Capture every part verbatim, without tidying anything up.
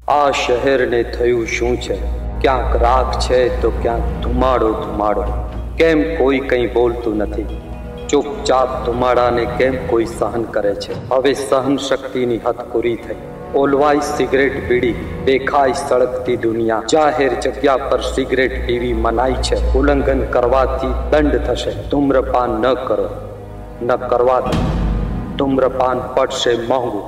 આ શહેરને થયું શું છે? ક્યાંક રાખ છે તો ક્યાંક ધુમાડો ધુમાડો. કેમ કોઈ કંઈ બોલતું નથી? ચૂપચાપ ધુમાડાને કેમ કોઈ સહન કરે છે? હવે સહન શક્તિની હદ પૂરી થઈ. ઓલવાઈ સિગરેટ બીડી, દેખાય સળગતી દુનિયા. જાહેર જગ્યા પર સિગરેટ પીવી મનાઈ છે. ઉલ્લંઘન કરવાથી દંડ થશે. ધૂમ્રપાન ન કરો, ન કરવા દો. ધૂમ્રપાન પડશે મોંઘું.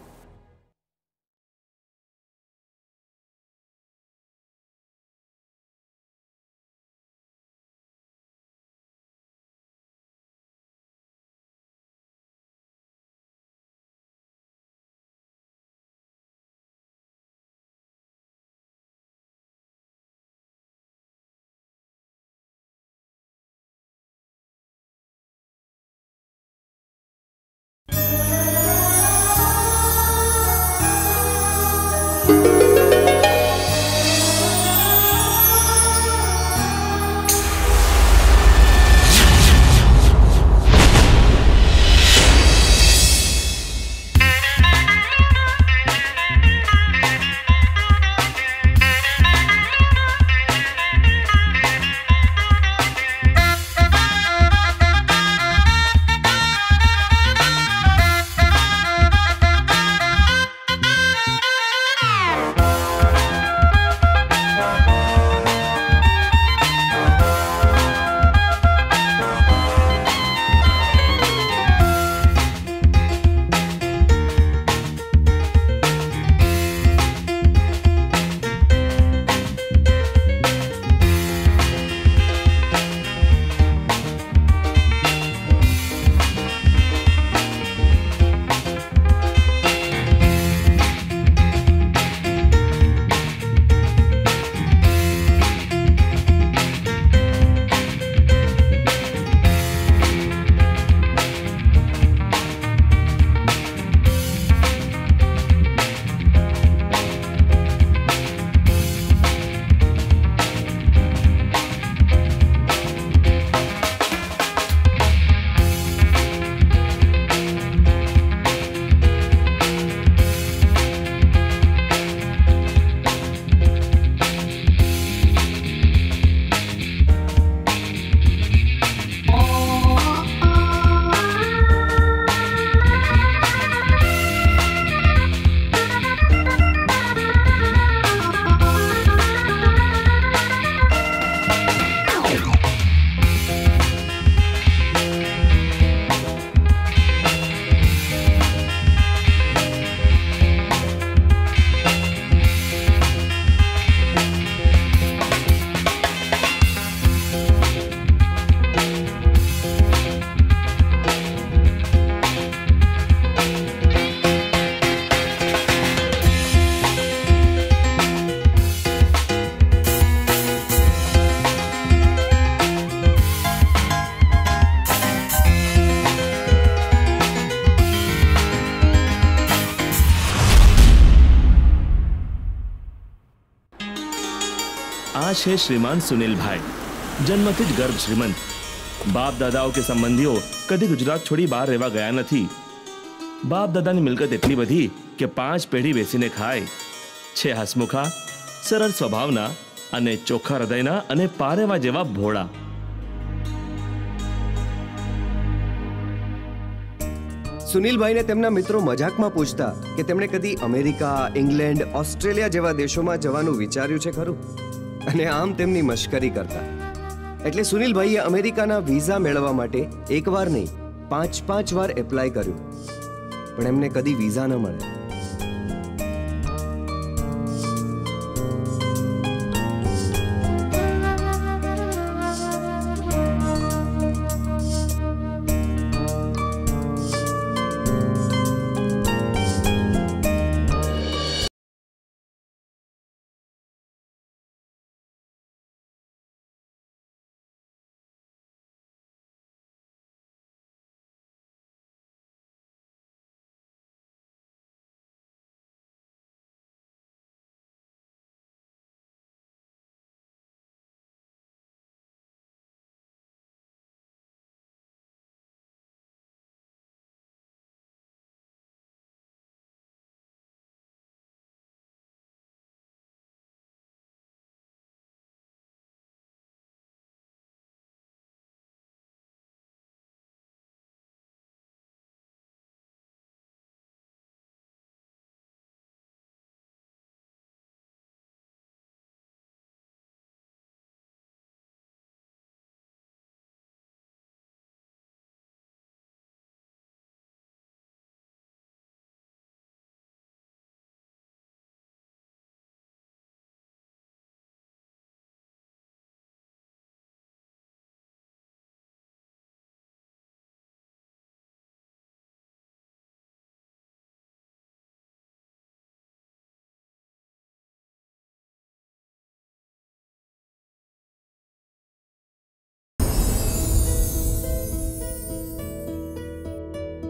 આ છે શ્રીમાન સુનિલભાઈ, જન્મથી જ ગર્ભ શ્રીમંત. બાપ દાદાઓ કે સંબંધીઓ કદી ગુજરાત છોડી બહાર રહેવા ગયા નથી. બાપ દાદાની મિલકત એટલી બધી કે પાંચ પેઢી બેસીને ખાય છે. હસમુખા, સરળ સ્વભાવના અને ચોખ્ખા હૃદયના અને પારેવા જેવા ભોળા. સુનિલભાઈને તેમના મિત્રો મજાકમાં પૂછતા કે તેમણે કદી અમેરિકા, ઇંગ્લેન્ડ, ઓસ્ટ્રેલિયા જેવા દેશોમાં જવાનું વિચાર્યું છે ખરું, અને આમ તેમની મશ્કરી કરતા. એટલે સુનિલભાઈએ અમેરિકાના વિઝા મેળવવા માટે એક વાર નહીં, પાંચ પાંચ વાર એપ્લાય કર્યું, પણ એમને કદી વિઝા ન મળે.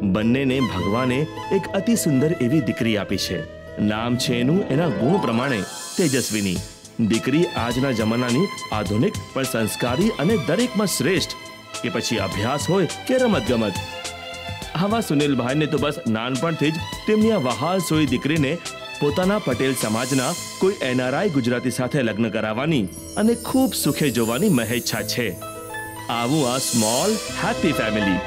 બંનેને ભગવાને એક અતિ સુંદર એવી દીકરી આપી છે. નામ છે એનું એના ગુણ પ્રમાણે તેજસ્વીની. દીકરી આજના જમાનાની આધુનિક પણ સંસ્કારી અને દરેકમાં શ્રેષ્ઠ, કે પછી અભ્યાસ હોય કે રમત ગમત. આવા સુનિલભાઈને તો બસ નાનપણથી જ તેમની આ વહાલ સોઈ દીકરીને પોતાના પટેલ સમાજના કોઈ એનઆરઆઈ ગુજરાતી સાથે લગ્ન કરાવવાની અને ખૂબ સુખે જોવાની મહેચ્છા છે. આવું આ સ્મોલ હેપી ફેમિલી.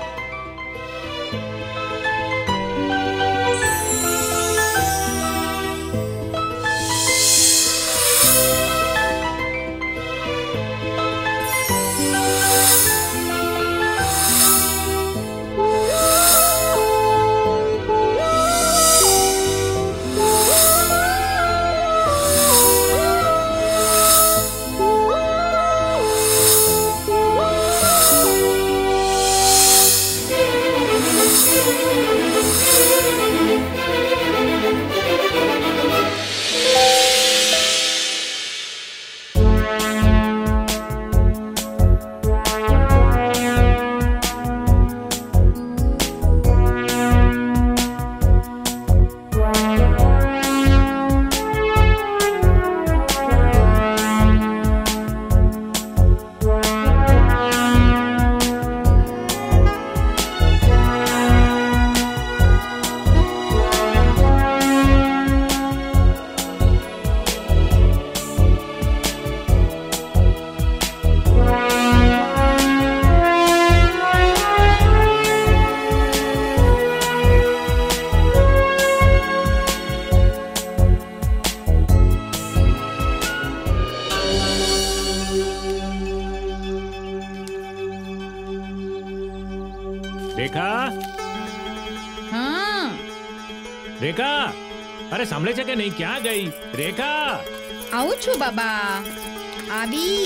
રેખા, અરે સાંભળે છે કે નહીં? ક્યાં ગઈ રેખા? આવું છું બાબા. આવી.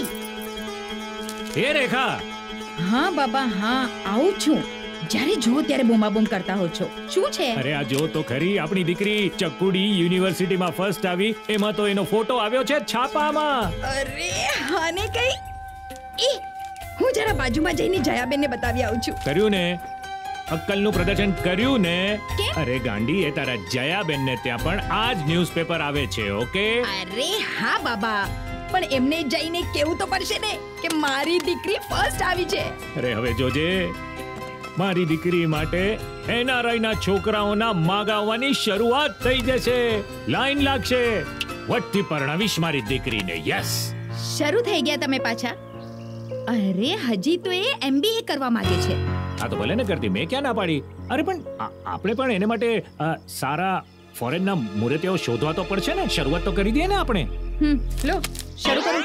એ રેખા. હા બાબા, હા આવું છું. જ્યારે જો ત્યારે બૂમાબૂમ કરતા હો છો. શું છે? અરે આ જો તો ખરી, આપણી દીકરી ચક્કુડી યુનિવર્સિટીમાં ફર્સ્ટ આવી, એમાં તો એનો ફોટો આવ્યો છે છાપામાં. અરે હાને કઈ એ હું જરા બાજુમાં જઈને જયાબેનને બતાવી આવું છું. કર્યું ને? અક્કલનું પ્રદર્શન કર્યું ને? અરે ગાંડી, એ તારા જયાબેન ને ત્યાં પણ આ જ ન્યૂઝપેપર આવે છે. ઓકે? અરે હા બાબા, પણ એમને જઈને કેવું તો પડશે ને કે મારી દીકરી ફર્સ્ટ આવી છે. અરે હવે જોજે, મારી દીકરી માટે એનઆરઆઈ ના છોકરાઓના માગાવવાની શરૂઆત થઈ જશે. લાઈન લાગશે. વટથી પરણાવીશ મારી દીકરીને. યસ. શરૂ થઈ ગયા તમે પાછા? અરે હજી તો એ એમબીએ કરવા માંગે છે. હા તો ભલે ને કરતી, મેં ક્યાં ના પાડી. અરે પણ આપણે પણ એને માટે સારા ફોરેનના મુહૂર્તો શોધવા તો પડશે ને. શરૂઆત તો કરી દઈએ ને આપણે. હમ લો શરૂ કરો.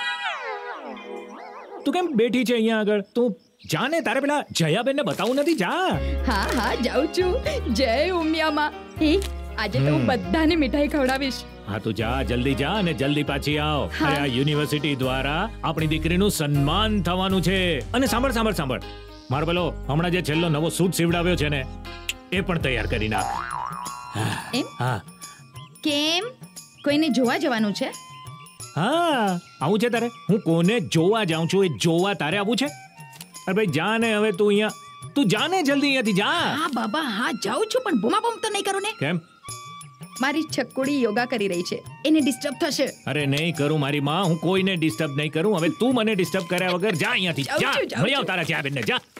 તું કેમ બેઠી છે અહીંયા આગળ? તું જા ને, તારે પેલા જયાબેનને બતાવું નથી? જા. હા હા જાઉં છું. જય ઉમિયામાં. હે આજે તો હું બધાને મીઠાઈ ખવડાવીશ. હા તું જા, જલ્દી જા અને જલ્દી પાછી આવ. અરે આ યુનિવર્સિટી દ્વારા આપણી દીકરીનું સન્માન થવાનું છે. અને સાંભળ સાંભળ સાંભળ, મારો પેલો હમણાં જે છેલ્લો નવો સૂટ સીવડાવ્યો છે ને, એ પણ તૈયાર કરી નાખ. એમ? હા. કેમ? કોઈને જોવા જવાનું છે? હા આવું છે તારે? હું કોને જોવા જાઉં છું એ જોવા તારે આવું છે? અરે ભાઈ જા ને હવે તું અહીંયા. તું જા ને જલ્દી અહીંયાથી જા. હા બાબા હા જાઉં છું, પણ બૂમાબૂમ તો નહીં કરો ને. કેમ? મારી છક્કુડી યોગા કરી રહી છે, એને ડિસ્ટર્બ થશે. અરે નહીં કરું મારી માં, હું કોઈને ડિસ્ટર્બ નહીં કરું. હવે તું મને ડિસ્ટર્બ કર્યા વગર જા અહીંયાથી. જા, મળી આવ તારા જયાબેન ને. જા.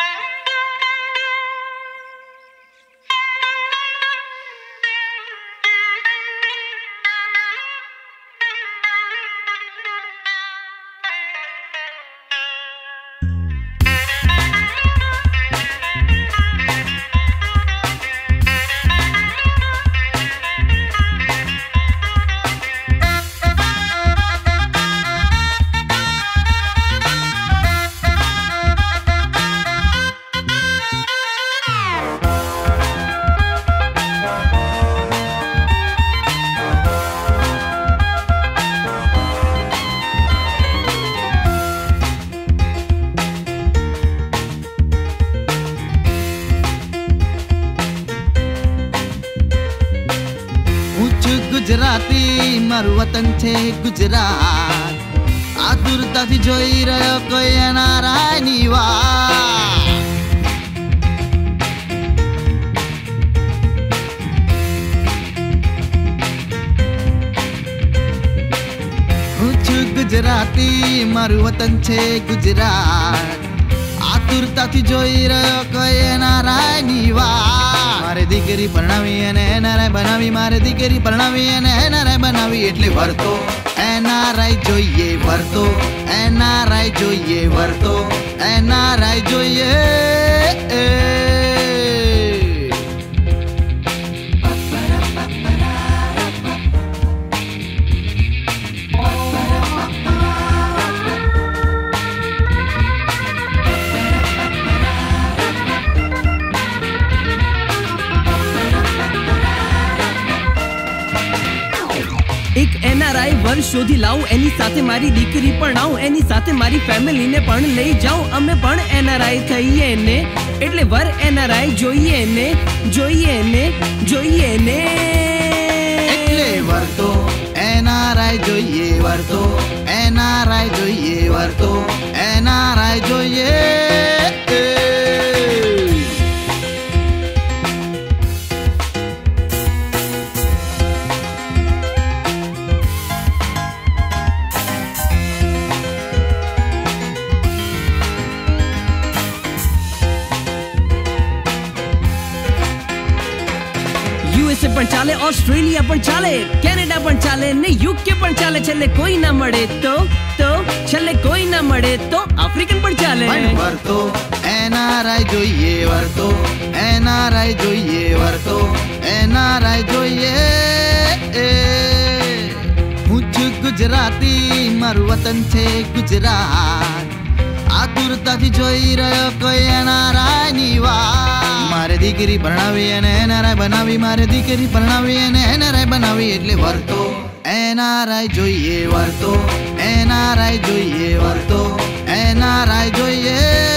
ગુજરાતી મારું વતન છે ગુજરાત. આ દૂરતાથી જોઈ રહ્યો કોઈ એનઆરઆઈની વાત. ગુજરાતી મારું વતન છે ગુજરાત આતુરતાથી જોઈ રહ્યો કોઈ એનઆરઆઈની વાત મારે દીકરી પરણાવી અને એનઆરઆઈ બનાવી મારે દીકરી પરણાવી અને એનઆરઆઈ બનાવી એટલે વર્તો એનઆરઆઈ જોઈએ વર્તો એનઆરઆઈ જોઈએ વર્તો એનઆરઆઈ જોઈએ એક એનઆરઆઈ વર શોધી લાવું એની સાથે મારી દીકરી પરણાવું એની સાથે મારી ફેમિલીને પણ લઈ જાઉં અમે પણ એનઆરઆઈ થઈએ ને એટલે વર એનઆરઆઈ જોઈએ ને જોઈએ ને જોઈએ ને એટલે વર્તો એનઆરઆઈ જોઈએ વર્તો એનઆરઆઈ જોઈએ વર્તો એનઆરઆઈ જોઈએ યુએસએ પણ ચાલે ઓસ્ટ્રેલિયા પણ ચાલે કેનેડા પણ ચાલે ને યુકે પણ ચાલે છેલ્લે કોઈ ના મળે તો તો છેલ્લે કોઈ ના મળે તો આફ્રિકન પણ ચાલે વર્તો એનઆરઆઈ જોઈએ વર્તો એનઆરઆઈ જોઈએ વર્તો એનઆરઆઈ જોઈએ હું છું ગુજરાતી મારું વતન છે ગુજરાત આતુરતાથી જોઈ રહ્યો કોઈ એનઆરઆઈની વાત મારે દીકરી પરણાવી અને એનઆરઆઈ બનાવી મારે દીકરી પરણાવી અને એનઆરઆઈ બનાવી એટલે વર્તો એનઆરઆઈ જોઈએ વર્તો એનઆરઆઈ જોઈએ વર્તો એનઆરઆઈ જોઈએ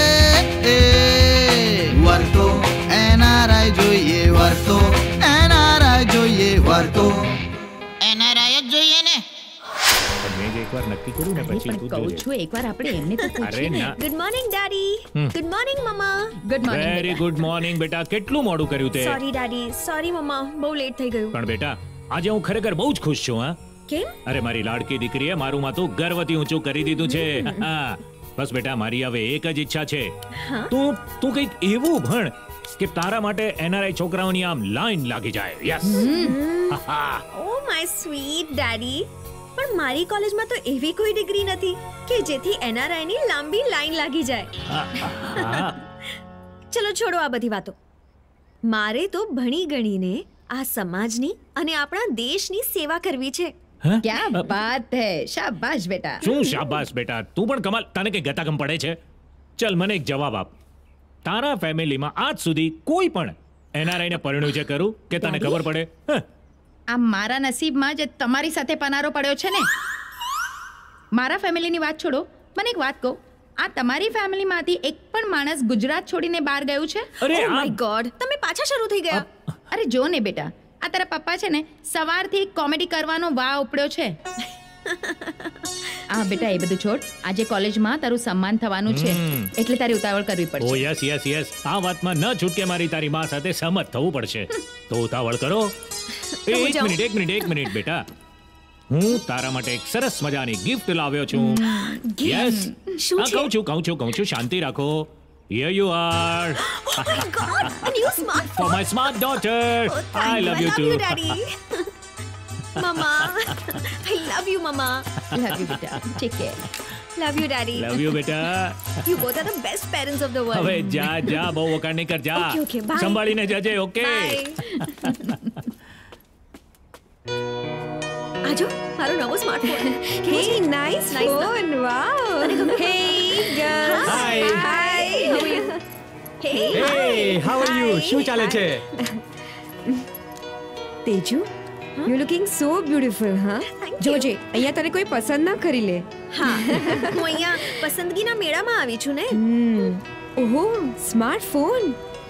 વર્તો એનઆરઆઈ જોઈએ વર્તો એનઆરઆઈ જોઈએ વર્તો એનઆરઆઈ જ જોઈએ ને મેં જે એકવાર નક્કી કર્યું ને પછી તું કહું જોજે. છું એકવાર આપણે એમને તો અરે પૂછીએ ને. ના. Good morning daddy good morning mama good morning very good morning બેટા કેટલું મોડું કર્યું તે સોરી ડેડી સોરી મમ્મા બહુ લેટ થઈ ગયું પણ બેટા આજે હું ખરેખર બહુ જ ખુશ છું હા કેમ અરે મારી લાડકી દીકરીએ મારું માથું ગર્વથી ઊંચું કરી દીધું છે હા. બસ બેટા મારી હવે એક જ ઈચ્છા છે તું તું કંઈક એવું ભણ કે તારા માટે એનઆરઆઈ છોકરાઓની આમ લાઈન લાગી જાય yes oh my sweet daddy પણ મારી કોલેજમાં તો એવી કોઈ ડિગ્રી નથી કે જેથી એનઆરઆઈ ની લાંબી લાઈન લાગી જાય ચલો છોડો આ બધી વાતો મારે તો ભણી ગણીને આ સમાજની અને આપણા દેશની સેવા કરવી છે ક્યા બાત હે શાબાશ બેટા શું શાબાશ બેટા તું પણ કમાલ તને કઈ ગતાગમ પડે છે ચલ મને એક જવાબ આપ તારા ફેમિલીમાં આજ સુધી કોઈ પણ એનઆરઆઈ ને પરણ્યું છે કરું કે તને ખબર પડે હ? આ મારા નસીબમાં જે તમારી સાથે પનારો પડ્યો છે ને મારા ફેમિલીની વાત છોડો મને એક વાત કહો આ તમારી ફેમિલીમાંથી એક પણ માણસ ગુજરાત છોડીને બહાર ગયું છે અરે ઓ આ માય ગોડ તમે પાછા શરૂ થઈ ગયા અરે જો ને બેટા આ તારા પપ્પા છે ને સવારથી કોમેડી કરવાનો વા ઉપડ્યો છે આ બેટા એ બધું છોડ આજે કોલેજમાં તારું સન્માન થવાનું છે એટલે તારી ઉતાવળ કરવી ઓ પડશે યસ યસ યસ આ વાતમાં ન છૂટકે મારી તારી માં સાથે સહમત થવું પડશે તો ઉતાવળ કરો એ, એક મિનિટ એક મિનિટ એક મિનિટ બેટા હું તારા માટે એક સરસ મજાની ગિફ્ટ લાવ્યો છું યસ શું હા છે? કહું છું કહું છું કહું છું શાંતિ રાખો Here you are. Oh my god, a new smartphone. For my smart daughter. Oh, thank I love you I too. love you, Daddy. Mama, I love you, Mama. Love you બેટા take care Love you, Daddy. Love you બેટા. You both are the best parents of the world. હવે જા જા બહુ વખાણ નહીં કર જા. Okay, okay, bye. સંભાળીને જજે ઓકે. આજો મારો નવો smartphone Hey, nice phone. Wow. Hey, girls. Hi. Hi. Hey. Hey, how are you? શું ચાલે છે? Teju, you looking so beautiful, huh? Thank you. જોજે, અહીંયા તને કોઈ પસંદ ના કરી લે. હા હું અહીંયા પસંદગીના મેળામાં આવી છું ને હમ. ઓહો, સ્માર્ટફોન.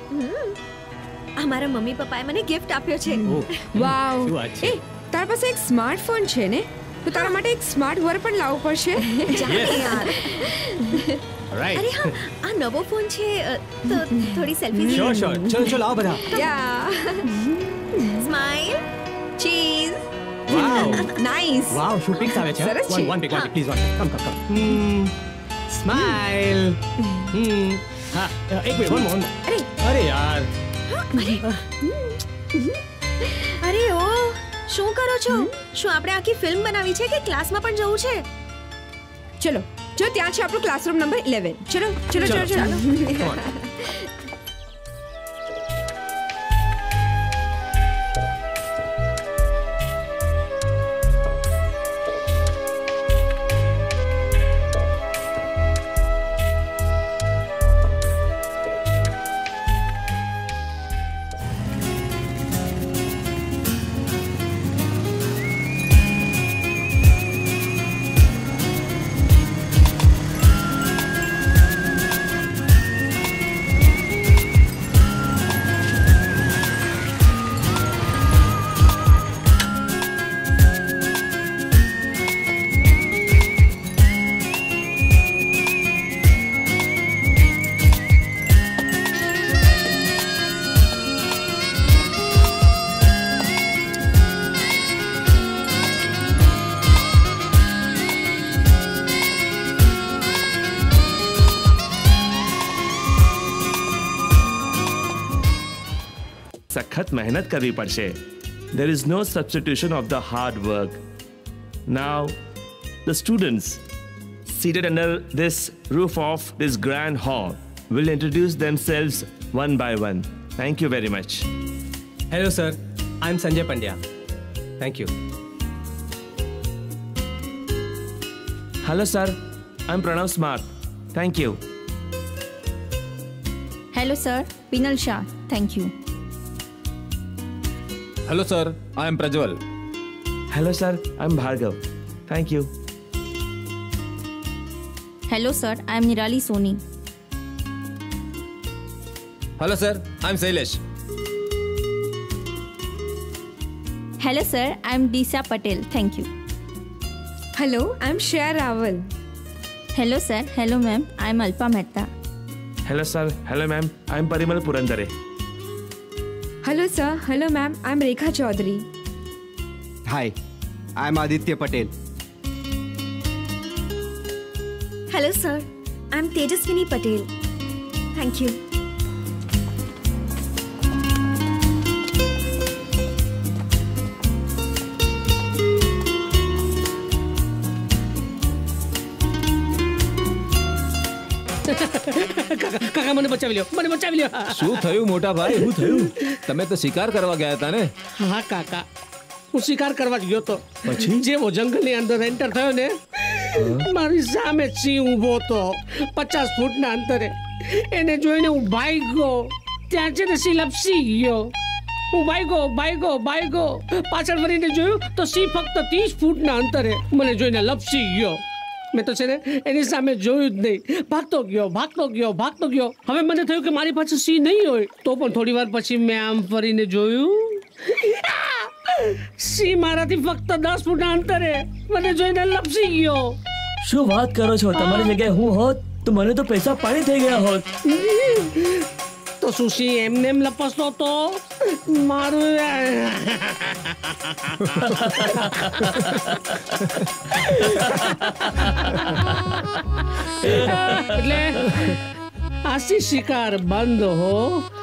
આ મારા મમ્મી પપ્પાએ મને ગિફ્ટ આપ્યો છે વાવ. શું વાત છે? એ, તારા પાસે એક સ્માર્ટફોન છે ને? તો તારા માટે એક સ્માર્ટ વર પણ લાવવું પડશે. જાને યાર Right. અરે હા આ નવો ફોન છે અ, તો થોડી સેલ્ફી શ્યોર શ્યોર ચલો ચલો આવો બધા yeah. Smile cheese wow nice. Wow શું પિક્સ આવે છે. સરસ છે. One one pic one please one come come come. Smile. Hmm હા એક મિનિટ વન વન. અરે અરે યાર. અરે ઓ શું કરો છો? શું આપણે આખી ફિલ્મ બનાવી છે કે ક્લાસમાં પણ જવું છે? ચલો જો ત્યાં છે આપણો ક્લાસરૂમ નંબર ઇલેવન. ચલો ચલો ચલો ચલો. સખત મહેનત કરવી પડશે. There is no substitution of the hard work. Now, the students seated under this roof of this grand hall will introduce themselves one by one. Thank you very much. Hello sir, I am Sanjay Pandya. Thank you. Hello sir, I'm Pranav Smart. Thank you. Hello sir, Pinal Shah. Thank you. Hello sir, I am Prajwal. Hello sir, I'm Bhargav. Thank you. Hello sir, I am Nirali Soni. Hello sir, I am Sailesh. Hello sir, I am Disha Patel. Thank you. Hello, I am Shreya Rawal. Hello sir, hello ma'am, I am Alpa Mehta. Hello sir, hello ma'am, I'm Parimal Purandare. Hello sir, hello ma'am, I am Rekha Chaudhary. Hi, I am Aditya Patel. Hello sir, I am Tejaswini Patel. Thank you. કાકા મને બચાવી લ્યો, મને બચાવી લ્યો. શું થયું મોટા ભાઈ? શું થયું? તમે તો શિકાર કરવા ગયા હતા ને? હા કાકા, હું શિકાર કરવા ગયો તો. પછી જેવો જંગલની અંદર એન્ટર થયો ને, મારી સામે સિંહ ઊભો હતો પચાસ ફૂટના અંતરે. એને જોઈને હું ભાગ્યો. ત્યાં છે ને સિંહ લપસી ગયો. હું ભાગ્યો ભાગ્યો ભાગ્યો પાછળ વળીને જોયું તો સિંહ ફક્ત ત્રીસ ફૂટના અંતરે મને જોઈને લપસી ગયો. મેં તો છે ને એની સામે જોયું જ નહીં. ભાગતો ગયો ભાગતો ગયો ભાગતો ગયો. હવે મને થયું કે મારી પાસે સિંહ નહીં હોય, તો પણ થોડી વાર પછી મેં આમ ફરીને જોયું, સિંહ મારાથી ફક્ત દસ ફૂટના અંતરે મને જોઈને લપસી ગયો. શું વાત કરો છો? તમારી જગ્યાએ હું હોત તો મને તો પૈસા પાણી થઈ ગયા હોત. તો શું સિંહ એમને એમ લપસતો તો મારું? એટલે આસી શિકાર બંધ હો.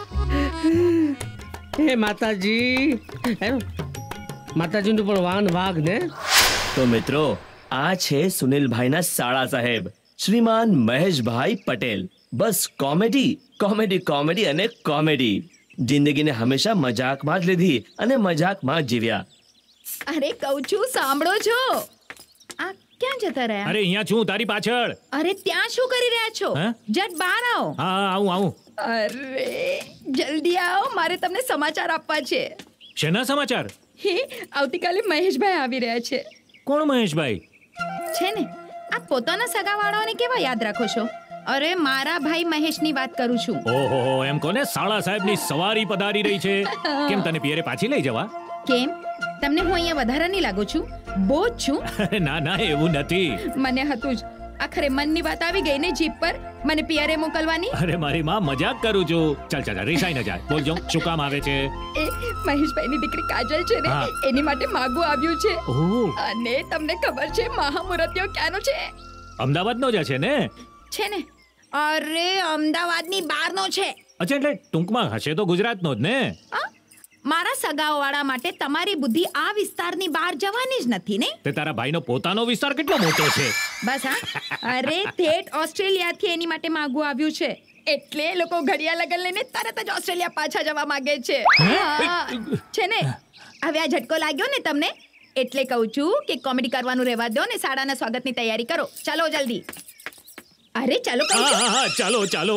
હે માતાજી, માતાજીનું પણ વાન વાઘ ને. તો મિત્રો, આ છે સુનિલભાઈના શાળા સાહેબ શ્રીમાન મહેશભાઈ પટેલ. બસ કોમેડી કોમેડી કોમેડી અને કોમેડી. જિંદગીને હંમેશા મજાકમાં જ લીધી અને મજાકમાં જ જીવ્યા. અરે કહું છું, સાંભળો છો? આ ક્યાં જતા રહ્યા? અરે અહીંયા છું તારી પાછળ. અરે ત્યાં શું કરી રહ્યા છો? જટ બહાર આવો. હા આવું આવું. અરે જલ્દી આવો, મારે તમને સમાચાર આપવા છે. શેના સમાચાર? હે, આવતીકાલે મહેશભાઈ આવી રહ્યા છે. કોણ મહેશભાઈ? છે ને, આ પોતાના સગાવાળાઓને કેવા યાદ રાખો છો? અરે મારા ભાઈ મહેશની વાત કરું છું. ઓહો, એમ કોને શાળા સાહેબની સવારી પધારી રહી છે. કેમ તને પિયરે પાછી લઈ જવા? કેમ તમને હું અહીંયા વધારાની લાગુ છું? બોજ છું? ના ના એવું નથી. મને હતું જ. આખરે મનની વાત આવી ગઈ ને જીપ પર મને પિયરે મોકલવાની. અરે મારી માં મજાક કરું છું. ચાલ ચાલ રિસાઈ ન જાય. બોલજો શું કામ આવે છે? એ મહેશભાઈની દીકરી કાજલ છે ને, એની માટે માગું આવ્યું છે. અને તમને ખબર છે મહામુહૂર્ત્યો ક્યાંનો છે? અમદાવાદનો જ છે ને? છે ને. અરે અમદાવાદની બહારનો છે. અચ્છા, એટલે ટૂંકમાં હશે તો ગુજરાતનો જ ને? મારા સગાવાળા માટે તમારી બુદ્ધિ આ વિસ્તારની બહાર જવાની જ નથી ને. તે તારા ભાઈનો પોતાનો વિસ્તાર કેટલો મોટો છે? બસ હા. અરે થેટ ઓસ્ટ્રેલિયાથી એની માટે માગું આવ્યું છે. એટલે લોકો ઘડિયા લગન લઈને તરત જ ઓસ્ટ્રેલિયા પાછા જવા માંગે છે. છે ને. હવે આ ઝટકો લાગ્યો ને તમને, એટલે કહું છું કે કોમેડી કરવાનું રહેવા દો ને શાળાના સ્વાગતની તૈયારી કરો. ચાલો જલ્દી. અરે ચાલો કહું છું. હા હા ચાલો ચાલો.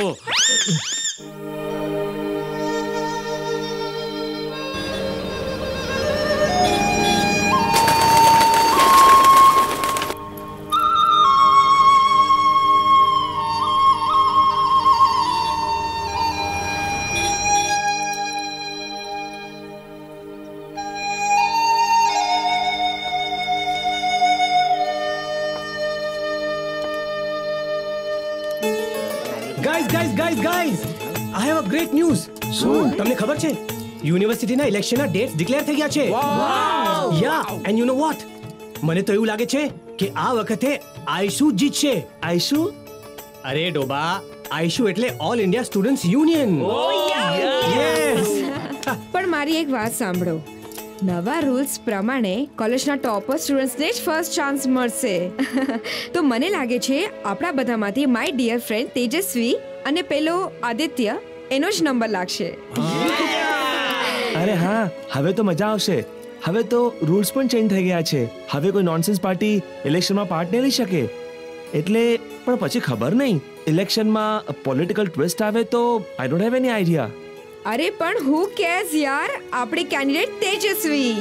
Guys guys guys guys I have a great news. શું તમને ખબર છે? યુનિવર્સિટીના ઇલેક્શનના ડેટ્સ ડિક્લેર થઈ ગયા છે. Yeah and you know what, મને તો એવું લાગે છે કે આ વખતે આઈશુ જીતશે. આઈશુ? અરે ડોબા, આઈશુ એટલે all India students union. Yes. પણ મારી એક વાત સાંભળો. નવા રૂલ્સ પ્રમાણે કોલેજના ટોપર સ્ટુડન્ટ્સને જ ફર્સ્ટ ચાન્સ મળશે. તો મને લાગે છે આપણા બધામાંથી માય ડિયર ફ્રેન્ડ તેજસ્વી અને પેલો આદિત્ય એનો જ નંબર લાગશે. અરે હા, હવે તો મજા આવશે. હવે તો રૂલ્સ પણ ચેન્જ થઈ ગયા છે. હવે કોઈ નોનસેન્સ પાર્ટી ઇલેક્શનમાં પાર્ટ નહીં લઈ શકે. એટલે પણ પછી ખબર નહીં, ઇલેક્શનમાં પોલિટિકલ ટ્વિસ્ટ આવે તો I don't have any idea. અરે પણ હુ કેર્સ યાર, આપણી કેન્ડિડેટ તેજસ્વી.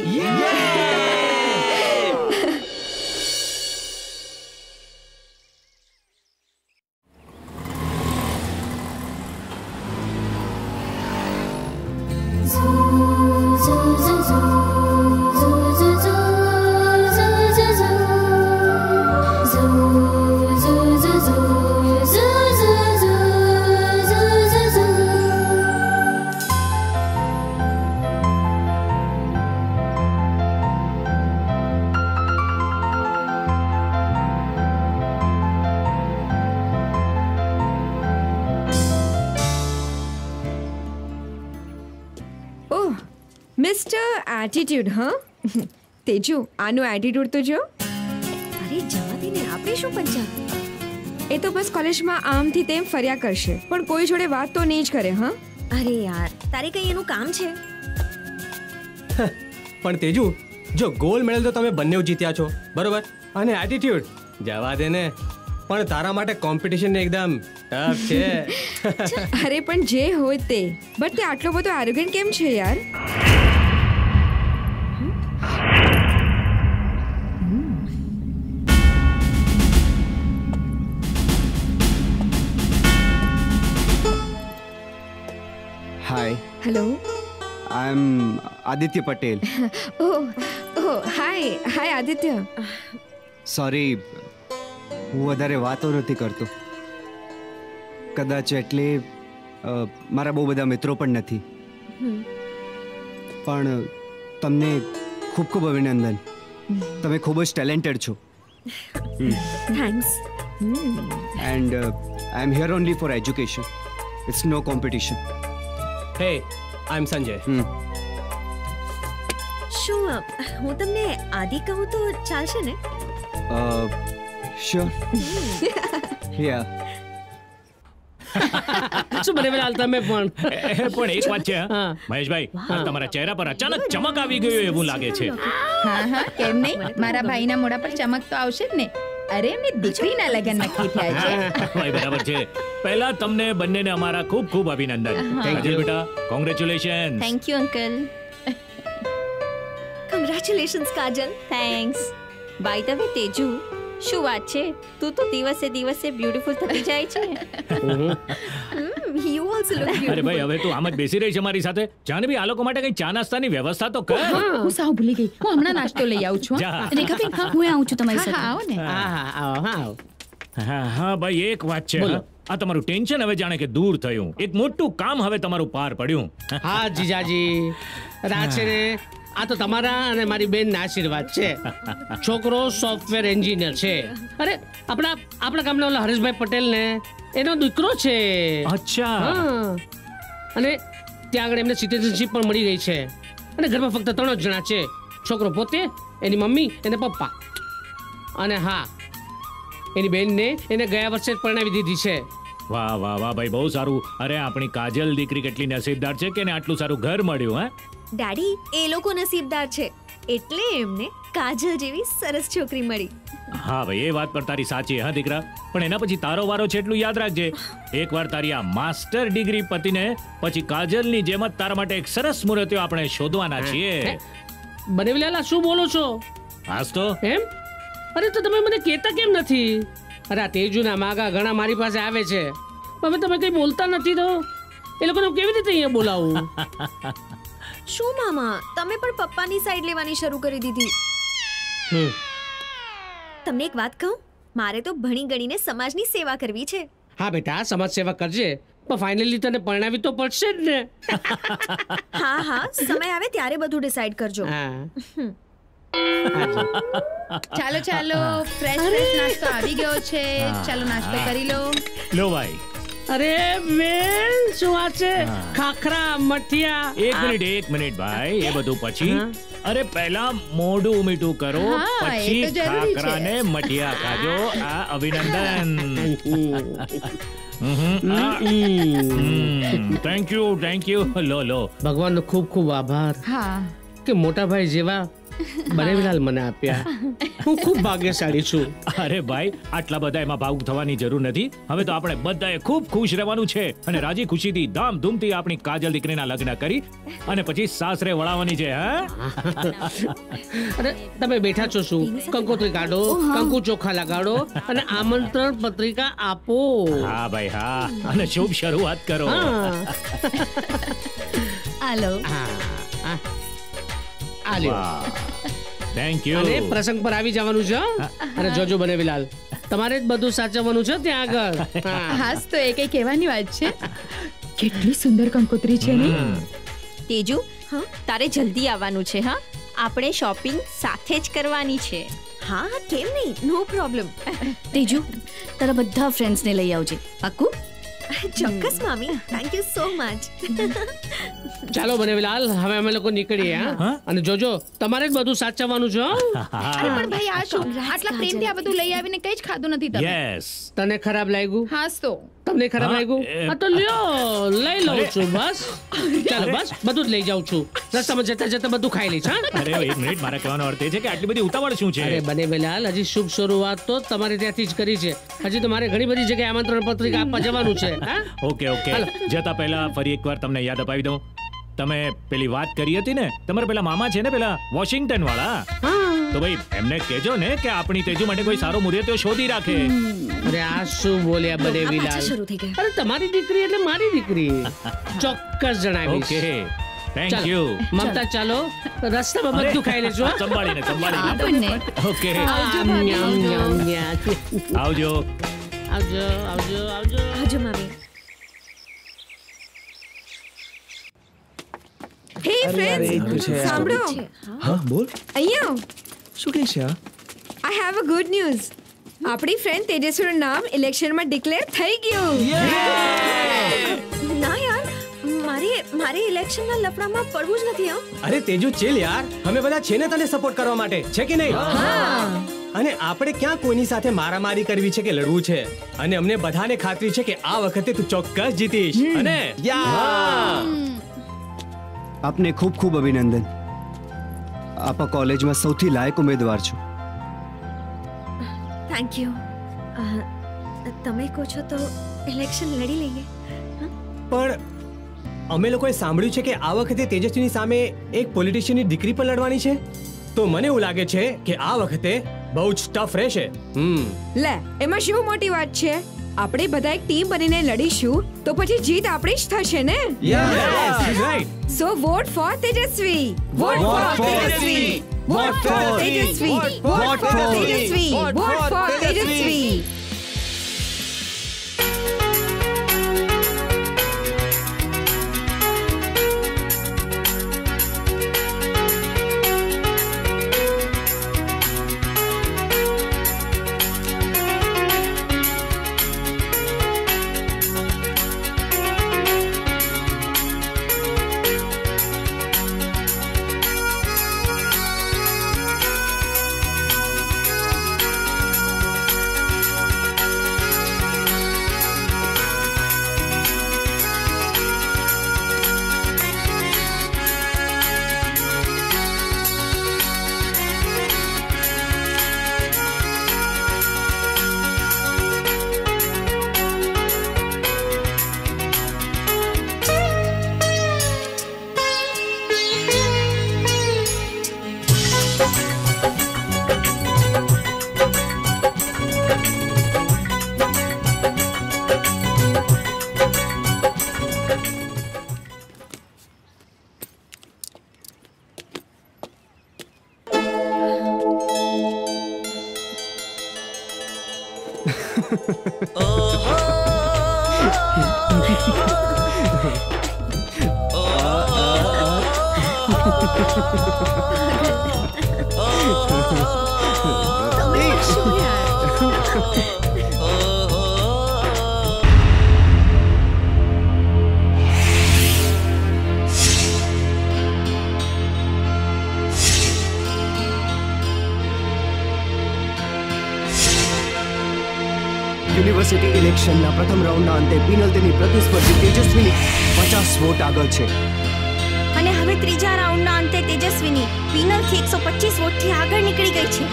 Mister attitude. હા તેજુ, આનો એટીટ્યુડ તો જો. અરે જવા દે ને, આપણે શું પંચા. એ તો બસ કોલેજમાં આમથી તેમ ફર્યા કરશે, પણ કોઈ જોડે વાત તો નહીં જ કરે. હા અરે યાર, તારે કઈ એનું કામ છે? પણ તેજુ, જો ગોલ્ડ મેડલ તો તમે બંને જીત્યા છો, બરોબર, અને એટીટ્યુડ જવા દે ને, પણ તારા માટે કોમ્પિટિશન એકદમ ટફ છે. અરે પણ જે હોય તે, બટ તે આટલો બધો એરોગન્ટ કેમ છે યાર? Hi. Hello. I am Aditya Patel. Oh oh hi hi Aditya. Sorry, હું વધારે વાતો નથી કરતો. કદાચ એટલે મારા બહુ બધા મિત્રો પણ નથી. પણ તમને ખૂબ ખૂબ અભિનંદન. તમે ખૂબ જ ટેલેન્ટેડ છો. Thanks. And I am here only for education. It's no competition. Hey, I am Sanjay. શું હું તમને આદિ કહું તો ચાલશે ને? શ્યોર. યા. શું બને હાલ તમે પણ પણ એક વાત છે મહેશભાઈ, તમારા ચહેરા પર અચાનક ચમક આવી ગયો એવું લાગે છે. હા હા, કેમ નહીં, મારા ભાઈના મોઢા પર ચમક તો આવશે જ ને. અરે એમની દીકરીના લગ્ન નક્કી થયા છે. ભાઈ બરાબર છે. પહેલા તમને બંનેને અમારા ખૂબ ખૂબ અભિનંદન. થેન્ક યુ બેટા, congratulation. Thank you uncle. Congratulations Kajal. Thanks. By the way Teju, શું વાત છે, તું તો દિવસે દિવસે બ્યુટીફુલ થતી જાય છે. You also look beautiful. અરે ભાઈ, હવે તું આમ જ બેસી રહી છે મારી સાથે. જાને ભી આ લોકો માટે કઈ ચા નાસ્તાની વ્યવસ્થા તો કર. હું સાવ ભૂલી ગઈ, હું હમણાં નાસ્તો લઈ આવું છું. રેખાબેન, હું આવું છું તમારી સાથે. આવો ને. હા હા આવો હા આવો. હા હા ભાઈ એક વાત છે બોલો. આ તમારું ટેન્શન હવે જાણે કે દૂર થયું. એક મોટું કામ હવે તમારું પાર પડ્યું. હા જીજાજી, આ છે ને આ તો તમારા અને મારી બેન ના આશીર્વાદ છે. છોકરો સોફ્ટવેર એન્જિનિયર છે. અરે આપણા આપણા ગામના ઓલા હરેશભાઈ પટેલ ને એનો દીકરો છે. અચ્છા. અને ત્યાં આગળ એમને સિટીઝનશીપ પણ મળી ગઈ છે. અને ઘરમાં ફક્ત ત્રણ જ જણા છે. છોકરો પોતે, એની મમ્મી અને પપ્પા. અને હા, એની બેનને એને ગયા વર્ષે જ પરણાવી દીધી છે. વાહ વાહ વાહ ભાઈ, બહુ સારું. અરે આપણી કાજલ દીકરી કેટલી નસીબદાર છે કે એને આટલું સારું ઘર મળ્યું. હે ડેડી, એ લોકો નસીબદાર છે એટલે એમને કાજલ જેવી સરસ છોકરી મળી. હા ભાઈ, એ વાત પર તારી સાચી. હા દીકરા, પણ એના પછી તારો વારો છે એટલું યાદ રાખજે. એકવાર તારી આ માસ્ટર ડિગ્રી પતીને પછી કાજલની જેમ જ તારા માટે એક સરસ મુહૂર્ત આપણે શોધવાના છીએ. બનેવીલાલા, શું બોલો છો? હાસ તો એમ? અરે તો તમે મને કહેતા કેમ નથી? અરે આ તેજુના માગા ઘણા મારી પાસે આવે છે. હવે તમે કઈ બોલતા નથી તો એ લોકોને કેવી રીતે અહીંયા બોલાવું? શું મામા, તમે પણ પપ્પાની સાઈડ લેવાની શરૂ કરી દીધી. તમને એક વાત કહું, મારે તો ભણી ગણીને સમાજની સેવા કરવી છે. હા બેટા, સમાજ સેવા કરજે, પણ ફાઇનલી તને પરણાવી તો પડશે જ ને. હા હા, સમય આવે ત્યારે બધું ડિસાઈડ કરજો. ચાલો ચાલો, ફ્રેશ ફ્રેશ નાસ્તો આવી ગયો છે. ચાલો નાસ્તો કરી લો. લો ભાઈ. અરે બેન, શું આ છે? ખાખરા મઠિયા. એક મિનિટ એક મિનિટ ભાઈ, એ બધું પછી. અરે પહેલા મોઢું મીઠું કરો, પછી ખાખરા ને મઠિયા ખાજો. આ અભિનંદન. Thank you thank you. લો લો. ભગવાનનો ખૂબ ખૂબ આભાર કે મોટા ભાઈ જેવા બનેવીલાલ મને આપ્યા. હું ખૂબ ભાગ્યશાળી છું. અરે ભાઈ, આટલા બધા એમાં ભાવુક થવાની જરૂર નથી. હવે તો આપણે બધાએ ખૂબ ખુશ રહેવાનું છે અને રાજી ખુશીથી ધામધૂમથી આપણી કાજલ દીકરીના લગ્ન કરી અને પછી સાસરે વળાવવાની છે. હા, અરે તમે બેઠા છો શું? કંકોત્રી કાઢો, કંકુ ચોખા લગાડો અને આમંત્રણ પત્રિકા આપો. હા ભાઈ હા, અને શુભ શરૂઆત કરો. હાલો. Thank you. અને પ્રસંગ પર આવી જવાનું છે. અને જોજો બનેવીલાલ, તમારે જ બધું સાચવવાનું છે ત્યાં આગળ. હાસ તો એ કઈ કહેવાની વાત છે. કેટલી સુંદર કંકોત્રી છે ને. તેજુ, તારે જલ્દી આવવાનું છે. હા, આપણે શોપિંગ સાથે જ કરવાની છે. હા હા, કેમ નહીં, નો પ્રોબ્લેમ. તેજુ, તારા બધા ફ્રેન્ડ્સને લઈ આવજે. પાક્કું? ચોક્કસ મામી, થેન્ક યુ સો મચ. ચાલો બનેવીલાલ, હવે અમે લોકો નીકળીએ. અને જોજો, તમારે જ બધું સાચવવાનું છે. અરે પણ ભાઈ, આ શું આટલા પ્રેમથી આ બધું લઈ આવીને કઈ જ ખાધું નથી તમે? યસ. તને ખરાબ લાગ્યું? હાસ તો. તમને ખરાબ લાગ્યું? આ તો લ્યો, લઈ લઉં છું. બસ ચાલો, બસ બધું જ લઈ જાઉં છું. રસ્તામાં જતા જતા બધું ખાઈ લઈશ. અરે એક મિનિટ, મારા કહેવાનો અર્થ એ છે કે આટલી બધી ઉતાવળ શું છે? અરે બનેવીલાલ, હજી શુભ શરૂઆત તો તમારે ત્યાંથી જ કરી છે. હજી તો મારે ઘણી બધી જગ્યાએ આમંત્રણ પત્રિકા આપવા જવાનું છે. ઓકે ઓકે, જતા પહેલા ફરી એકવાર તમને યાદ અપાવી દઉં. તમે પેલી વાત કરી હતી ને, તમારા પેલા મામા છે ને, પેલા વોશિંગ્ટન વાળા, તો ભાઈ એમને કહેજો ને કે આપણી તેજુ માટે કોઈ સારો મુહૂર્ત શોધી રાખે. અરે આ શું બોલ્યા બનેવીલાલ? અરે તમારી દીકરી એટલે મારી દીકરી. ચોક્કસ જણાવીશ. Okay, thank you. મમતા, ચાલો રસ્તામાં બધું ખાઈ લેજો. સંભાળીને સંભાળીને. ઓકે, આવજો આવજો આવજો આવજો આવજો આવજો મામી. હે ફ્રેન્ડ્સ, સાંભળો. હા બોલ. અહીંયા શું કહે છે? I have a good news. આપણી ફ્રેન્ડ તેજસ્વીનું નામ ઇલેક્શનમાં ડિક્લેર થઈ ગયું. ના યાર, મારે મારે ઇલેક્શનના લફડામાં પડવું જ નથી. હા, અરે તેજુ ચિલ યાર, અમે બધા છે ને તને સપોર્ટ કરવા માટે, છે કે નહીં? અને આપણે ક્યાં કોઈની સાથે મારામારી કરવી છે કે લડવું છે? અને અમને બધાને ખાતરી છે કે આ વખતે તું ચોક્કસ જીતીશ. અને આપને ખૂબ ખૂબ અભિનંદન. આપ આ કોલેજમાં સૌથી લાયક ઉમેદવાર છો. Thank you. તમે કહો છો તો ઇલેક્શન લડી લઈએ. પણ અમે લોકોએ સાંભળ્યું છે કે આ વખતે તેજસ્વીની સામે એક પોલિટિશિયનની દીકરી પણ લડવાની છે. તો મને એવું લાગે છે કે આ વખતે બહુ જ ટફ રહેશે. હમ લે, એમાં શું મોટી વાત છે? આપણે બધા એક ટીમ બનીને લડીશું તો પછી જીત આપણી જ થશે ને. So vote for Tejasvi. Vote for Tejasvi. Vote for Tejasvi. Vote for Tejasvi. Vote for Tejasvi. University ઇલેક્શનના પ્રથમ રાઉન્ડના અંતે પીનલ તેની પ્રતિસ્પર્ધી તેજસ્વીની પચાસ વોટ આગળ છે અને હવે ત્રીજા રાઉન્ડના અંતે તેજસ્વીની પીનલથી એકસો પચીસ વોટથી આગળ નીકળી ગઈ છે.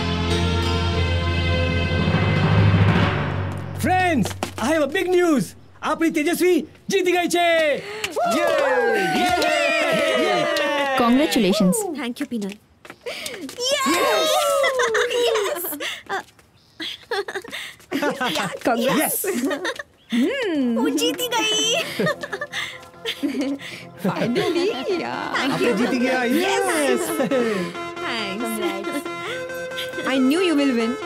Friends, I have a big news. આપણી તેજસ્વી જીતી ગઈ છે. Congratulations. Thank you Pinal. Congrats. वो जीती गई. Finally, yeah. आपने जीती गया. Yes. Thanks. I knew you will win.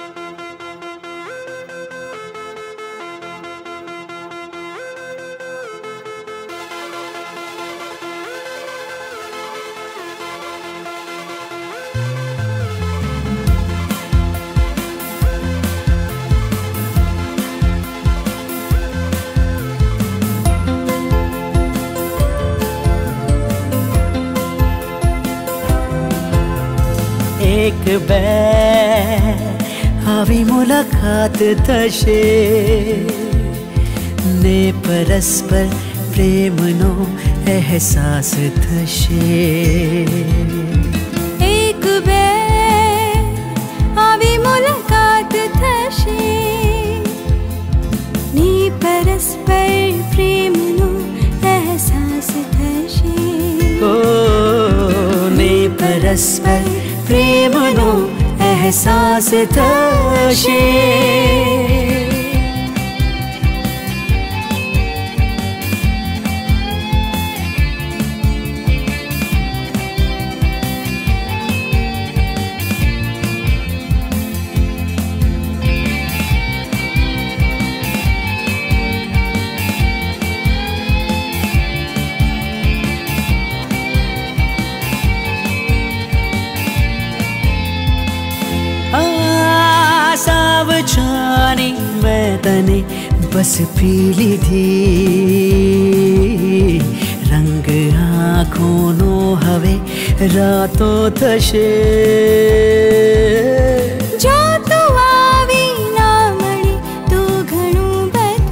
एक बेर આવી મુલાકાત થશે ને પરસ્પર પ્રેમનો અહેસાસ થશે. એક બેર આવી મુલાકાત થશે ને પરસ્પર પ્રેમનો અહેસાસ થશે. ઓ ને પરસ્પર પ્રેમનો અહેસાસ થશે. સાવજાની મેં તને બસ પી લીધી. રંગ આંખોનો હવે રાતો થશે. જો તું આવી ના મળી તો ઘણું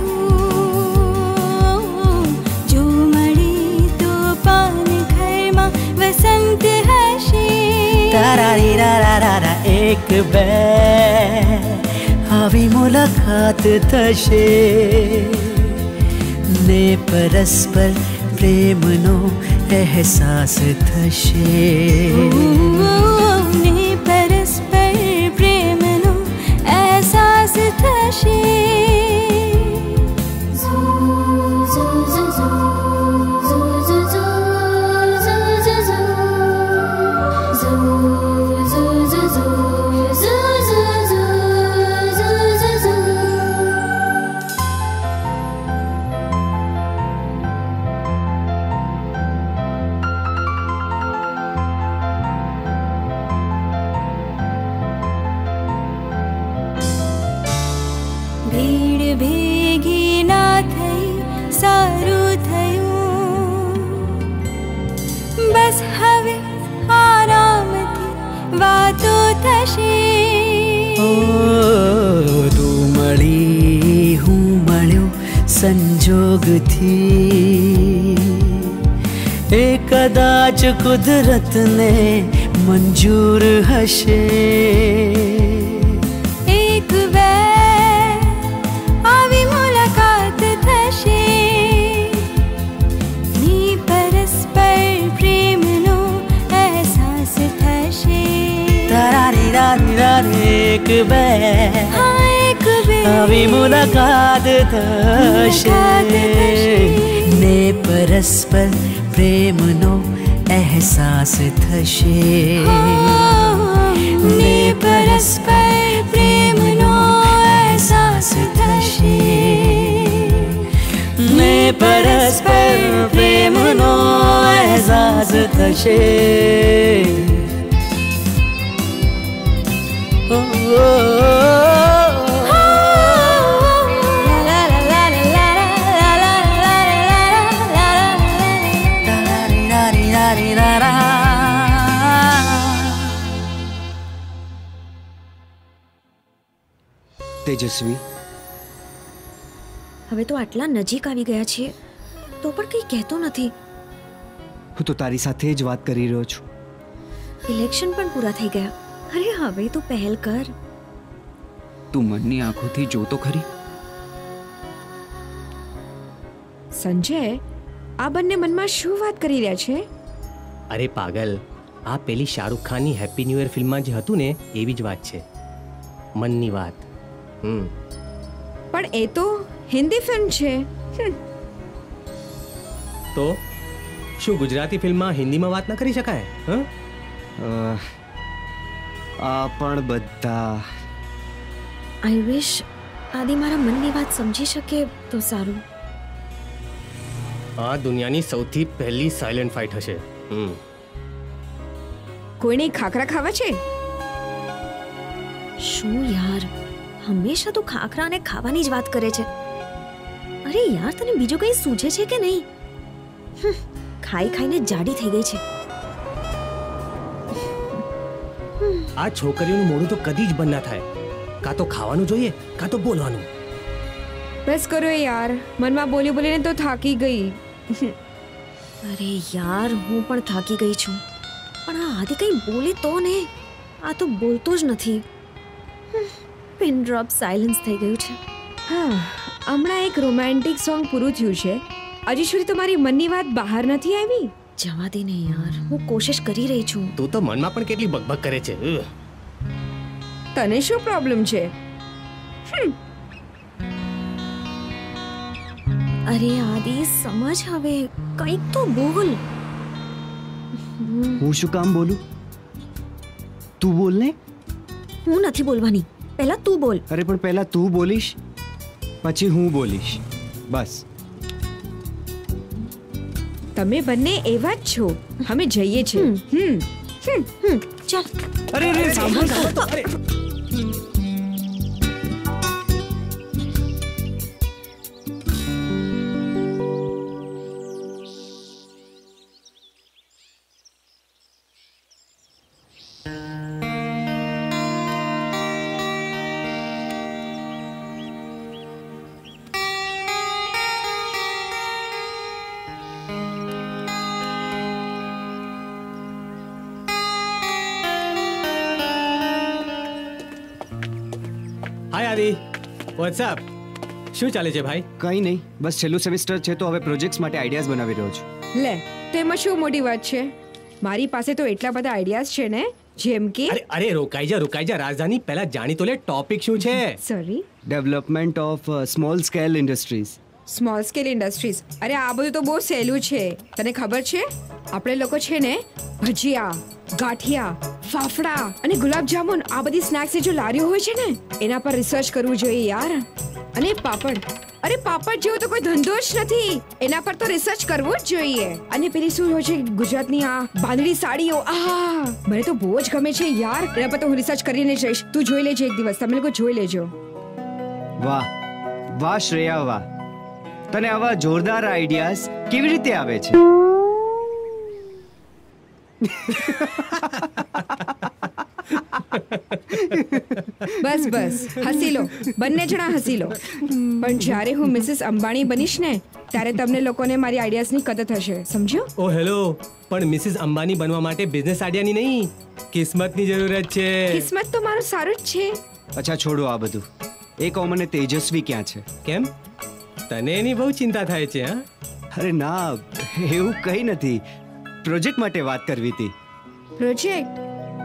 બધું. જો મળી તો પાનખરમાં વસંત હશે. તારારી રારા એક બે આવી મુલાકાત થશે ને પરસ્પર પ્રેમનો અહેસાસ થશે. ને પરસ્પર પ્રેમનો અહેસાસ થશે. ભીડ ભેગી ના થઈ સારું થયું. બસ હવે આરામથી વાતો થશે. તું મળી હું મળ્યો સંજોગથી. એ કદાચ કુદરતને મંજૂર હશે. એક વાર આવી મુલાકાત થશે ને પરસ્પર પ્રેમનો અહેસાસ થશે. તારારી રારી રારી એક બે હા એક બે આવી મુલાકાત થશે ને પરસ્પર પ્રેમનો અહેસાસ થશે. ને પરસ્પર પ્રેમનો અહેસાસ પરસ્પર પ્રેમનો અહેસાસ થશે. ઓ, ઓ, તેજસ્વી, હવે તો આટલા નજીક આવી ગયા છીએ તો પણ કંઈ કહેતો નથી. હું તો તારી સાથે જ વાત કરી રહ્યો છું. ઇલેક્શન પણ પૂરા થઈ ગયા. અરે હવે તું પહેલ કર. તું મનની આંખોથી જો તો ખરી. સંજય, આ બંને મનમાં શું વાત કરી રહ્યા છે? અરે પાગલ, આ પેલી શાહરુખ ખાનની હેપી ન્યૂ યર ફિલ્મમાં જે હતું ને એવી જ વાત છે. મનની વાત. હમ પણ એ તો હિન્દી ફિલ્મ છે. તો શું ગુજરાતી ફિલ્મમાં હિન્દીમાં વાત ન કરી શકાય? હ આ પણ બધા આઈ વિશ આદિ મારા મનની વાત સમજી શકે તો સારું. આ દુનિયાની સૌથી પહેલી સાયલેન્ટ ફાઇટ હશે. હમ કોઈને ખાખરા ખાવા છે? શું યાર, હંમેશા તું ખાખરા અને ખાવાની જ વાત કરે છે. અરે યાર, તને બીજું કંઈ સૂઝે છે કે નહીં? ખાઈ ખાઈને જાડી થઈ ગઈ છે. આ છોકરીઓનું મોઢું તો કદી જ બંધ ના થાય. કાં તો ખાવાનું જોઈએ કાં તો બોલવાનું. બસ કરો યાર, મનમાં બોલી બોલીને તો થાકી ગઈ. અરે યાર, હું પણ થાકી ગઈ છું. પણ આ આદિ કંઈ બોલે તો ને, આ તો બોલતો જ નથી. પિન ડ્રોપ સાયલન્સ થઈ ગયું છે. હા, હમણાં એક રોમેન્ટિક સોંગ પૂરું થયું છે. હજી સુધી તમારી મનની વાત બહાર નથી આવી. જવા દે ને યાર, હું કોશિશ કરી રહી છું. તું તો મનમાં પણ કેટલી બકબક કરે છે. તને શું પ્રોબ્લેમ છે? અરે આદિ, સમજ હવે, કંઈક તો બોલ. હું શું કામ બોલું? તું બોલ ને. હું નથી બોલવાની, પહેલા તું બોલ. અરે પણ પહેલા તું બોલીશ પછી હું બોલીશ. બસ. તમે બંને એવા જ છો. અમે જઈએ છીએ. હમ હમ ચાલ. અરે અરે સાંભળ તો. અરે હાય આદિ, વોટ્સ અપ? શું ચાલે છે ભાઈ? કંઈ નહીં, બસ છેલ્લું સેમેસ્ટર છે તો હવે પ્રોજેક્ટ્સ માટે આઈડિયાઝ બનાવી રહ્યો છું. લે, તો એમાં શું મોટી વાત છે? મારી પાસે તો એટલા બધા આઈડિયાઝ છે ને, જેમ કે અરે અરે રોકાઈ જા રોકાઈ જા રાજધાની, પહેલા જાણી તો લે ટોપિક શું છે. Sorry, development of small scale industries. Small scale industries? અરે આ બધું તો બહુ સહેલું છે. તને ખબર છે, આપણે લોકો છે ને ભજીયા, ગાંઠિયા, ફાફડા અને ગુલાબજામુન, આ બધી સ્નેક્સની જો લારીઓ હોય છે ને, એના પર રિસર્ચ કરવું જોઈએ યાર. અને પાપડ, અરે પાપડ જેવો તો કોઈ ધંધો જ નથી, એના પર તો રિસર્ચ કરવું જ જોઈએ. અને પેલી શું હોય છે ગુજરાતની આ બાંધણી સાડીઓ, આહ મને તો બહુ જ ગમે છે યાર. એના પર તો હું રિસર્ચ કરીને જઈશ. તું જોઈ લેજે એક દિવસ, તમે લોકો જોઈ લેજો. વાહ વાહ શ્રેયા, વાહ. તને આવા જોરદાર આઈડિયાઝ કેવી રીતે આવે છે? બસ બસ હસી લો, બંને જણા હસી લો. પણ જ્યારે હું મિસિસ અંબાણી બનીશ ને, ત્યારે તમને લોકોને મારી આઈડિયાઝની કદર થશે, સમજ્યો? ઓ હેલો, પણ મિસિસ અંબાણી બનવા માટે બિઝનેસ આઈડિયાની નહીં, કિસ્મતની જરૂરત છે. કિસ્મત તો મારું સારું જ છે. અચ્છા છોડો આ બધું. એ કહો મને, તેજસ્વી ક્યાં છે? કેમ, તને એની બહુ ચિંતા થાય છે? હા, અરે ના, એવું કંઈ નથી. પ્રોજેક્ટ માટે વાત કરવી હતી. પ્રોજેક્ટ?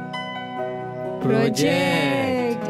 પ્રોજેક્ટ?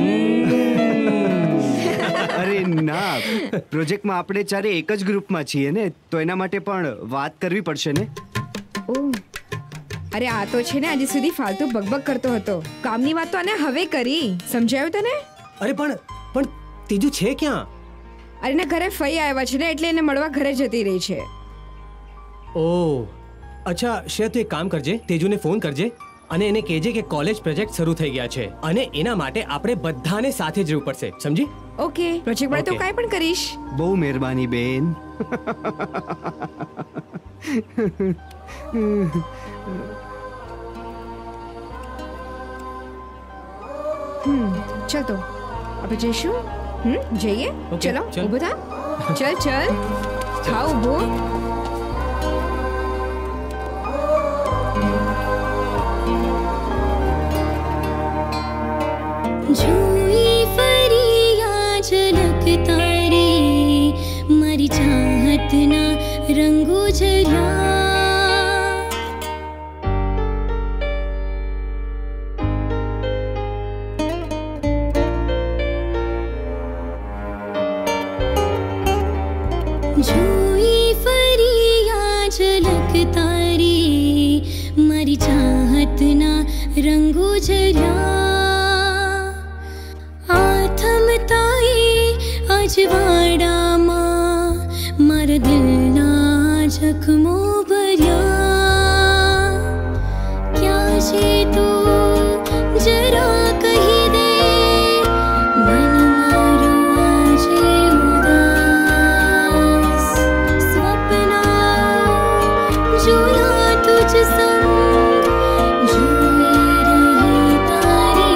અરે ના, પ્રોજેક્ટમાં આપણે ચારે એક જ ગ્રુપમાં છીએ ને, તો એના માટે પણ વાત કરવી પડશે ને. ઓહ, અરે આ તો છે ને હજી સુધી ફાલતુ બકબક કરતો હતો. કામની વાત તો આને હવે કરી, સમજાયું તને? અરે પણ પણ તેજુ છે ક્યાં? અરે એના ઘરે ફઈ આવ્યા છે ને એટલે એને મળવા ઘરે જતી રહી છે. ઓ અચ્છા શ્રેયા, તું એક કામ કરજે, તેજુને ફોન કરજે અને એને કહેજે કે કોલેજ પ્રોજેક્ટ શરૂ થઈ ગયા છે અને એના માટે આપણે બધાને સાથે જવું પડશે, સમજી? ઓકે, પ્રોજેક્ટ માટે તો કાંઈ પણ કરીશ. બહુ મહેરબાની બેન. હમ ચલ તો આપણે જઈશું. હમ જઈએ. ચલો ઊભો થા. ચલ ચલ ખાઓ ઊભો. જોઈ ફરી આ ઝલક તારી મારી ચાહતના રંગો જર્યા. જોઈ ફરી આ ઝલક તારી મારી ચાહતના રંગો જર્યા. અજવાડામાં મારા દિલના જખમો ભર્યા. ક્યાં છે તું જરા કહી દે, મન મારું આજે ઉદાસ. સપના જોયા તુજ સંગ, જોઈ રહી તારી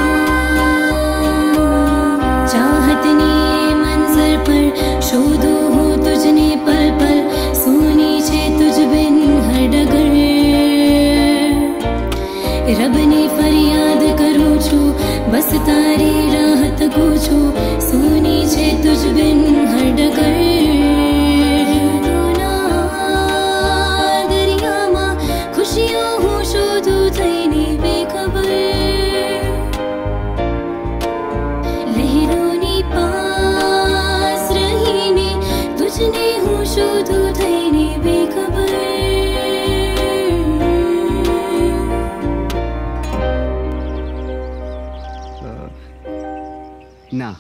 વાત. ચાહતની मंजर पर शोधूं हूँ तुझने पल पल, सोनी छे तुझ बिन हर डगर. रबने फरियाद करूं छू, बस तारी राह तकूं छू, सोनी छे तुझ बिन हर डगर. दरियाમાં ખુશીઓ હું શોધું થઈને બેખબર. લહેરોની પાસ રહીને તુજને હું શોધું થઈને બેખબર. ના,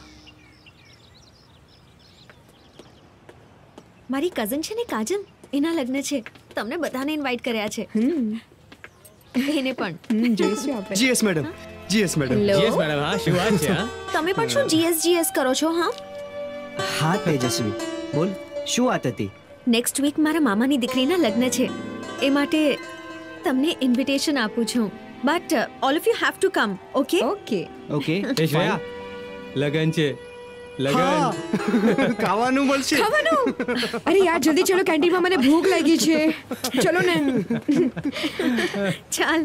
મારી કઝન છે ને કાજલ, એના લગ્ન છે. તમને બધાને ઇન્વાઇટ કર્યા છે. એને પણ જોઈશું આપણે. GS madam. GS madam. GS madam. હા શું વાત છે? હા તમે પણ શું જીએસ જીએસ કરો છો? હા હા તેજસ્વી, બોલ શું વાત હતી? નેક્સ્ટ વીક મારા મામાની દીકરીના લગ્ન છે, એ માટે તમને ઇન્વિટેશન આપું છું. But all of you have to come. Okay okay okay. એ શ્રેયા, લગન છે. લગન ખાવાનું મળશે. ખાવાનું. અરે યાર જલ્દી ચલો, કેન્ટીનમાં મને ભૂખ લાગી છે. ચલો ને. ચાલ.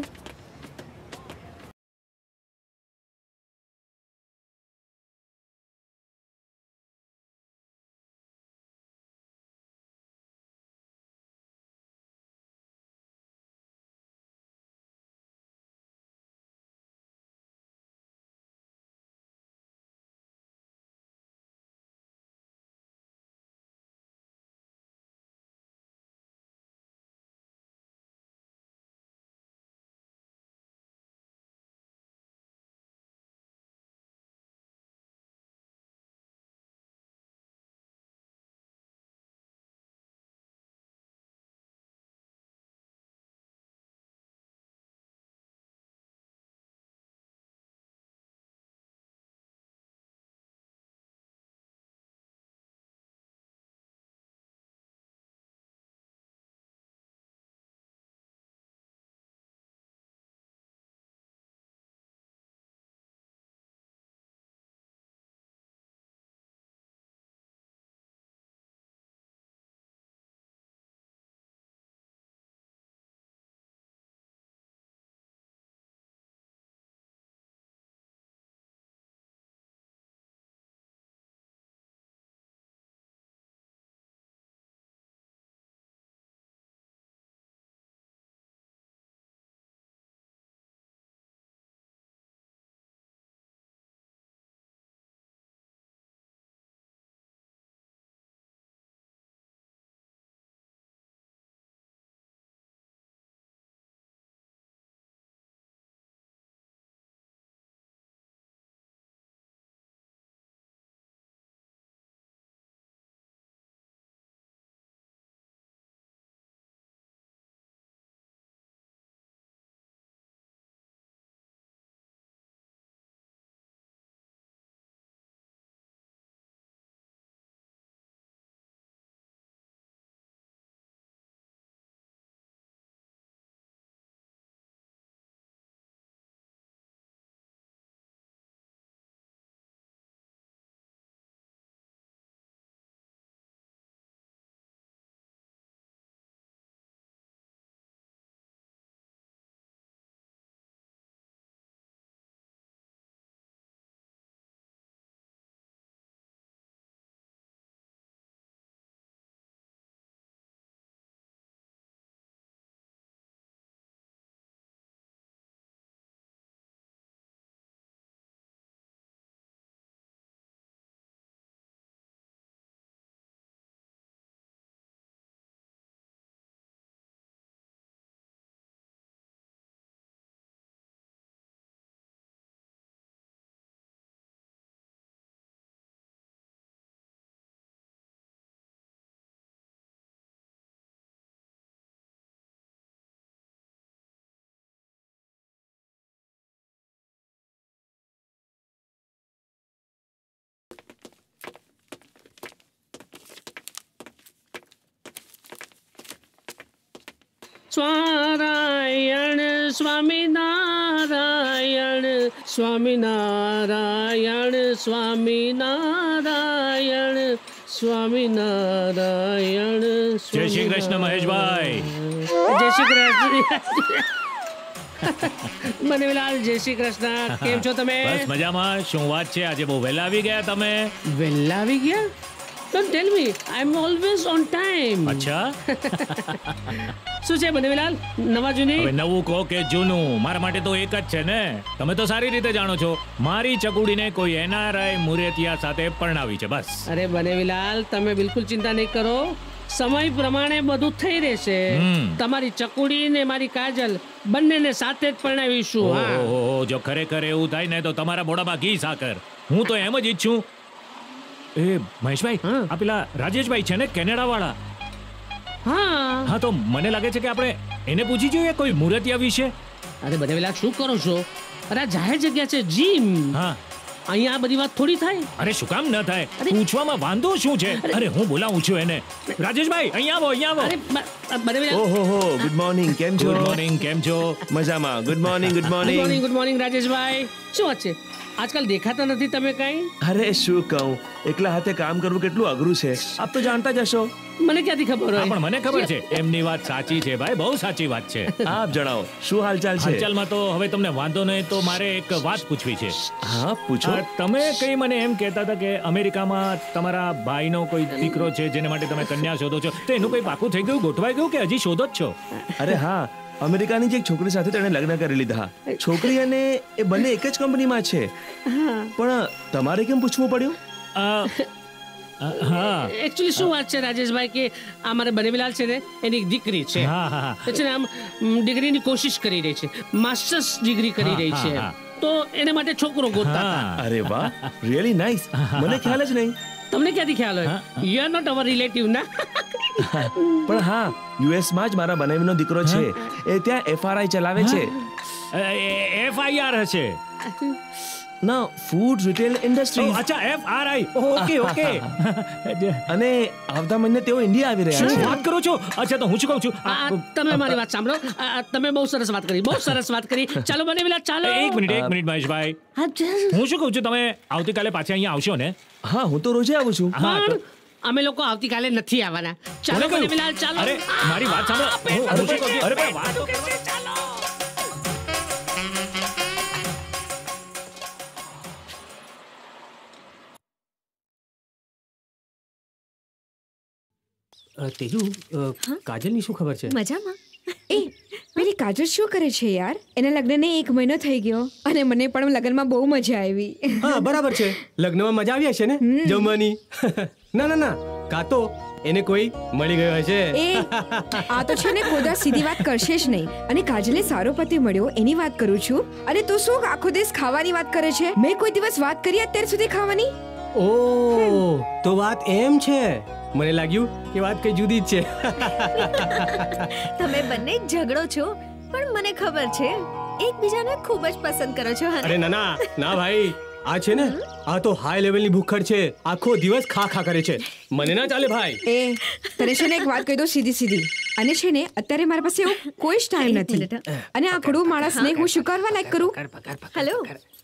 સ્વારાયણ સ્વામિનારાયણ સ્વામિનારાયણ સ્વામિનારાયણ સ્વામિનારાયણ. જય શ્રી કૃષ્ણ મહેશભાઈ. જય શ્રી કૃષ્ણ. બનેવીલાલ જય શ્રી કૃષ્ણ. કેમ છો તમે? બસ મજામાં. શું વાત છે, આજે બહુ વહેલા આવી ગયા તમે? વહેલા આવી ગયા? Don't tell me. I'm always on time. અચ્છા. શું છે બનેવીલાલ, નવા જૂની? હવે નવું કહો કે જૂનું, મારા માટે તો એક જ છે ને. તમે તો સારી રીતે જાણો છો, મારી ચકુડીને કોઈ એનઆરઆઈ મુરેતિયા સાથે પરણાવી છે, બસ. અરે બનેવીલાલ, તમે બિલકુલ ચિંતા નહીં કરો. સમય પ્રમાણે બધું થઈ રહેશે. તમારી ચકુડી ને મારી કાજલ બંનેને સાથે જ પરણાવીશું. ઓહો, જો ખરેખર એવું થાય ને તો તમારા મોઢામાં ઘી સાકર. હું તો એમ જ ઈચ્છું. એ મહેશભાઈ, આ પેલા રાજેશભાઈ છે ને કેનેડા વાળા? હા હા, તો મને લાગે છે કે આપણે એને પૂછી જોઈએ કોઈ મુરતિયા વિશે. અરે બનેવીલાલ, શું કરો છો? અરે આ જાહેર જગ્યા છે, જીમ. હા, અહીંયા આ બધી વાત થોડી થાય. અરે શું કામ ન થાય? પૂછવામાં વાંધો શું છે? અરે હું બોલાવું છું એને. રાજેશભાઈ, અહીંયા આવો, અહીંયા આવો. ઓહો હો, ગુડ મોર્નિંગ. કેમ છો? Good morning. કેમ છો? મજામાં. Good morning. Good morning. Good morning. Good morning Rajeshbhai. શું વાત છે? આજકાલ દેખાતા નથી તમે કઈ? અરે શું કહું, એકલા હાથે કામ કરવું કેટલું અઘરું છે, આપ તો જાણતા જ હશો. મને ક્યાંથી ખબર હોય? પણ મને ખબર છે, એમની વાત સાચી છે ભાઈ, બહુ સાચી વાત છે. આપ જણાવો, શું હાલચાલ છે? હાલચાલમાં તો હવે તમને વાંધો નહીં, તો મારે એક વાત પૂછવી છે. હા, પૂછો. તમે કઈ મને એમ કહેતા હતા કે અમેરિકામાં તમારા ભાઈનો કોઈ દીકરો છે જેને માટે તમે કન્યા શોધો છો, તો એનું કોઈ પાકું થઈ ગયું, ગોઠવાઈ ગયું કે હજી શોધો જ છો? અરે હા, અમેરિકાની જે એક છોકરી સાથે તેણે લગ્ન કરી લીધા. છોકરી અને એ બંને એક જ કંપનીમાં છે. પણ તમારે કેમ પૂછવું પડ્યું? હા, એકચ્યુઅલી શું વાત છે રાજેશભાઈ કે આ મારે બનેવીલાલ છે ને, એની એક દીકરી છે. હા હા છે ને, આમ ડિગ્રીની કોશિશ કરી રહી છે, માસ્ટર્સ ડિગ્રી કરી રહી છે, તો એને માટે છોકરો ગોતતા હતા. અરે વાહ, રિયલી નાઇસ. મને ખ્યાલ જ નહીં. તમને ક્યાંથી ખ્યાલ હોય? You are not our relative ના? પણ હા, યુએસ માં જ મારા બનાવીનો દીકરો છે, એ ત્યાં એફઆરઆઈ ચલાવે છે. એફઆઈઆર હશે ના, ફૂડ રિટેલ ઇન્ડસ્ટ્રી. અચ્છા, એફઆરઆઈ. Okay okay. અને આવતા મહિને તેઓ ઇન્ડિયા આવી રહ્યા છે. શું વાત કરો છો? અચ્છા, તો હું શું કહું છું, તમે મારી વાત સાંભળો. તમે બહુ સરસ વાત કરી, બહુ સરસ વાત કરી. ચાલો બનેવીલાલ, ચાલો. એક મિનિટ, એક મિનિટ મહેશભાઈ. હું શું કહું છું, તમે આવતીકાલે પાછા અહીંયા આવશો ને? હા, હું તો રોજે આવું છું. પણ અમે લોકો આવતીકાલે નથી આવવાના. ચાલો બનેવીલાલ, ચાલો. અરે મારી વાત સાંભળો. હું શું કહું છું? અરે વાત તો કરો. ચાલો. તેજુ, કાજલની શું ખબર છે? મજામાં. એ પેલી કાજલ શું કરે છે યાર? એના લગ્નને એક મહિનો થઈ ગયો અને મને પણ લગ્નમાં બહુ મજા આવી. હા, બરાબર છે. લગ્નમાં મજા આવી હશે ને, જમવાની? ના ના ના, કાં તો એને કોઈ મળી ગયો હશે. એ આ તો છે ને, ખોદા સીધી વાત કરશે જ નહીં. અને કાજલે સારો પતિ મળ્યો એની વાત કરું છું. અને તું શું આખો દિવસ ખાવાની વાત કરે છે? મેં કોઈ દિવસ વાત કરી અત્યાર સુધી ખાવાની? ઓ, તો વાત એમ છે. મને લાગ્યું કે વાત કઈ જુદી જ છે. તમે બંને ઝઘડો છો, પણ મને ખબર છે એકબીજાને ખૂબ જ પસંદ કરો છો. અરે ના ના ના ભાઈ, આ છે ને, આ તો હાઈ લેવલની ભૂખડ છે. આખો દિવસ ખા ખા કરે છે. મને ના ચાલે ભાઈ. એ તને છે ને એક વાત કહી દો સીધી સીધી. અને છે ને, અત્યારે મારી પાસે એવું કોઈ જ ટાઈમ નથી. અને આકડું માણસને હું શું કરવા લાયક કરું? હેલો.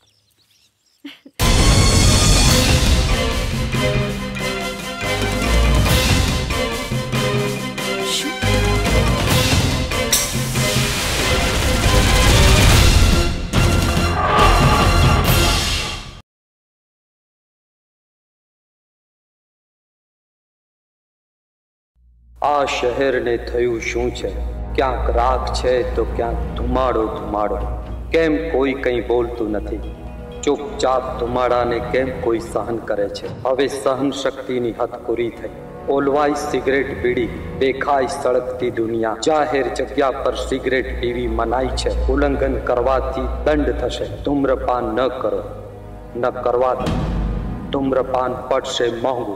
આ શહેરને થયું શું છે? ક્યાંક રાખ છે તો ક્યાંક ધુમાડો ધુમાડો. કેમ કોઈ કંઈ બોલતું નથી? ચૂપચાપ ધુમાડાને કેમ કોઈ સહન કરે છે? હવે સહન શક્તિની હદ પૂરી થઈ. ઓલવાઈ સિગરેટ પીડી, દેખાય સળગતી દુનિયા. જાહેર જગ્યા પર સિગરેટ પીવી મનાઈ છે. ઉલ્લંઘન કરવાથી દંડ થશે. ધૂમ્રપાન ન કરો, ન કરવા દો. ધૂમ્રપાન પડશે મોંઘું.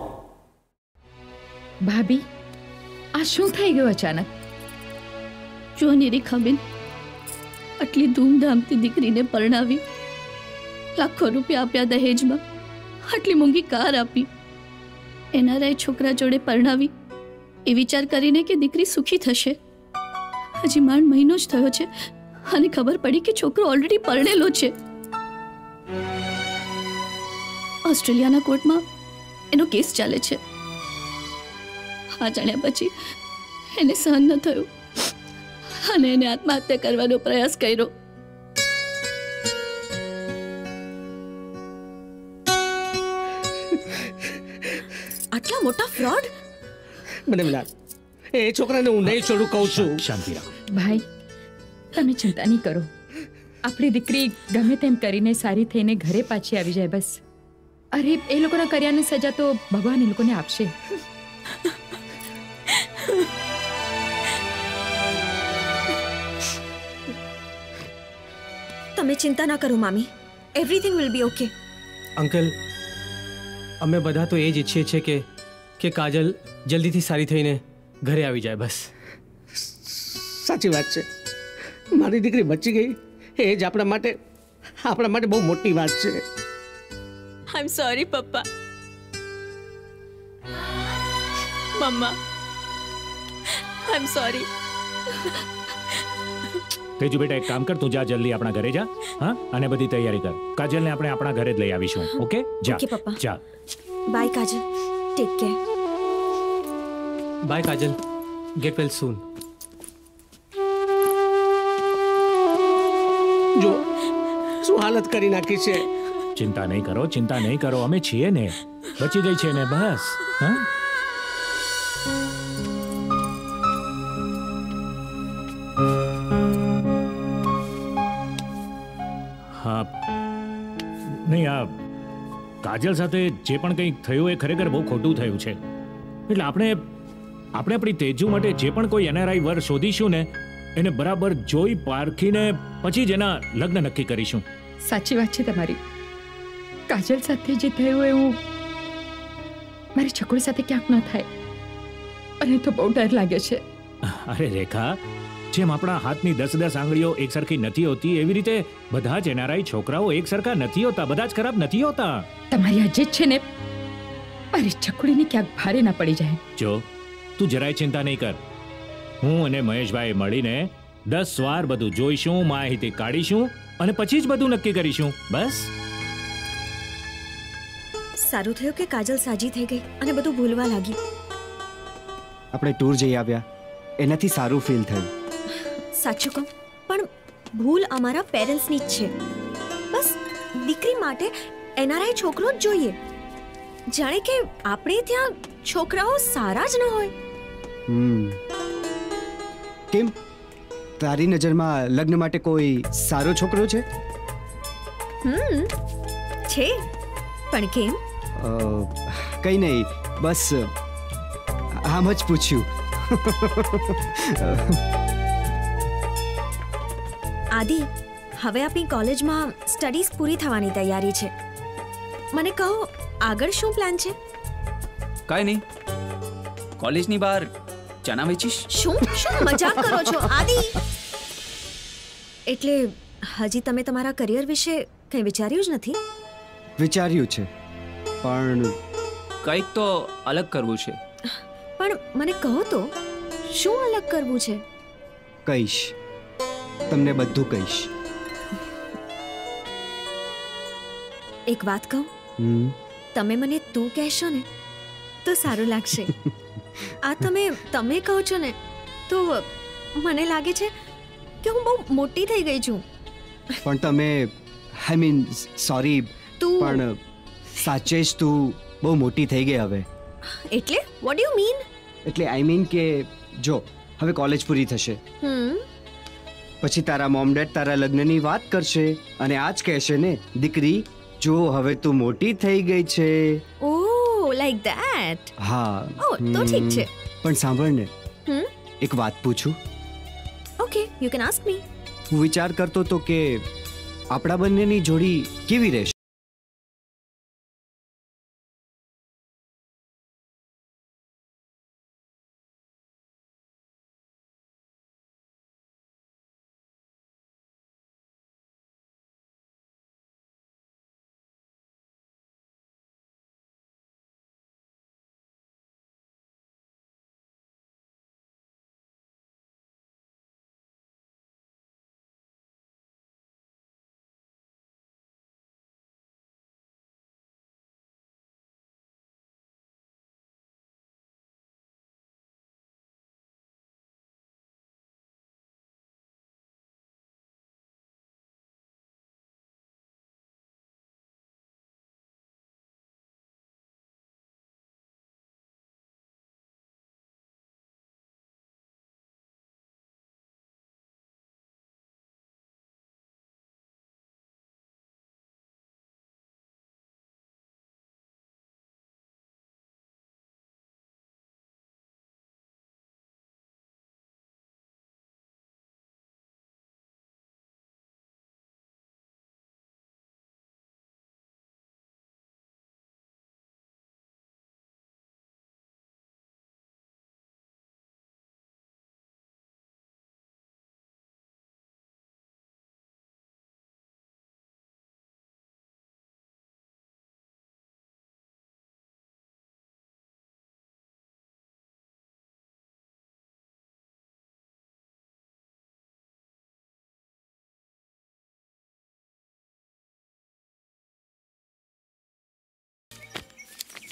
ભાભી, આ શું થઈ ગયું અચાનક? જો ની રેખાબેન, આટલી ધૂમધામથી દીકરીને પરણાવી, લાખો રૂપિયા આપ્યા દહેજમાં, આટલી મોંઘી કાર આપી, એનઆરઆઈ છોકરા જોડે પરણાવી, એ વિચાર કરીને કે દીકરી સુખી થશે. હજી માંડ મહિનો જ થયો છે અને ખબર પડી કે છોકરો ઓલરેડી પરણેલો છે. ઓસ્ટ્રેલિયાના કોર્ટમાં એનો કેસ ચાલે છે. આ જાણ્યા પછી એને સહન ન થયું અને એને આત્મહત્યા કરવાનો પ્રયાસ કર્યો. આટલા મોટા ફ્રોડ? મને મિલા એ છોકરાને હું નહીં છોડું કહું છું. શાંતિ રાખ ભાઈ, તમે ચિંતા નહીં કરો. આપણી દીકરી ગમે તેમ કરીને સારી થઈને ઘરે પાછી આવી જાય બસ. અરે એ લોકોના કર્યાની સજા તો ભગવાન એ લોકોને આપશે. તમે ચિંતા ના કરો મામી. Everything will be okay. Uncle, અમે બધા તો એ જ ઈચ્છીએ છીએ કે કે કાજલ જલ્દીથી સારી થઈને ઘરે આવી જાય બસ. સાચી વાત છે. મારી દીકરી બચી ગઈ એ જ આપણા માટે આપણા માટે બહુ મોટી વાત છે. આઈ એમ સોરી પપ્પા. મમ્મા, આઈ એમ સોરી. તેજુ બેટા એક કામ કર, તું જા જલ્દી આપણા ઘરે જા. હા, અને બધી તૈયારી કર. કાજલને આપણે આપણા ઘરે જ લઈ આવીશું. ઓકે? જા. ઓકે પપ્પા. જા. Bye Kajal. Take care. Bye Kajal. Get well soon. જો શું હાલત કરી નાખી છે. ચિંતા નહીં કરો, ચિંતા નહીં કરો, અમે છીએ ને. બચી ગઈ છે ને બસ. હા, હા. નહીં, આ કાજલ સાથે જે પણ કંઈ થયું એ ખરેખર બહુ ખોટું થયું છે. એટલે આપણે આપણે આપણી તેજુ માટે જે પણ કોઈ એનઆરઆઈ વર શોધીશું ને એને બરાબર જોઈ પારખીને પછી જ એના લગ્ન નક્કી કરીશું. સાચી વાત છે તમારી. કાજલ સાથે જે થયું એવું મારી છોકરી સાથે ક્યાંક ન થાય. અને તો બહુ ડર લાગે છે. અરે રેખા, જેમ આપણા હાથની દસ દસ આંગળીઓ એક સરખી નથી હોતી એવી રીતે બધા જ એનઆરઆઈ છોકરાઓ એક સરખા નથી હોતા, બધા જ ખરાબ નથી હોતા. તમારી આ જીત છે ને મારી છોકરીને ક્યાંક ભારે ના પડી જાય. જો તું જરાય ચિંતા નહીં કર. હું અને મહેશભાઈ મળીને દસ વાર બધું જોઈશું, માહિતી કાઢીશું અને પછી જ બધું નક્કી કરીશું. બસ. સારું થયું કે કાજલ સાજી થઈ ગઈ અને બધું ભૂલવા લાગી. આપણે ટૂર જઈ આવ્યા એનાથી સારું ફીલ થયું. સાચું કહું પણ ભૂલ અમારા પેરેન્ટ્સની જ છે. બસ દીકરી માટે એનઆરઆઈ છોકરો જ જોઈએ. જાણે કે આપણે ત્યાં છોકરાઓ સારા જ ન હોય. હમ કેમ, તારી નજરમાં લગ્ન માટે કોઈ સારો છોકરો છે? હમ છે, પણ કેમ? કઈ નહીં, બસ આમ જ પૂછ્યું. આદિ, હવે આપણી કોલેજમાં સ્ટડીઝ પૂરી થવાની તૈયારી છે. મને કહો આગળ શું પ્લાન છે? કાંઈ નહીં, કોલેજની બહાર ચના વેચીશ. શું શું મજાક કરો છો આદિ? એટલે હજી તમે તમારા કરિયર વિશે કંઈ વિચાર્યું જ નથી? વિચાર્યું છે, પણ કંઈક તો અલગ કરવું છે. પણ મને કહો તો શું અલગ કરવું છે? કહીશ, તમને બધું કહીશ. એક વાત કહું, હમ તમે મને તું કહેશો ને તો સારું લાગશે. આ તમે તમે કહો છો ને તો મને લાગે છે કે હું બહુ મોટી થઈ ગઈ છું. પણ તમે, આઈ મીન સોરી, તું પણ સાચે જ તું બહુ મોટી થઈ ગઈ હવે. એટલે વોટ ડુ યુ મીન? એટલે આઈ મીન કે જો હવે કોલેજ પૂરી થશે, હમ પછી તારા મોમ ડેડ તારા લગ્નની વાત કરશે અને આજ કહેશે ને, દીકરી જો હવે તું મોટી થઈ ગઈ છે. Oh, like that. હા. ઓ તો ઠીક છે. પણ સાંભળ ને, હમ એક વાત પૂછું? Okay, you can ask me. હું વિચાર કરતો તો કે આપણા બંનેની જોડી કેવી રહેશે.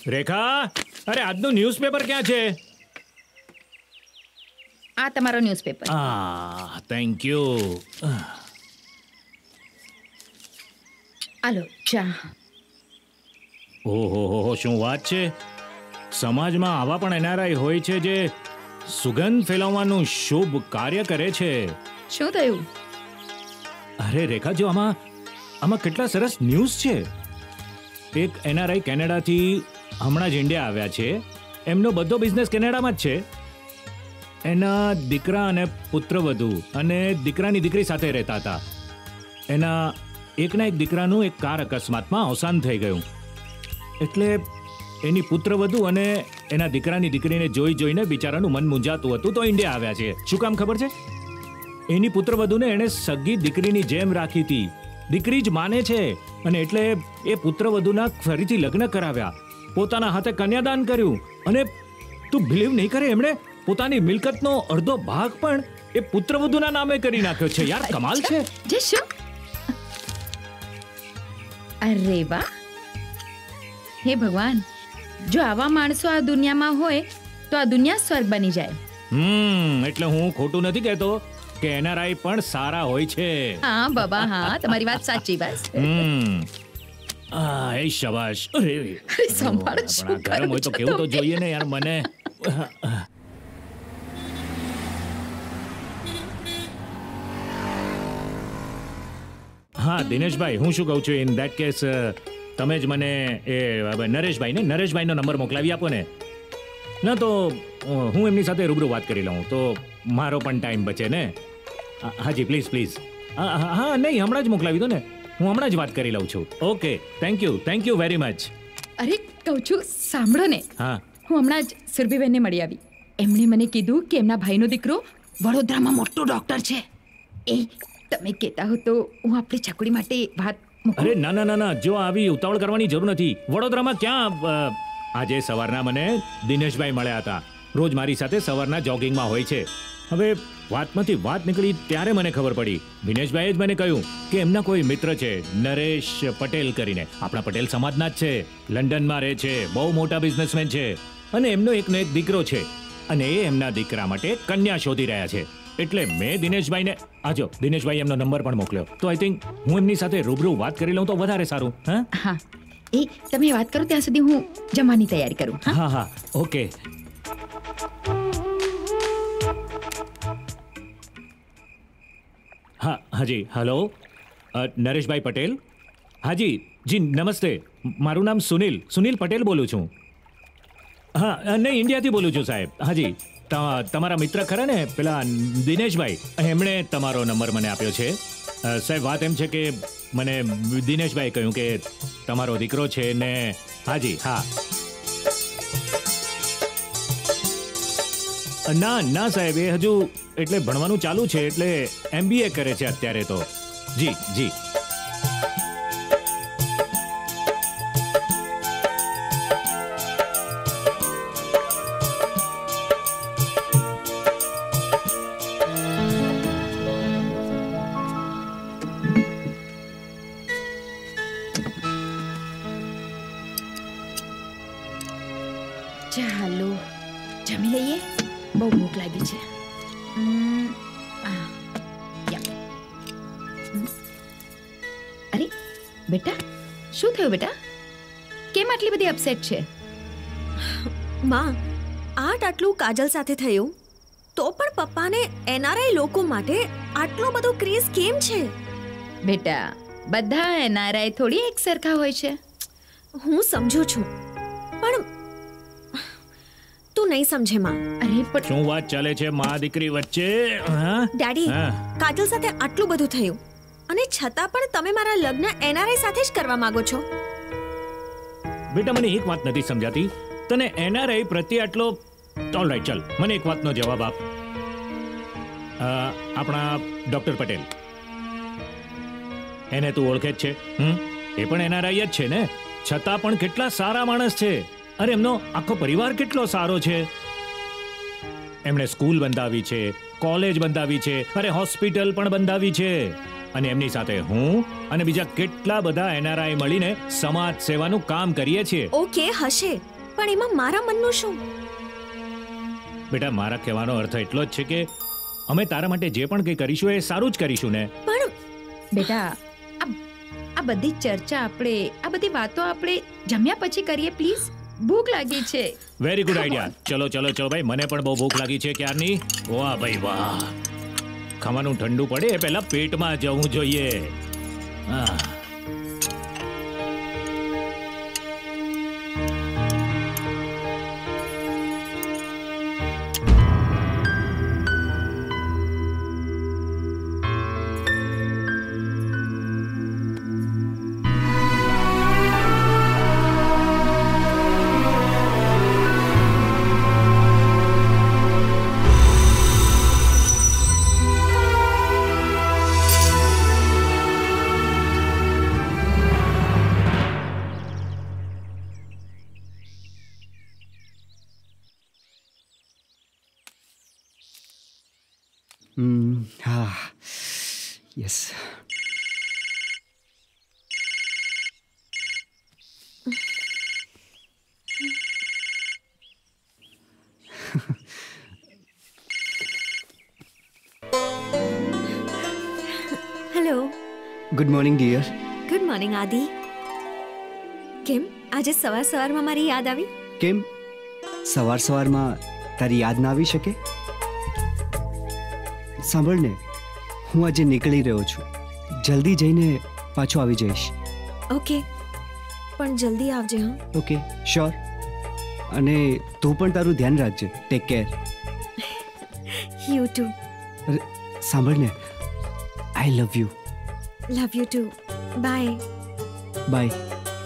રેખા, અરે આજનું ન્યૂઝપેપર ક્યાં છે? આ તમારો ન્યૂઝપેપર. આ થેન્ક યુ. આલો ચા. ઓહો હો હો, શું વાત છે! સમાજમાં આવા પણ એનઆરઆઈ હોય છે જે સુગંધ ફેલાવવાનું શુભ કાર્ય કરે છે. શું થયું? અરે રેખા, જો આમાં આમાં કેટલા સરસ ન્યૂઝ છે. એક એનઆરઆઈ કેનેડાથી હમણાં જ ઇન્ડિયા આવ્યા છે. એમનો બધો બિઝનેસ કેનેડામાં જ છે. એના દીકરા અને પુત્રવધુ અને દીકરાની દીકરી સાથે રહેતા હતા. એના એકના એક દીકરાનું એક કાર અકસ્માતમાં અવસાન થઈ ગયું. એટલે એની પુત્રવધુ અને એના દીકરાની દીકરીને જોઈ જોઈને બિચારાનું મન મૂંઝાતું હતું, તો ઇન્ડિયા આવ્યા છે. શું કામ ખબર છે? એની પુત્રવધુને એણે સગી દીકરીની જેમ રાખી હતી. દીકરી જ માને છે, અને એટલે એ પુત્રવધુના ફરીથી લગ્ન કરાવ્યા, પોતાના હાથે કન્યાદાન કર્યું, અને તું બિલીવ નહીં કરે, એમણે પોતાની મિલકતનો અડધો ભાગ પણ એ પુત્રવધુના નામે કરી નાખ્યો છે. યાર, કમાલ છે. જે શું? અરે વાહ! હે ભગવાન, જો આવા માણસો આ દુનિયામાં હોય તો આ દુનિયા સ્વર્ગ બની જાય. હમ એટલે હું ખોટું નથી કહેતો કે એનઆરઆઈ પણ સારા હોય છે. હા બાબા, હા, તમારી વાત સાચી. બસ હમ આ એ શાબાશ. અરે સંભાળો, શું ગરમ હોય તો કેવું તો જોઈએ ને યાર મને. હા દિનેશભાઈ, હું શું કહું છું, ઇન ધેટ કેસ તમે જ મને એ નરેશભાઈ ને નરેશભાઈનો નંબર મોકલાવી આપો ને. ના તો હું એમની સાથે રૂબરૂ વાત કરી લઉં તો મારો પણ ટાઈમ બચે ને. હાજી પ્લીઝ પ્લીઝ. હા નહીં, હમણાં જ મોકલાવી દો ને, હું હમણાં જ વાત કરી લઉં છું. Okay, thank you thank you very much. અરે કહું છું, સાંભળો ને. હા, હું હમણાં જ સુરભીબેનને મળી આવી. એમણે મને કીધું કે એમના ભાઈનો દીકરો વડોદરામાં મોટો ડોક્ટર છે. એ તમે કહેતા હો તો હું આપણી છકડી માટે વાત. અરે ના ના ના ના, જો આવી ઉતાવળ કરવાની જરૂર નથી. વડોદરામાં ક્યાં? આજે સવારના મને દિનેશભાઈ મળ્યા હતા. રોજ મારી સાથે સવારના જોગિંગમાં હોય છે. હવે વાતમાંથી વાત નીકળી ત્યારે મને ખબર પડી. દિનેશભાઈએ જ મને કહ્યું કે એમના કોઈ મિત્ર છે, નરેશ પટેલ કરીને, આપણા પટેલ સમાજના જ છે, લંડનમાં રહે છે, બહુ મોટા બિઝનેસમેન છે, અને એમનો એકનો એક દીકરો છે, અને એ એમના દીકરા માટે કન્યા શોધી રહ્યા છે. એટલે મેં દિનેશભાઈને આજો દિનેશભાઈ એમનો નંબર પણ મોકલ્યો. તો આઈ થિંક હું એમની સાથે રૂબરૂ વાત કરી લઉં તો વધારે સારું. હા હા, એ તમે વાત કરો ત્યાં સુધી હું જમવાની તૈયારી કરું. હા હા, ઓકે. હા હાજી, હેલો, નરેશભાઈ પટેલ. હાજી જી નમસ્તે, મારું નામ સુનિલ સુનિલ પટેલ બોલું છું. હા નહીં, ઇન્ડિયાથી બોલું છું સાહેબ. હાજી, તમારા મિત્ર ખરા ને પેલા દિનેશભાઈ, એમણે તમારો નંબર મને આપ્યો છે. સાહેબ વાત એમ છે કે મને દિનેશભાઈ કહ્યું કે તમારો દીકરો છે ને. હાજી હા. ના ના સાહેબ, એ હજુ એટલે ભણવાનું ચાલુ છે, એટલે એમબીએ કરે છે અત્યારે તો. જી જી. ચાલો જમી લઈએ, બહુ ભૂખ લાગી છે. અરે બેટા, શું થયું બેટા? કેમ આટલી બધી અપસેટ છે? માં, આટ આટલું કાજલ સાથે થયું તો પણ પપ્પાને એનઆરઆઈ લોકો માટે આટલો બધો ક્રેઝ કેમ છે? બેટા, બધા એનઆરઆઈ થોડી એક સરખા હોય છે. હું સમજુ છું, પણ તું નહીં સમજે માં. અરે પણ શું વાત ચાલે છે માં દીકરી વચ્ચે? ડેડી, કાજલ સાથે આટલું બધું થયું અને છતાં પણ તમે મારા લગ્ન એનઆરઆઈ સાથે જ કરવા માંગો છો. બેટા, મને એક વાત નથી સમજાતી. તને એનઆરઆઈ પ્રત્યે આટલો ઓલરાઈટ, ચાલ મને એક વાતનો જવાબ આપ. આપણા ડોક્ટર પટેલ, એને તું ઓળખે જ છે. હમ એ પણ એનઆરઆઈ જ છે ને, છતાં પણ કેટલા સારા માણસ છે. અરે એમનો આખો પરિવાર કેટલો સારો છે. એમણે સ્કૂલ બંધાવી છે, કોલેજ બંધાવી છે, અરે હોસ્પિટલ પણ બંધાવી છે. અને એમની સાથે હું અને બીજા કેટલા બધા એનઆરઆઈ મળીને સમાજ સેવાનું કામ કરીએ છીએ. ઓકે હશે, પણ એમાં મારા મનનું શું? બેટા મારા કહેવાનો અર્થ એટલો જ છે કે અમે તારા માટે જે પણ કંઈ કરીશું એ સારું જ કરીશું ને. પણ બેટા આ આ બધી ચર્ચા આપણે આ બધી વાતો આપણે જમ્યા પછી કરીએ પ્લીઝ. ભૂખ લાગી છે. Very good idea. ચલો ચલો ચલો ભાઈ, મને પણ બહુ ભૂખ લાગી છે ક્યારની. વાહ ભાઈ વાહ. ખાવાનું ઠંડુ પડે એ પહેલા પેટમાં જવું જોઈએ. હા. Hmm. Ah. Yes. Hello. Good morning dear. Good morning Adi. કેમ આજે સવાર સવારમાં મારી યાદ આવી? કેમ સવાર સવારમાં તારી યાદ ના આવી શકે? સાંભળ ને, હું આજે નીકળી રહ્યો છું. જલ્દી જઈને પાછો આવી જઈશ. ઓકે, પણ જલ્દી આવજે. હા ઓકે, શ્યોર. અને તું પણ તારું ધ્યાન રાખજે. Take care. You too. સાંભળ ને, I love you. Love you too. Bye. Bye.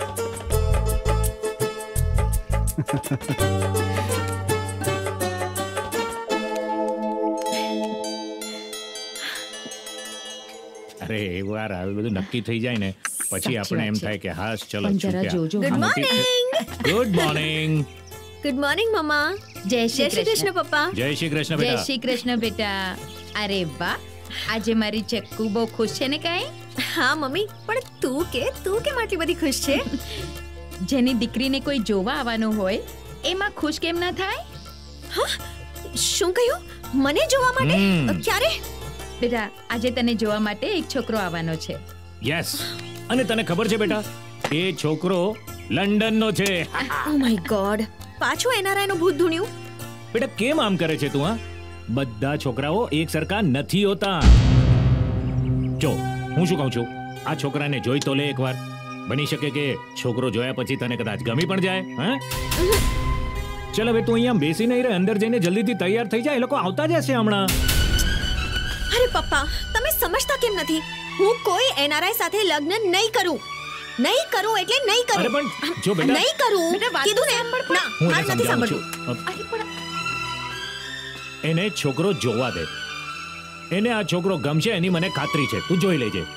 અરે એકવાર આવી બધું નક્કી થઈ જાય ને પછી આપણે એમ થાય કે હાસ ચલો good morning. Good morning. Good morning mama. જય શ્રી કૃષ્ણ પપ્પા. જય શ્રી કૃષ્ણ જય બેટા. શ્રી કૃષ્ણ બેટા. અરે વાહ, આજે મારી ચક્કુ બહુ ખુશ છે ને કાઈ? હા મમ્મી, પણ તું કે તું કેમ આટલી બધી ખુશ છે? જેની દીકરીને કોઈ જોવા આવવાનું હોય એમાં ખુશ કેમ ના થાય? હા, શું કહ્યું? મને જોવા માટે? ક્યારે? બેટા આજે તને જોવા માટે એક છોકરો આવવાનો છે. યસ. અને તને ખબર છે બેટા, એ છોકરો લંડનનો છે. ઓ માય ગોડ, પાછું એનઆરઆઈ નું ભૂત ધૂણ્યું. બેટા કેમ આમ કરે છે તું? હા, બધા છોકરાઓ એક સરખા નથી હોતા. જો હું શું કહું છું, આ છોકરાને જોઈ તો લે એકવાર. બની શકે કે છોકરો જોયા પછી તને કદાચ ગમી પણ જાય. હા ચલ હવે તું અહીંયા બેસી નહીં રહે, અંદર જઈને જલ્દીથી તૈયાર થઈ જાય. એ લોકો આવતા જ હશે હમણાં. અરે પપ્પા, તમે સમજતા કેમ નથી? હું કોઈ એનઆરઆઈ સાથે લગ્ન નહીં કરું. નહીં કરું એટલે નહીં કરું. અરે પણ જો બેટા, નહીં કરું કીધું ને. ના, હું મારે એને નથી સમજાવું સાંભળવું. છું. એને છોકરો જોવા દે. એને આ છોકરો ગમશે એની મને ખાતરી છે. તું જોઈ લેજે.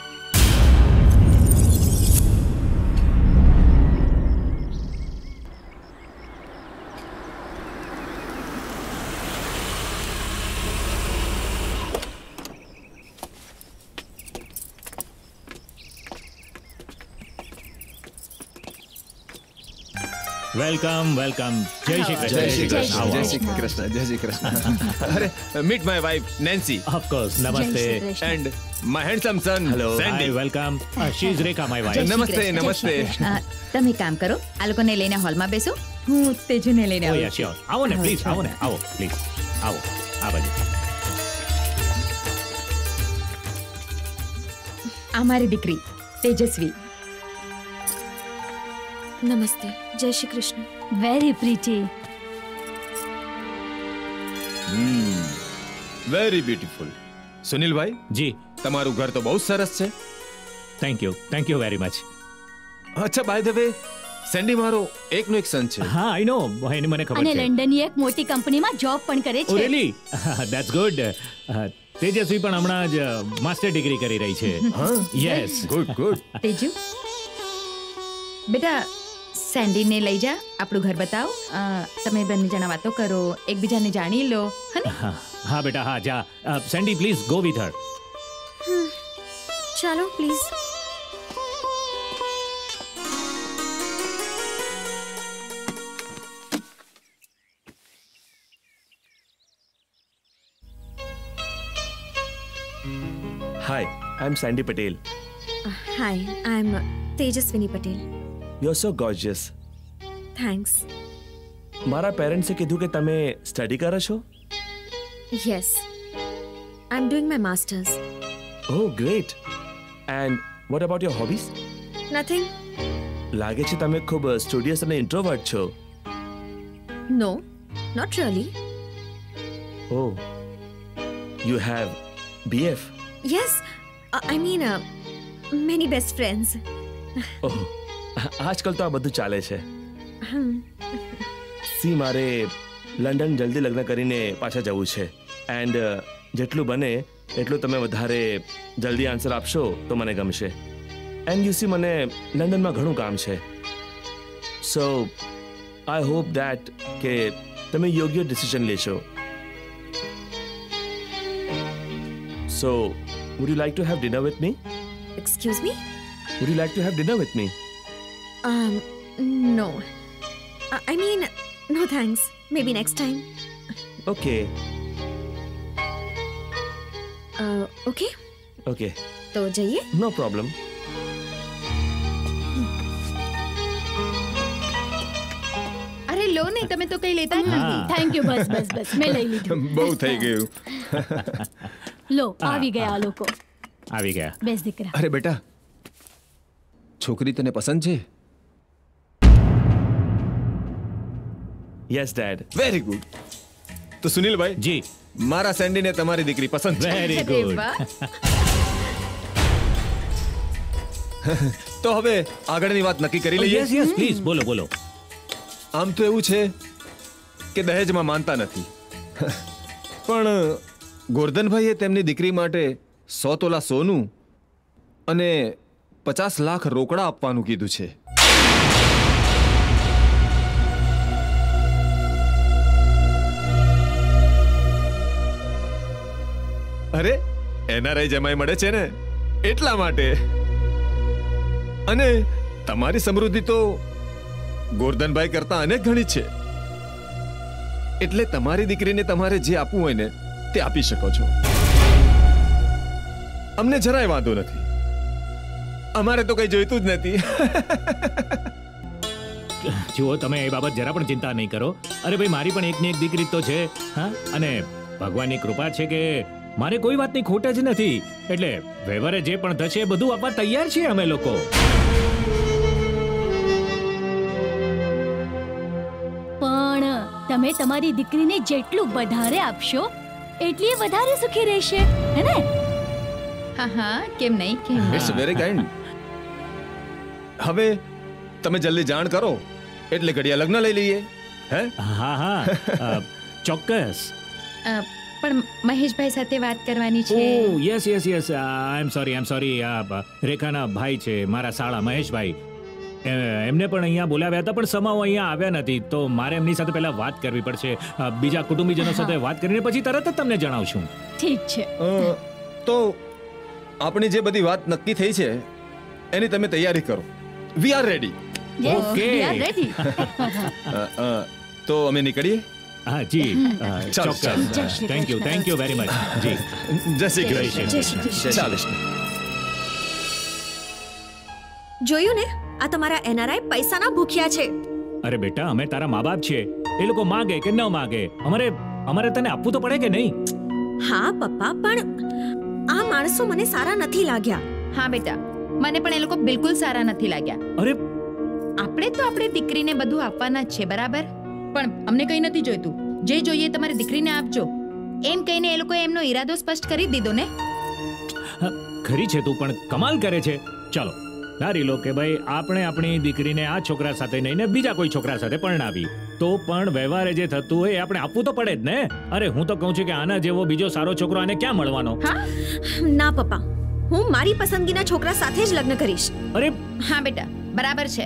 Welcome welcome. જય શ્રી કૃષ્ણ. જય શ્રી કૃષ્ણ. જય શ્રી કૃષ્ણ. જય શ્રી કૃષ્ણ. અરે meet my wife Nancy. Of course. નમસ્તે. And my handsome son Sandy. Hi welcome. She is Rekha my wife. નમસ્તે નમસ્તે. તમે કામ કરો, આ લોકોને લઈને હોલમાં બેસો, હું તેજુને લઈને ઓ આવું યા શ્યોર. આવો ને પ્લીઝ, આવો ને, આવો પ્લીઝ, આવો આ બાજુ. આ મારી દીકરી તેજસ્વી. નમસ્તે. જય Shri Krishna. Very pretty. Very beautiful. Sunilbhai ji, તમારું ઘર તો બહુ સરસ છે. Thank you thank you very much. અચ્છા, બાય ધ વે, સેન્ડી મારો એકનો એક સન છે. હા આઈ નો, એને મને ખબર અને છે. લંડનની એક મોટી કંપનીમાં જોબ પણ કરે ઓ છે. રીલી? That's good. તેજસ્વી પણ હમણાં જ માસ્ટર ડિગ્રી કરી રહી છે. યસ. Good good. તેજુ બેટા, સેન્ડીને લઈ જા, આપણું ઘર બતાવો. અ, તમે બંને જણા વાતો કરો, એકબીજાને જાણી લો. હને? હા હા બેટા, હા જા. Sandy please go with her. ચાલો please. Hi, I'm Sandy Patel. Uh, hi, I'm Tejaswini Patel. You're so gorgeous. Thanks. મારા પેરેન્ટ્સે કીધું કે તમે સ્ટડી કરો છો? Yes. I'm doing my masters. Oh, great. And what about your hobbies? Nothing. લાગે છે તમે ખૂબ સ્ટુડિયસ અને ઇન્ટ્રોવર્ટ છો. No, not really. Oh. You have B F? Yes. Uh, I mean uh, many best friends. Oh. આજકાલ તો આ બધું ચાલે છે. Hmm. સી મારે લંડન જલ્દી લગ્ન કરીને પાછા જવું છે એન્ડ જેટલું બને એટલું તમે વધારે જલ્દી આન્સર આપશો તો મને ગમશે. એન્ડ યુ સી મને લંડનમાં ઘણું કામ છે. સો આઈ હોપ દેટ કે તમે યોગ્ય ડિસિઝન લેશો. So would you like to have dinner with me? Excuse me? Would you like to have dinner with me? Um, no. Uh, I mean, no thanks. Maybe next time. Okay. Uh, okay? Okay. तो जाइए. No problem. અરે લો નહીં, તમે તો કઈ લેતા જ નથી. Thank you. બસ બસ બસ મેં લઈ લીધું. બહુ થઈ ગયું. લો આવી ગયા આ લોકો. આવી ગયા. બેસ દીકરા. અરે બેટા, છોકરી તને પસંદ છે? Yes dad. Very good. તો સુનિલભાઈ જી, મારા સેન્ડીને તમારી દીકરી પસંદ છે. Very good. તો હવે આગળની વાત નક્કી કરી લઈએ. યસ યસ પ્લીઝ બોલો બોલો. આમ તો એવું છે કે દહેજમાં માનતા નથી, પણ ગોરધનભાઈએ તેમની દીકરી માટે સો તોલા સોનું અને પચાસ લાખ રોકડા આપવાનું કીધું છે. અરે એનઆરઆઈ જમાઈ મળે છે ને એટલા માટે. અને તમારી સમૃદ્ધિ તો ગોરધનભાઈ કરતા અનેક ગણી છે, એટલે તમારી દીકરીને તમારે જે આપવું હોય ને તે આપી શકો છો. અમને જરાય વાંધો નથી, અમારે તો કઈ જોઈતું જ નથી. જુઓ તમે એ બાબત જરા પણ ચિંતા નહીં કરો. અરે ભાઈ મારી પણ એકની એક દીકરી તો છે. હા, અને ભગવાનની કૃપા છે કે મારે કોઈ વાતની ખોટ જ નથી, એટલે વ્યવહારે જે પણ થશે બધું આપવા તૈયાર છીએ અમે લોકો. પણ તમે તમારી દીકરીને જેટલું વધારે આપશો એટલી વધારે સુખી રહેશે, હે ને? હા હા, કેમ નહીં, કેમ નહીં. It's very kind. હવે તમે જલ્દી જાણ કરો એટલે ઘડિયા લગ્ન લઈ લઈએ. હે? હા હા, ચોક્કસ. અ, પણ મહેશભાઈ સાથે વાત કરવાની છે. Oh yes yes yes, I am sorry I am sorry. આ રેખાના ભાઈ છે મારા સાળા મહેશભાઈ, એમને પણ અહીંયા બોલાવ્યા હતા પણ સમાવ અહીંયા આવ્યા નથી, તો મારે એમની સાથે પહેલા વાત કરવી પડશે. બીજા કુટુંબીજનો સાથે વાત કરીને પછી તરત જ તમને જણાવશું. ઠીક છે. તો આપણી જે બધી વાત નક્કી થઈ છે એની તમે તૈયારી કરો. We are ready. Okay, we are ready. તો અમે નીકળીએ. હા જી, ચોક્કસ. Thank you thank you very much. જી, જય શ્રી કૃષ્ણ. ચાલો. જોયું ને, આ તમારા એનઆરઆઈ પૈસાના ભૂખ્યા છે. અરે બેટા, અમે તારા મા બાપ છીએ, એ લોકો માગે કે ન માગે અમારે અમારે તને આપવું તો પડે કે નહીં? હા પપ્પા, પણ આ માણસો મને સારા નથી લાગ્યા. હા બેટા, મને પણ એ લોકો બિલકુલ સારા નથી લાગ્યા. અરે આપણે તો આપણી દીકરીને બધું આપવાના જ છે, બરાબર? પણ અમને કઈ નથી જોઈતું, જે જોઈએ તમારી દીકરીને આપજો એમ કહીને એ લોકોએ એમનો ઈરાદો સ્પષ્ટ કરી દીધો ને. ખરી છે તું, પણ કમાલ કરે છે. ચાલો ધારી લો કે ભાઈ આપણે આપણી દીકરીને આ છોકરા સાથે નહીં ને બીજા કોઈ છોકરા સાથે પરણાવી, તો પણ વ્યવહારે જે થતું હોય એ આપણે આપવું તો પડે જ ને. અરે હું તો કહું છું કે આના જેવો બીજો સારો છોકરો આને ક્યાં મળવાનો? ના પપ્પા, હું મારી પસંદગીના છોકરા સાથે જ લગ્ન કરીશ. અરે હા બેટા, બરાબર છે.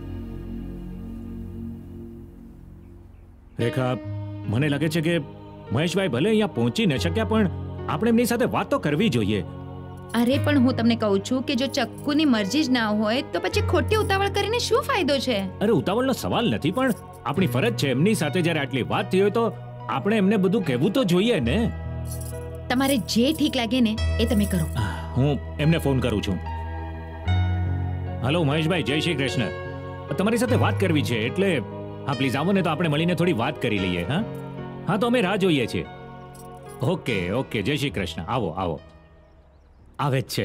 રેખા, મને લાગે છે કે મહેશભાઈ ભલે અહીંયા પહોંચી ન શક્યા પણ આપણે એમની સાથે વાત તો કરવી જોઈએ. અરે પણ હું તમને કહું છું કે જો ચક્કુની મરજી જ ના હોય તો પછી ખોટી ઉતાવળ કરીને શું ફાયદો છે? અરે ઉતાવળનો સવાલ નથી, પણ આપણી ફરજ છે એમની સાથે જ્યારે આટલી વાત થઈ હોય તો આપણે એમને બધું કહેવું તો જોઈએ ને. તમારે જે ઠીક લાગે ને એ તમે કરો. હું એમને ફોન કરું છું. હલો મહેશભાઈ, જય શ્રી કૃષ્ણ. તમારી સાથે વાત કરવી છે એટલે હા પ્લીઝ આવો ને તો આપણે મળીને થોડી વાત કરી લઈએ. હા હા તો અમે રાહ જોઈએ છીએ. ઓકે ઓકે, જય શ્રી કૃષ્ણ. આવો આવો. આવે જ છે.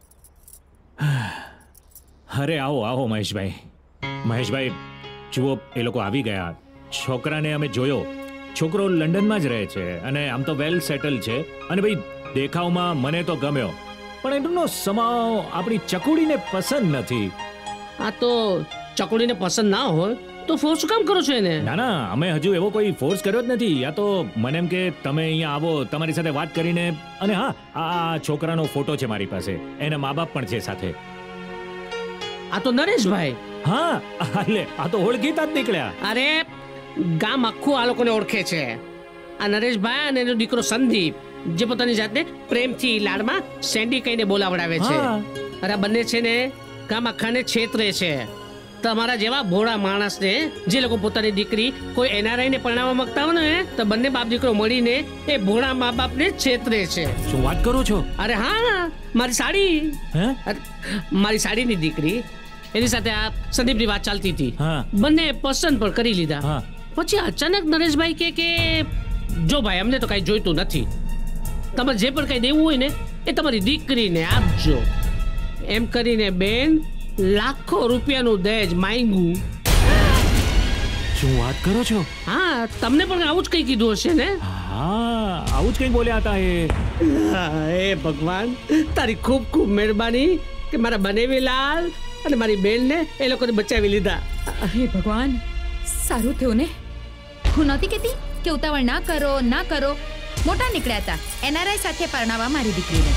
અરે આવો આવો મહેશભાઈ. મહેશભાઈ જુઓ, એ લોકો આવી ગયા. છોકરાને અમે જોયો. છોકરો લંડનમાં જ રહે છે અને આમ તો વેલ સેટલ છે. અને ભાઈ દેખાવમાં મને તો ગમ્યો, પણ એનો સ્વભાવ આપણી ચકુડીને પસંદ નથી. આ તો ચકુડીને પસંદ ના હોય તો ફોર્સ કામ કરો છો એને? ના ના, અમે હજુ એવો કોઈ ફોર્સ કર્યો જ નથી. આ તો મને એમ કે તમે અહીંયા આવો, તમારી સાથે વાત કરીને. અને હા, આ છોકરાનો ફોટો છે મારી પાસે, એના મા બાપ પણ છે સાથે. આ તો નરેશભાઈ. હા એટલે આ તો ઓળખીતા જ નીકળ્યા. અરે ગામ આખું આ લોકોને ઓળખે છે. આ નરેશભાઈ અને એનો દીકરો સંદીપ, જે પોતાની જાતને પ્રેમથી લાડમાં સેન્ડી કહીને બોલાવડાવે છે. અરે બંને છે ને ગામ આખાને છેતરે છે. તમારા જેવા ભોળા માણસને, જે લોકો પોતાની દીકરી કોઈ એનઆરઆઈ ને પરણાવવા માંગતા હોય ને, તો બંને બાપ દીકરો મળીને એ ભોળા મા બાપને છેતરે છે. શું વાત કરો છો? અરે હા, મારી સાડી, મારી સાડીની દીકરી, એની સાથે આ સંદીપની વાત ચાલતી હતી. બંને પસંદ પણ કરી લીધા. પછી અચાનક નરેશભાઈ કે કે જો ભાઈ, અમને તો કઈ જોઈતું નથી, તમારે જે પણ કઈ દેવું હોય ને એ તમારી દીકરીને આપજો. એમ કરીને બેન લાખો રૂપિયાનું દહેજ માંગ્યું. શું વાત કરો છો? હા, તમને પણ આવું જ કઈ કીધું હશે ને? હા, આવું જ કઈ બોલ્યા હતા એ. એ ભગવાન, તારી ખૂબ ખૂબ મહેરબાની કે મારા બનેવી લાલ અને મારી બેનને એ લોકોને બચાવી લીધા. હે ભગવાન, સારું થયું ને. હું નહોતી કહેતી કે ઉતાવળ ના કરો ના કરો. મોટા નીકળ્યા હતા એનઆરઆઈ સાથે પરણાવવા મારી દીકરીને.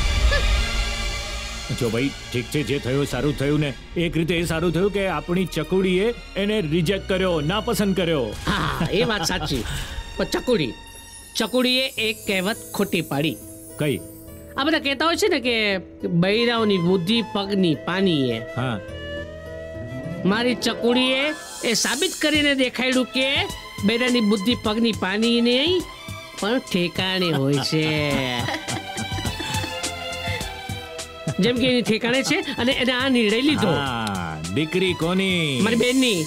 જો ભાઈ ઠીક છે, જે થયું સારું થયું ને. એક રીતે એ સારું થયું કે આપણી ચકુડીએ એને રિજેક્ટ કર્યો, ના પસંદ કર્યો. હા, એ વાત સાચી. પણ ચકુડી ચકુડીએ એક કહેવત ખોટી પાડી. કઈ? આ બધા કહેતા હોય છે ને કે બૈરાઓની બુદ્ધિ પગની પાની. હા, મારી ચકુડીએ એ સાબિત કરીને દેખાડ્યું કે બૈરાની બુદ્ધિ પગની પાની નહીં પણ ઠેકાણે હોય છે. જેમ કે એની ઠેકાણે છે અને એને આ નિર્ણય લીધો. દીકરી કોની? મારી બેનની.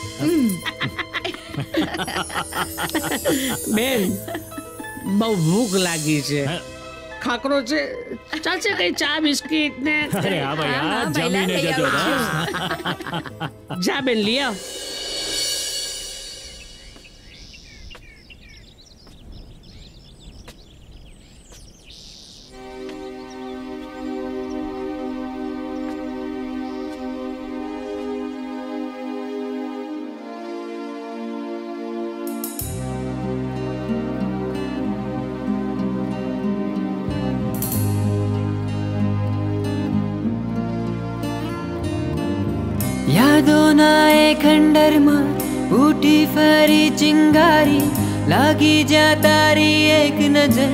બેન, બહુ ભૂખ લાગી છે. ખાકરો છે, ચાલશે કઈ ચા બિસ્કિટ ને? અરે હા ભાઈ, હા જમીને જજો. જા બેન, લઈ આવ. યાદોના એ ખંડરમાં ઉઠી ફરી ચિંગારી, લાગી જા તારી એક નજર.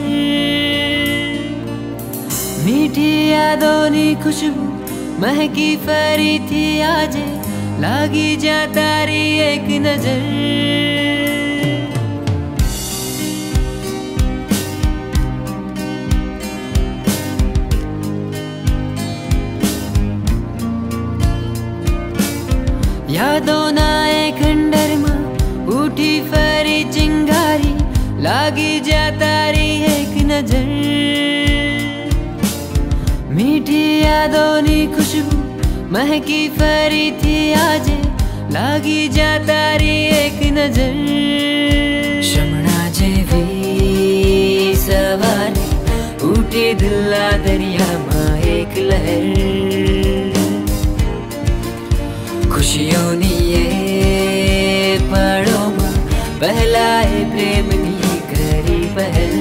મીઠી યાદોની ખુશ્બુ મહેકી ફરીથી આજે, લાગી જા તારી એક નજર. યાદોના એ ખંડરમાં ઉઠી ફરી ચિંગારી, લાગી જા તારી એક નજર. મીઠી યાદોની ખુશ્બુ મહેકી ફરીથી આજે, લાગી જા તારી એક નજર. શમણા જેવી સવારે ઉઠી દિલ્લા દરિયામાં એક લહેર. ખુશીઓની એ પળોમાં પહેલા એ પ્રેમની કરી પહેલ.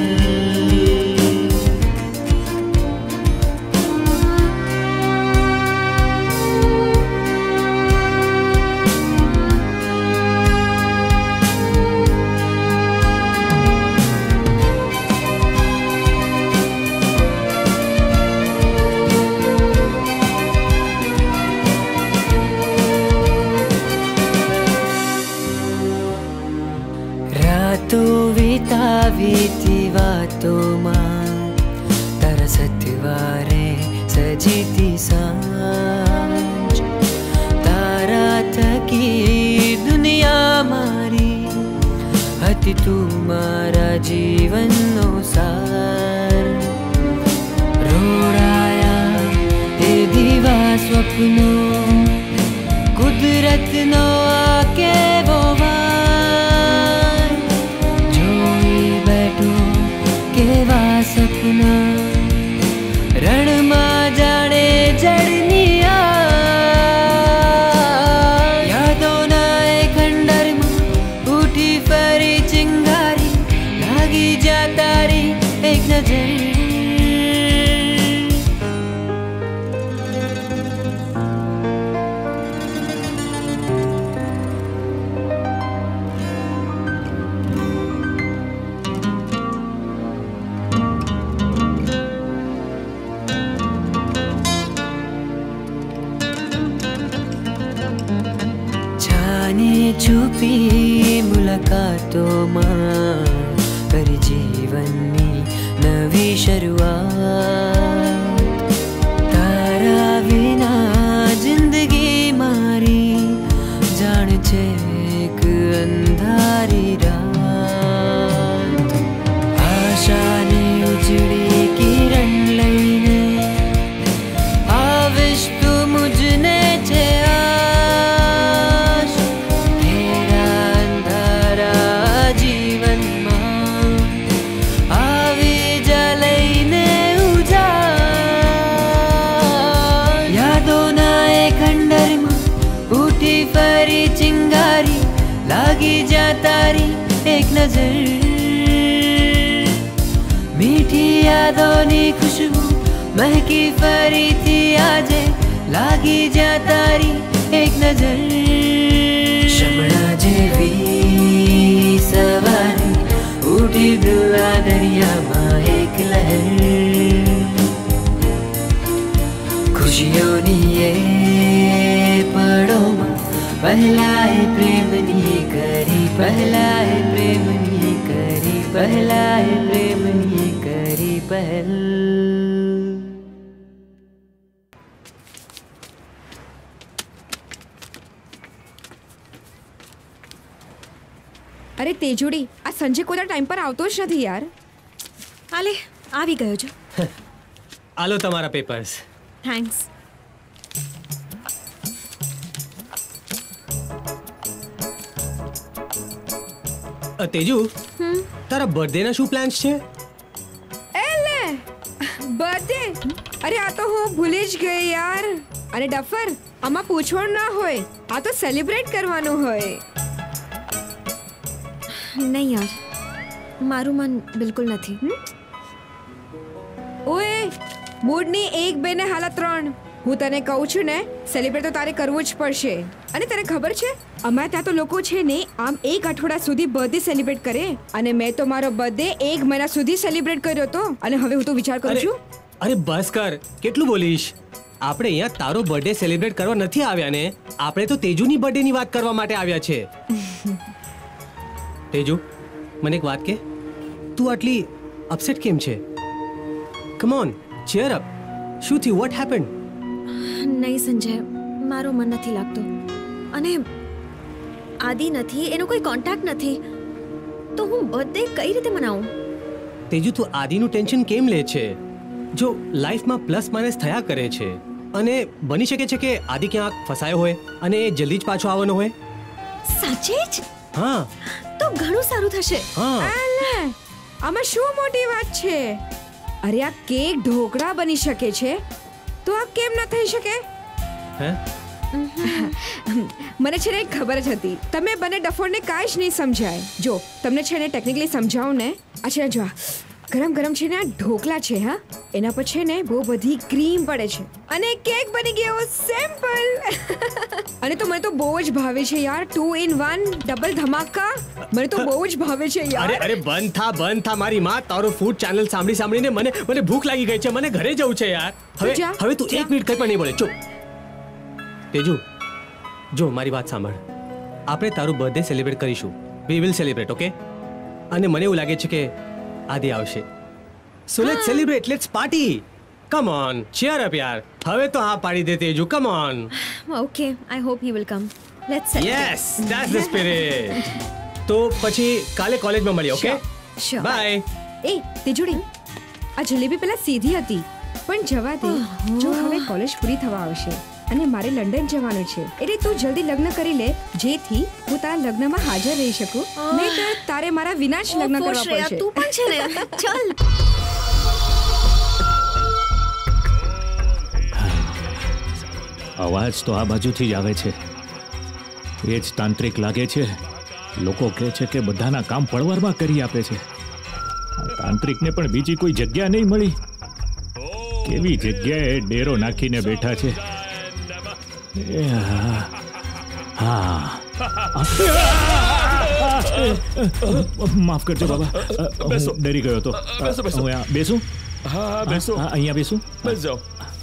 વીતી વાતોમાં તારા સત્યવારે जीती सांझ तारा थकी दुनिया मारी હતી તું મારા જીવનનો સાર રોડાયા એ દીવા સ્વપ્નો કુદરતનો આ કેવો વાર જોઈ બેઠો કેવા સપના રણમાં જાણે જડની યાદોના એ ખંડરમાં ઉઠી ફરી ચિંગારી લાગી જા તારી એક નજર છુપી મુલાકાતોમાં કરી જીવનની નવી શરૂઆત તારા વિના જિંદગી મારી જાણ છે એક અંધારી રાત આશાને ઉજળી કિરણ લઈને આવીશ તું મુજને છે લાગી જા તારી એક નજર મીઠી યાદોની ખુશબુ મહેકી ફરીથી આજે લાગી જા તારી એક નજર શમણા જેવી સવારે ઉઠી બ્રુઆ દરિયામાં એક લહેર ખુશીઓની એ પળોમાં પહેલાએ પ્રેમની કરી પહેલાએ પ્રેમની કરી પહેલાએ પ્રેમની કરી પહેલ અરે તેજુડી, આ સંજય કોઈ ટાઈમ પર આવતો જ નથી યાર. હાલે આવી ગયો છો. આલો તમારા પેપર્સ. થેન્ક્સ. તેજુ, તારા બર્થડે ના શું પ્લાન્સ છે? એલે બર્થડે? અરે આ તો હું ભૂલી જ ગઈ યાર. અને ડફર, આમાં પૂછવાનું ના હોય, આ તો સેલિબ્રેટ કરવાનું હોય. નહીં યાર, મારું મન બિલકુલ નથી. ઓએ મૂડની એક બે ને હાલા ત્રણ. હું તને કહું છું ને, સેલિબ્રેટ તો તારે કરવું જ પડશે. અને તને ખબર છે, અમારે ત્યાં તો લોકો છે ને આમ એક અઠવાડિયા સુધી બર્થડે સેલિબ્રેટ કરે. અને મેં તો મારો બર્થડે એક મહિના સુધી સેલિબ્રેટ કર્યો હતો. અને હવે હું તો વિચાર કરું છું. અરે બસ કર, કેટલું બોલીશ. આપણે અહીંયા તારો બર્થડે સેલિબ્રેટ કરવા નથી આવ્યા ને, આપણે તો તેજુની બર્થડે ની વાત કરવા માટે આવ્યા છે. તેજુ, મને એક વાત કે, તું આટલી અપસેટ કેમ છે? Come on, cheer up. શું થયું? What happened? નહીં સંજય, મારો મન નથી લાગતો. અને આદિ નથી, એનો કોઈ કોન્ટેક્ટ નથી, તો હું બર્થડે કઈ રીતે મનાવું? તેજુ, તું આદિનું ટેન્શન કેમ લે છે? જો લાઈફમાં પ્લસ માઇનસ થયા કરે છે, અને બની શકે છે કે આદિ ક્યાંક ફસાયો હોય અને એ જલ્દી જ પાછો આવવાનો હોય. સાચે જ? હા. તો ઘણું સારું થશે. હા. આમાં શું મોટી વાત છે? અરે આ કેક ઢોકળા બની શકે છે, તો આ કેમ ન થઈ શકે? હે? મને છે ને ખબર જ હતી, તમે બંને ડફોડને કાંઈ જ નહીં સમજાય. જો તમને છે ને ટેકનિકલી સમજાવું ને, આ છે ને જો ગરમ ગરમ છે ને આ ઢોકળા છે, હા એના પર છે ને બહુ બધી ક્રીમ પડે છે અને કેક બની ગયો સિમ્પલ. અને તો મને તો બહુ જ ભાવે છે યાર, ટુ ઇન વન ડબલ ધમાકા. મને તો બહુ જ ભાવે છે યાર. અરે અરે બંધ થા બંધ થા મારી માં, તારો ફૂડ ચેનલ સાંભળી સાંભળીને મને મને ભૂખ લાગી ગઈ છે. મને ઘરે જવું છે યાર. હવે હવે તું એક મિનિટ કઈ પણ નહીં બોલે, ચૂપ. તેજુ, જો મારી વાત સાંભળ, આપણે તારું બર્થડે સેલિબ્રેટ કરીશું. We will celebrate, okay? અને મને એવું લાગે છે કે આદિ આવશે. So let's celebrate, let's party. Come on cheer up યાર. હવે તો હા પાડી દે Teju. Come on. Okay I hope he will come. Let's yes that's the spirit. તો પછી કાલે કોલેજમાં મળીએ. Okay bye. એ તેજુડી, આ જલેબી પેલા સીધી હતી પણ જવા દે. જો હવે કોલેજ પૂરી થવા આવશે અને મારે લંડન જવાનું છે, એટલે તું જલ્દી લગ્ન કરી લે જેથી હું તારા લગ્નમાં હાજર રહી શકું. નહીંતર તારે મારા વિના જ લગ્ન કરવા પડશે. તું પણ છે ને. ચાલ. અવાજ તો આ બાજુથી જ આવે છે. એ જ તાંત્રિક લાગે છે. લોકો કહે છે કે બધાના કામ પળવારમાં કરી આપે છે. આ તાંત્રિકને પણ બીજી કોઈ જગ્યા નહીં મળી. કેવી જગ્યાએ ડેરો નાખીને બેઠા છે. એ હા હા. માફ કરજો બાબા, હું ડરી ગયો હતો. હું બેસું? હા બેસો. અહીંયા બેસું? બેસ જાઓ.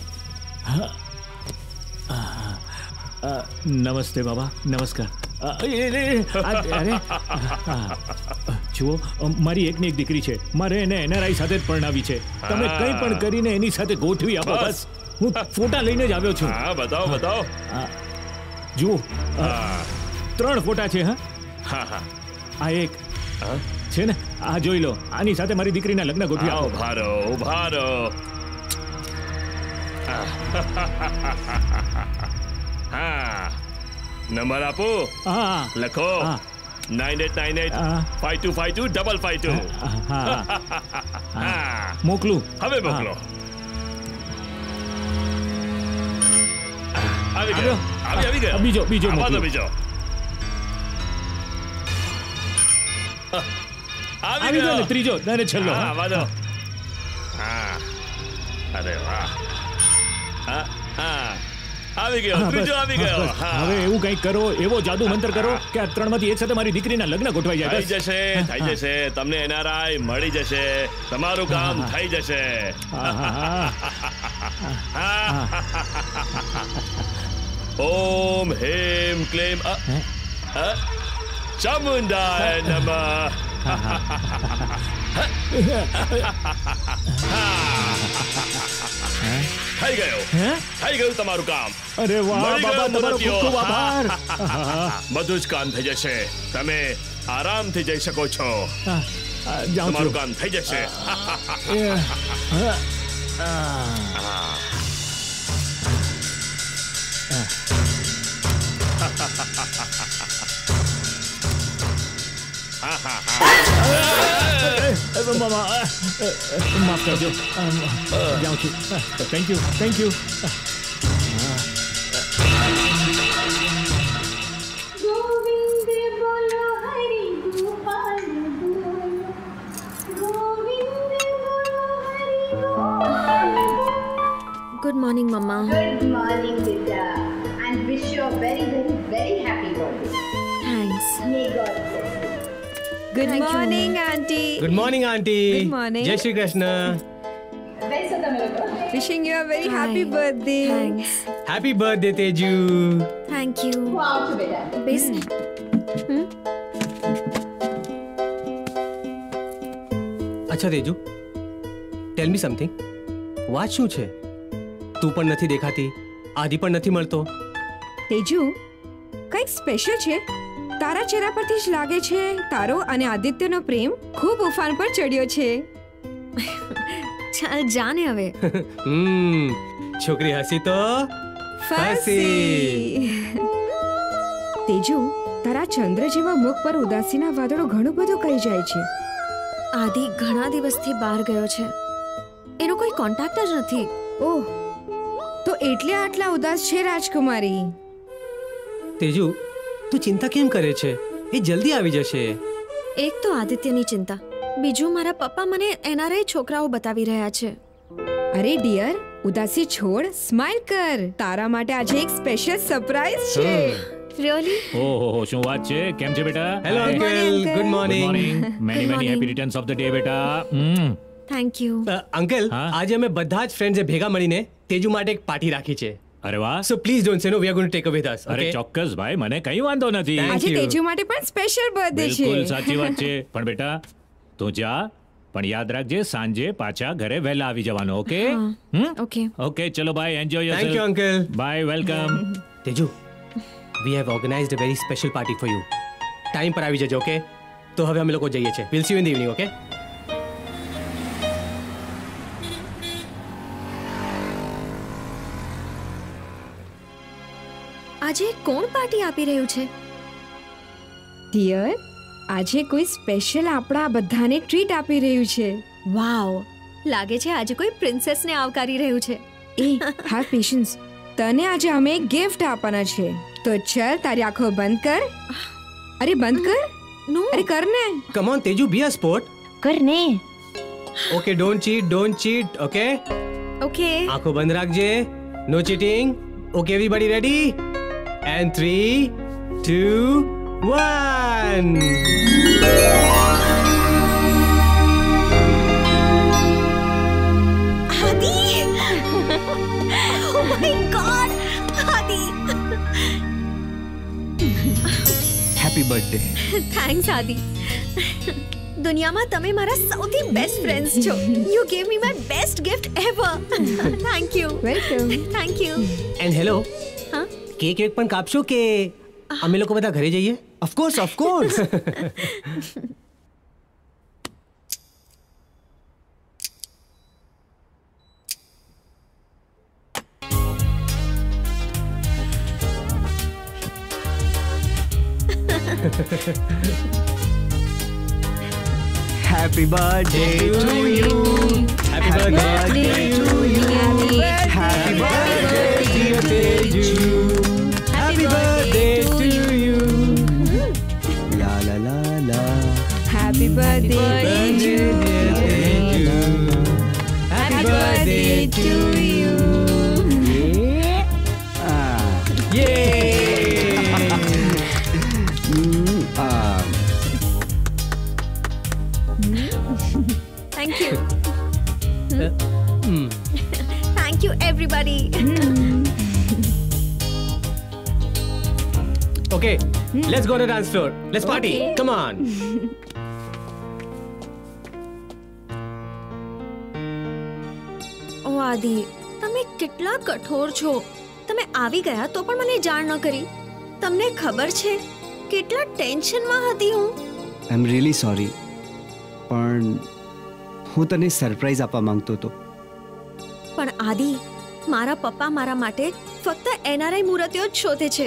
નમસ્તે બાબા. નમસ્કાર. અરે જુઓ, મારી એકની એક દીકરી છે. મારે એને એનઆરઆઈ સાથે જ પરણાવી છે. તમે કંઈ પણ કરીને એની સાથે ગોઠવી આપો. બસ હું ફોટા લઈને જ આવ્યો છું. હા બતાવો બતાવો. જુઓ ત્રણ ફોટા છે. હા હા હા. આ એક છે ને, આ જોઈ લો. આની સાથે મારી દીકરીના લગ્ન ગોઠવી આપો. ઉભા રહો ઉભા રહો. હા નંબર આપો. હા લખો. Nine eight nine eight five two five two double five two. મોકલું? હવે મોકલો. આવી ગયો આવી આવી ગયો. બીજો બીજો મોકલો. બીજો આવી ગયો ને. ત્રીજો અને છેલ્લો. હા વાદો. હા અરે વાહ. હા હા આવી ગયો. ત્રીજો આવી ગયો. હવે એવું કંઈક કરો, એવો જાદુ મંત્ર કરો કે આ ત્રણમાંથી એક સાથે મારી દીકરીના લગ્ન ગોઠવાઈ જાય. થઈ જશે થઈ જશે. તમને એનઆરઆઈ મળી જશે. તમારું કામ થઈ જશે. ઓમ હેમ ક્લેમ ચામુંડાય નમઃ. થઈ ગયો થઈ ગયું તમારું કામ. અરે વાહ બાબા, તમારો ખૂબ ખૂબ આભાર. બધું જ કામ થઈ જશે. તમે આરામથી જઈ શકો છો. તમારું કામ થઈ જશે. માફ કરજો. જાઉં છું. Thank you thank you. Good morning, Mama. Good morning, Beta. And wish you a very, very, very happy birthday. Thanks. May God bless you. Good Thank you, morning, auntie. Good morning auntie. Good morning. જય શ્રી કૃષ્ણ. બેસો તમે લોકો. Wishing you a very Hi. happy birthday. Thanks. Happy birthday Teju. Thank you. હું આવું છું બેટા. બેસ ને. અચ્છા તેજુ, ટેલ મી સમથિંગ. વાત શું છે? તું પણ નથી દેખાતી, આદિ પણ નથી મળતો. તેજુ, કંઈક સ્પેશિયલ છે? તારા ચહેરા પરથી જ લાગે છે તારો અને આદિત્યનો પ્રેમ ખૂબ ઉફાન પર ચડ્યો છે. ચાલ જાને હવે. હમ છોકરી હસી તો ફસી. તેજુ, તારા ચંદ્ર જેવા મુખ પર ઉદાસીના વાદળો ઘણું બધું કહી જાય છે. આદિ ઘણા દિવસથી બહાર ગયો છે. એનો કોઈ કોન્ટેક્ટ જ નથી. ઓહ, તો એટલે આટલા ઉદાસ છે રાજકુમારી. તેજુ, તું ચિંતા કેમ કરે છે? એ જલ્દી આવી જશે. એક તો આદિત્યની ચિંતા, બીજું મારા પપ્પા મને એનઆરઆઈ છોકરાઓ બતાવી રહ્યા છે. અરે ડિયર, ઉદાસી છોડ, સ્માઈલ કર. તારા માટે આજે એક સ્પેશિયલ સરપ્રાઈઝ છે. રિયલી? ઓહો, શું વાત છે? કેમ છે બેટા? Hello uncle, good morning. Many many happy returns of the day બેટા. Thank you. અંકલ, આજે અમે બધા જ ફ્રેન્ડ્સે ભેગા મળીને તેજુ માટે એક પાર્ટી રાખી છે. અરે વાહ. સો please don't say no, we are going to take a with us. અરે ચોક્કસ ભાઈ, મને કઈ વાંધો નથી. આજે તેજુ માટે પણ સ્પેશિયલ બર્થડે છે. બિલકુલ સાચી વાત છે. પણ બેટા તું જા, પણ યાદ રાખજે સાંજે પાછા ઘરે વહેલા આવી જવાનું. ઓકે? ઓકે ઓકે ચલો bye, enjoy yourself. Thank you uncle. Bye, welcome. Teju, we have organised a very special party for you. Time પર આવી જજો. ઓકે? તો હવે અમે લોકો જઈએ છીએ. Will see you in the evening. Okay? આજે કોણ પાર્ટી આપી રહ્યું છે? ડિયર, આજે કોઈ સ્પેશિયલ આપણા બધાને ટ્રીટ આપી રહ્યું છે. વાવ, લાગે છે આજે કોઈ પ્રિન્સેસને આવકારી રહ્યું છે. એ હેવ પેશન્સ, તને આજે અમે એક ગિફ્ટ આપવાના છે. તો ચલ તારી આંખો બંધ કર. અરે બંધ કર. નો અરે કર ને. Come on Teju, be a sport. કર ને. Okay, don't cheat, don't cheat. Okay? Okay. આંખો બંધ રાખજે. No cheating. Okay, everybody ready? And three two one. Adi! Oh my God! Adi! Happy birthday. Thanks Adi. દુનિયામાં તમે મારા સૌથી બેસ્ટ ફ્રેન્ડ્સ છો. You gave me my best gift ever. Thank you. Welcome. Thank you. And hello, હા? Cake વેક પણ કાપશો કે અમે લોકો બધા ઘરે જઈએ? Of course, of course. Happy birthday to you. Happy birthday to you. Happy birthday dear Teju. Happy birthday to you. La la la la. Happy birthday to you. Happy birthday to you. Ah. Yay! Mm, ah. Thank you. Thank you everybody. Okay, let's go to the dance floor. Let's party. Okay. Come on. Oh Adi, તમે કેટલા કઠોર છો. તમે આવી ગયા તો પણ મને જાણ ન કરી. તમને ખબર છે કેટલા ટેન્શનમાં હતી હું. આઈ એમ રિયલી સોરી, પણ હું તને સરપ્રાઈઝ આપવા માંગતો હતો. પણ આદિ, મારા પપ્પા મારા માટે ફક્ત એનઆરઆઈ મૂર્તિઓ જ શોધે છે.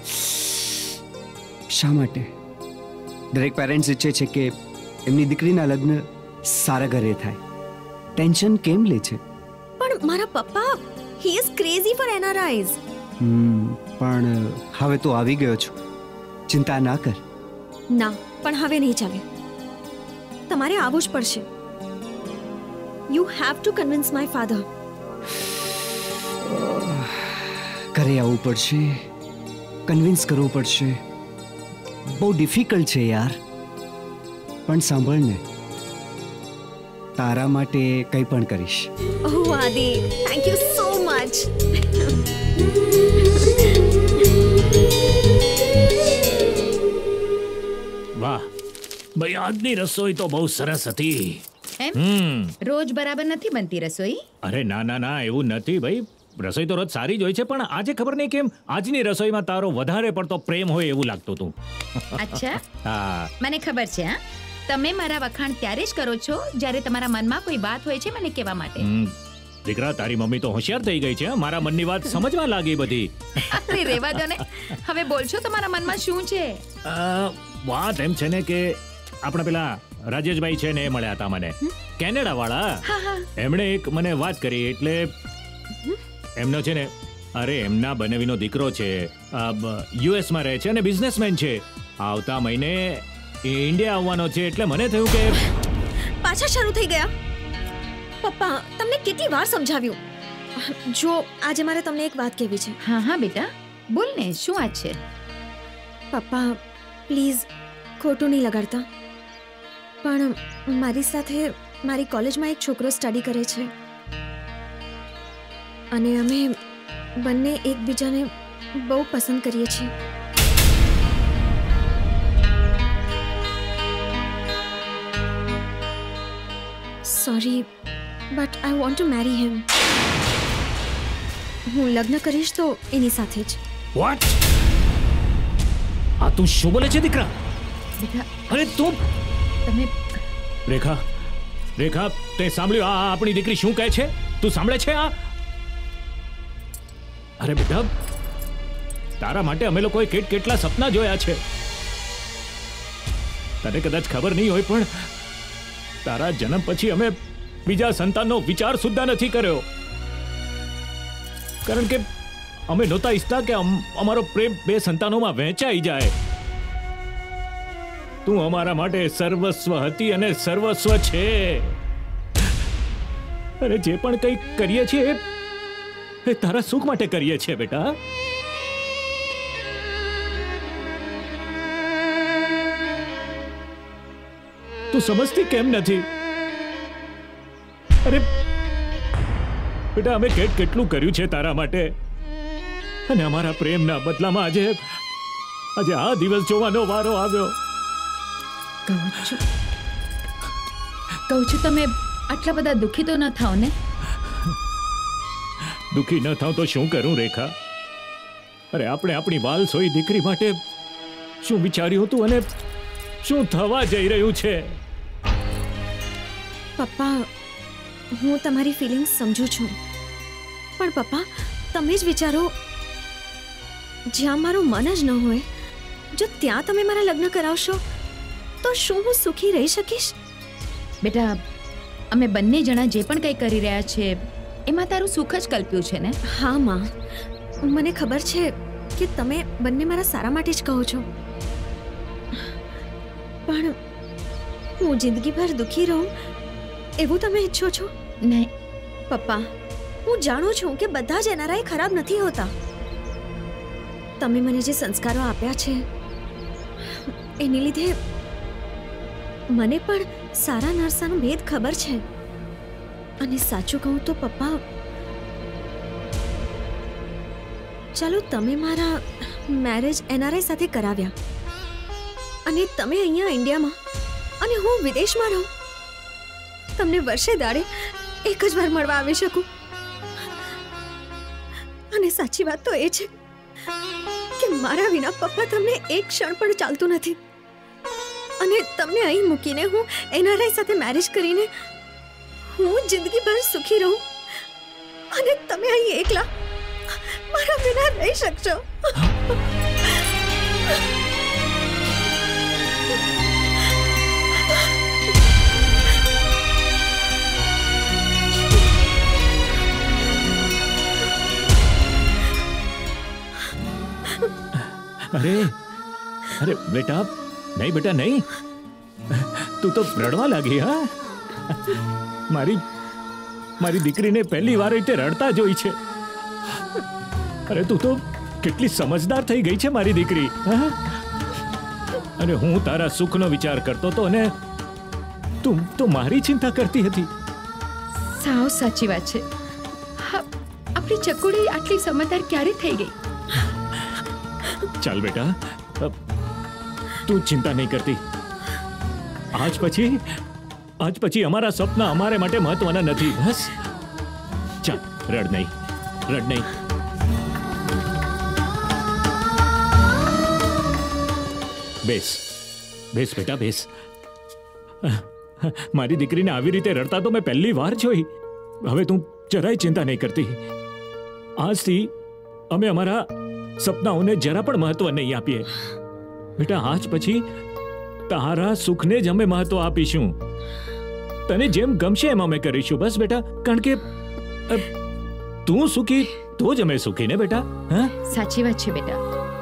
શા માટે? દરેક પેરેન્ટ્સ ઈચ્છે છે કે એમની દીકરીના લગ્ન સારા ઘરે થાય. ટેન્શન કેમ લે છે? પણ મારા પપ્પા, he is crazy for NRIs. હમ પણ હવે તો આવી ગયો છું, ચિંતા ના કર. ના, પણ હવે નહીં ચાલે. તમારે આવવું જ પડશે. You have to convince my father. ઘરે આવવું પડશે, કન્વિન્સ કરવું પડશે. બહુ ડિફિકલ્ટ છે યાર. પણ સાંભળ ને, તારા માટે કંઈ પણ કરીશ. ઓહ આદિ, થેન્ક યુ સો મચ. વાહ ભાઈ, આજની રસોઈ તો બહુ સરસ હતી. એમ? હમ રોજ બરાબર નથી બનતી રસોઈ? અરે ના ના ના, એવું નથી ભાઈ. રસોઈ તો રોજ સારી જ હોય છે, પણ આજે ખબર નહીં કેમ આજની રસોઈમાં તારો વધારે પડતો પ્રેમ હોય એવું લાગતું હતું. અચ્છા, હા, મને ખબર છે. હા, તમે મારા વખાણ ત્યારે જ કરો છો જ્યારે તમારા મનમાં કોઈ વાત હોય છે મને કહેવા માટે. હમ, દીકરા તારી મમ્મી તો હોશિયાર થઈ ગઈ છે. મારા મનની વાત સમજવા લાગી બધી. અરે રેવા દો ને, હવે બોલશો તમારા મનમાં શું છે? અ, વાત એમ છે ને કે આપણા પેલા રાજેશભાઈ છે ને એ મળ્યા હતા મને, કેનેડા વાળા. હા હા. એમણે એક મને વાત કરી, એટલે એમનો છે ને, અરે એમના બનેવીનો દીકરો છે, યુએસ માં રહે છે અને બિઝનેસમેન છે. આવતા મહિને ઇન્ડિયા આવવાનો છે, એટલે મને થયું કે પાછા શરૂ થઈ ગયા. પપ્પા, તમને કેટલી વાર સમજાવ્યું. જો આજે મારે તમને એક વાત કહેવી છે. હા હા બેટા, બોલ ને, શું વાત છે? પપ્પા પ્લીઝ ખોટું નહીં લગાડતા, પણ મારી સાથે મારી કોલેજમાં એક છોકરો સ્ટડી કરે છે અને અમે બંને એકબીજાને બહુ પસંદ કરીએ છીએ. Sorry but I want to marry him. હું લગ્ન કરીશ તો એની સાથે જ. વોટ? આ તું શું બોલે છે દીકરા? બેટા અરે તું તમે રેખા રેખા તે સાંભળ્યું આ આપણી દીકરી શું કહે છે? તું સાંભળે છે આ? અરે બેટા તારા માટે અમે લોકોએ કેટ કેટલા સપના જોયા છે. તને કદાચ ખબર નહીં હોય પણ તારા જન્મ પછી અમે બીજા સંતાનનો વિચાર સુદ્ધા નથી કર્યો, કારણ કે અમે નહોતા ઈચ્છતા કે અમારો પ્રેમ બે સંતાનોમાં વહેંચાઈ જાય. તું અમારા માટે સર્વસ્વ હતી અને સર્વસ્વ છે. અને જે પણ કંઈ કરીએ છીએ એ તારા સુખ માટે કરીએ છીએ બેટા. તું સમજતી કેમ નથી? અરે બેટા અમે કેટ કેટલું કર્યું છે તારા માટે, અને અમારા પ્રેમના બદલામાં આજે આજે આ દિવસ જોવાનો વારો આવ્યો. કહું છું કહું છું તમે આટલા બધા દુઃખી તો ન થાઓ ને. દુઃખી ન થાવ તો શું કરું રેખા? અરે આપણે આપણી વાલસોઈ દીકરી માટે શું વિચાર્યું હતું અને શું થવા જઈ રહ્યું છે? પપ્પા હું તમારી ફિલિંગ્સ સમજુ છું, પણ પપ્પા તમે જ વિચારો, જ્યાં મારું મન જ ન હોય જો ત્યાં તમે મારા લગ્ન કરાવશો તો શું હું સુખી રહી શકીશ? બેટા અમે બંને જણા જે પણ કંઈ કરી રહ્યા છે એમાં તારું સુખ જ કલ્પ્યું છે ને? હા માં, મને ખબર છે કે તમે બંને મારા સારા માટે જ કહો છો, પણ હું જિંદગીભર દુઃખી રહું એવું તમે ઈચ્છો છો? નહીં પપ્પા, હું જાણું છું કે બધા જ એનઆરઆઈ ખરાબ નથી હોતા. તમે મને જે સંસ્કારો આપ્યા છે એની લીધે મને પણ સારા નરસાનો ભેદ ખબર છે. અને સાચું કહું તો પપ્પા, ચાલો તમે મારા મેરેજ એનઆરઆઈ સાથે કરાવ્યા અને તમે અહીંયા ઇન્ડિયામાં અને હું વિદેશમાં રહું, તમને વર્ષે દાડે એક જ વાર મળવા આવી શકું. અને સાચી વાત તો એ છે કે મારા વિના પપ્પા તમને એક ક્ષણ પણ ચાલતું નથી, અને તમને અહીં મૂકીને હું એનઆરઆઈ સાથે મેરેજ કરીને હું જિંદગીભર સુખી રહું, અને તમે અહીં એકલા મારા વિના રહી શકશો? અરે અરે બેટા નહીં બેટા નહીં, તું તો રડવા લાગી. હા મારી મારી દીકરીને પહેલી વાર રીતે રડતા જોઈ છે. અરે તું તો કેટલી સમજદાર થઈ ગઈ છે મારી દીકરી. અને હું તારા સુખનો વિચાર કરતો તો અને તું તો મારી ચિંતા કરતી હતી. સાવ સાચી વાત છે. આપણી ચકુડી આટલી સમજદાર ક્યારે થઈ ગઈ? ચાલ બેટા, તું ચિંતા નહીં કરતી. આજ પછી આજ પછી અમારા સપના અમારે માટે મહત્વના નથી. બસ ચાલ, રડ નહીં, રડ નહીં. બેસ બેસ બેટા બેસ. મારી દીકરીને આવી રીતે રડતા તો મેં પહેલી વાર જોઈ. હવે તું જરાય ચિંતા નહીં કરતી. આજથી અમે અમારા સપનાઓને જરા પણ મહત્વ નહીં આપીએ બેટા. આજ પછી તારા સુખને જ અમે મહત્વ આપીશું. તને જેમ ગમશે એમ અમે કરીશું. બસ બેટા, કારણ કે તું સુખી તો જ અમે સુખી ને બેટા. હા, સાચી વાત છે બેટા.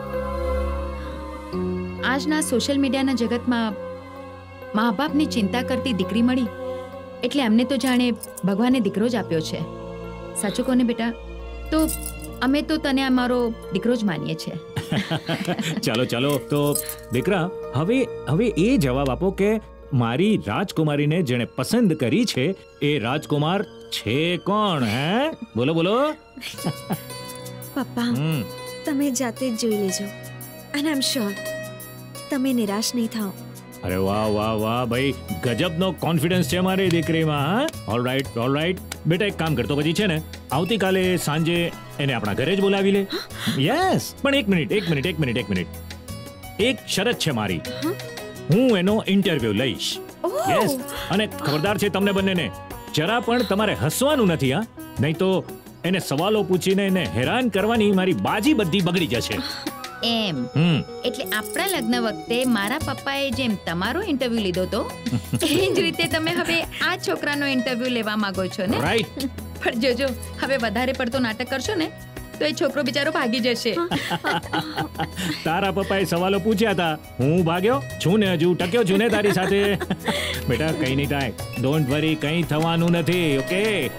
આજના સોશિયલ મીડિયાના જગતમાં મા બાપની ચિંતા કરતી દીકરી મળી એટલે અમને તો જાણે ભગવાને દીકરો જ આપ્યો છે. સાચું કોને બેટા? તો અમે તો તને અમારો દીકરો જ માનીએ છીએ. ચાલો ચાલો, તો દીકરા હવે હવે એ જવાબ આપો કે મારી રાજકુમારીને જેણે પસંદ કરી છે એ રાજકુમાર છે કોણ? હે, બોલો બોલો. પપ્પા, તમે જાતે જ જોઈ લેજો, અને આઈ એમ શ્યોર તમે નિરાશ નહીં થાઓ. અરે વાહ વાહ વાહ ભાઈ, ગજબનો કોન્ફિડન્સ છે મારી દીકરીમાં. હા, ઓલરાઈટ ઓલરાઈટ. બેટા એક કામ કરતો પછી છે ને, આવતીકાલે સાંજે એને આપણા ઘરે જ બોલાવી લે. યસ, પણ એક મિનિટ એક મિનિટ એક મિનિટ એક મિનિટ એક શરત છે મારી. હું એનો ઇન્ટરવ્યુ લઈશ. યસ, અને ખબરદાર છે તમને બંનેને, જરા પણ તમારે હસવાનું નથી. હા, નહીં તો એને સવાલો પૂછીને એને હેરાન કરવાની મારી બાજી બધી બગડી જશે. એમ એટલે આપણા લગ્ન વખતે મારા પપ્પાએ જેમ તમારો ઇન્ટરવ્યુ લીધો તો એ જ રીતે તમે હવે આ છોકરાનો ઇન્ટરવ્યુ લેવા માંગો છો ને? રાઈટ. પણ જોજો, હવે વધારે પડતો નાટક કરશો ને તો એ છોકરો બિચારો ભાગી જશે. તારા પપ્પાએ સવાલો પૂછ્યા હતા, હું ભાગ્યો છું ને, હજુ ટક્યો છું ને તારી સાથે. બેટા કઈ નહીં થાય, ડોન્ટ વરી, કઈ થવાનું નથી. ઓકે.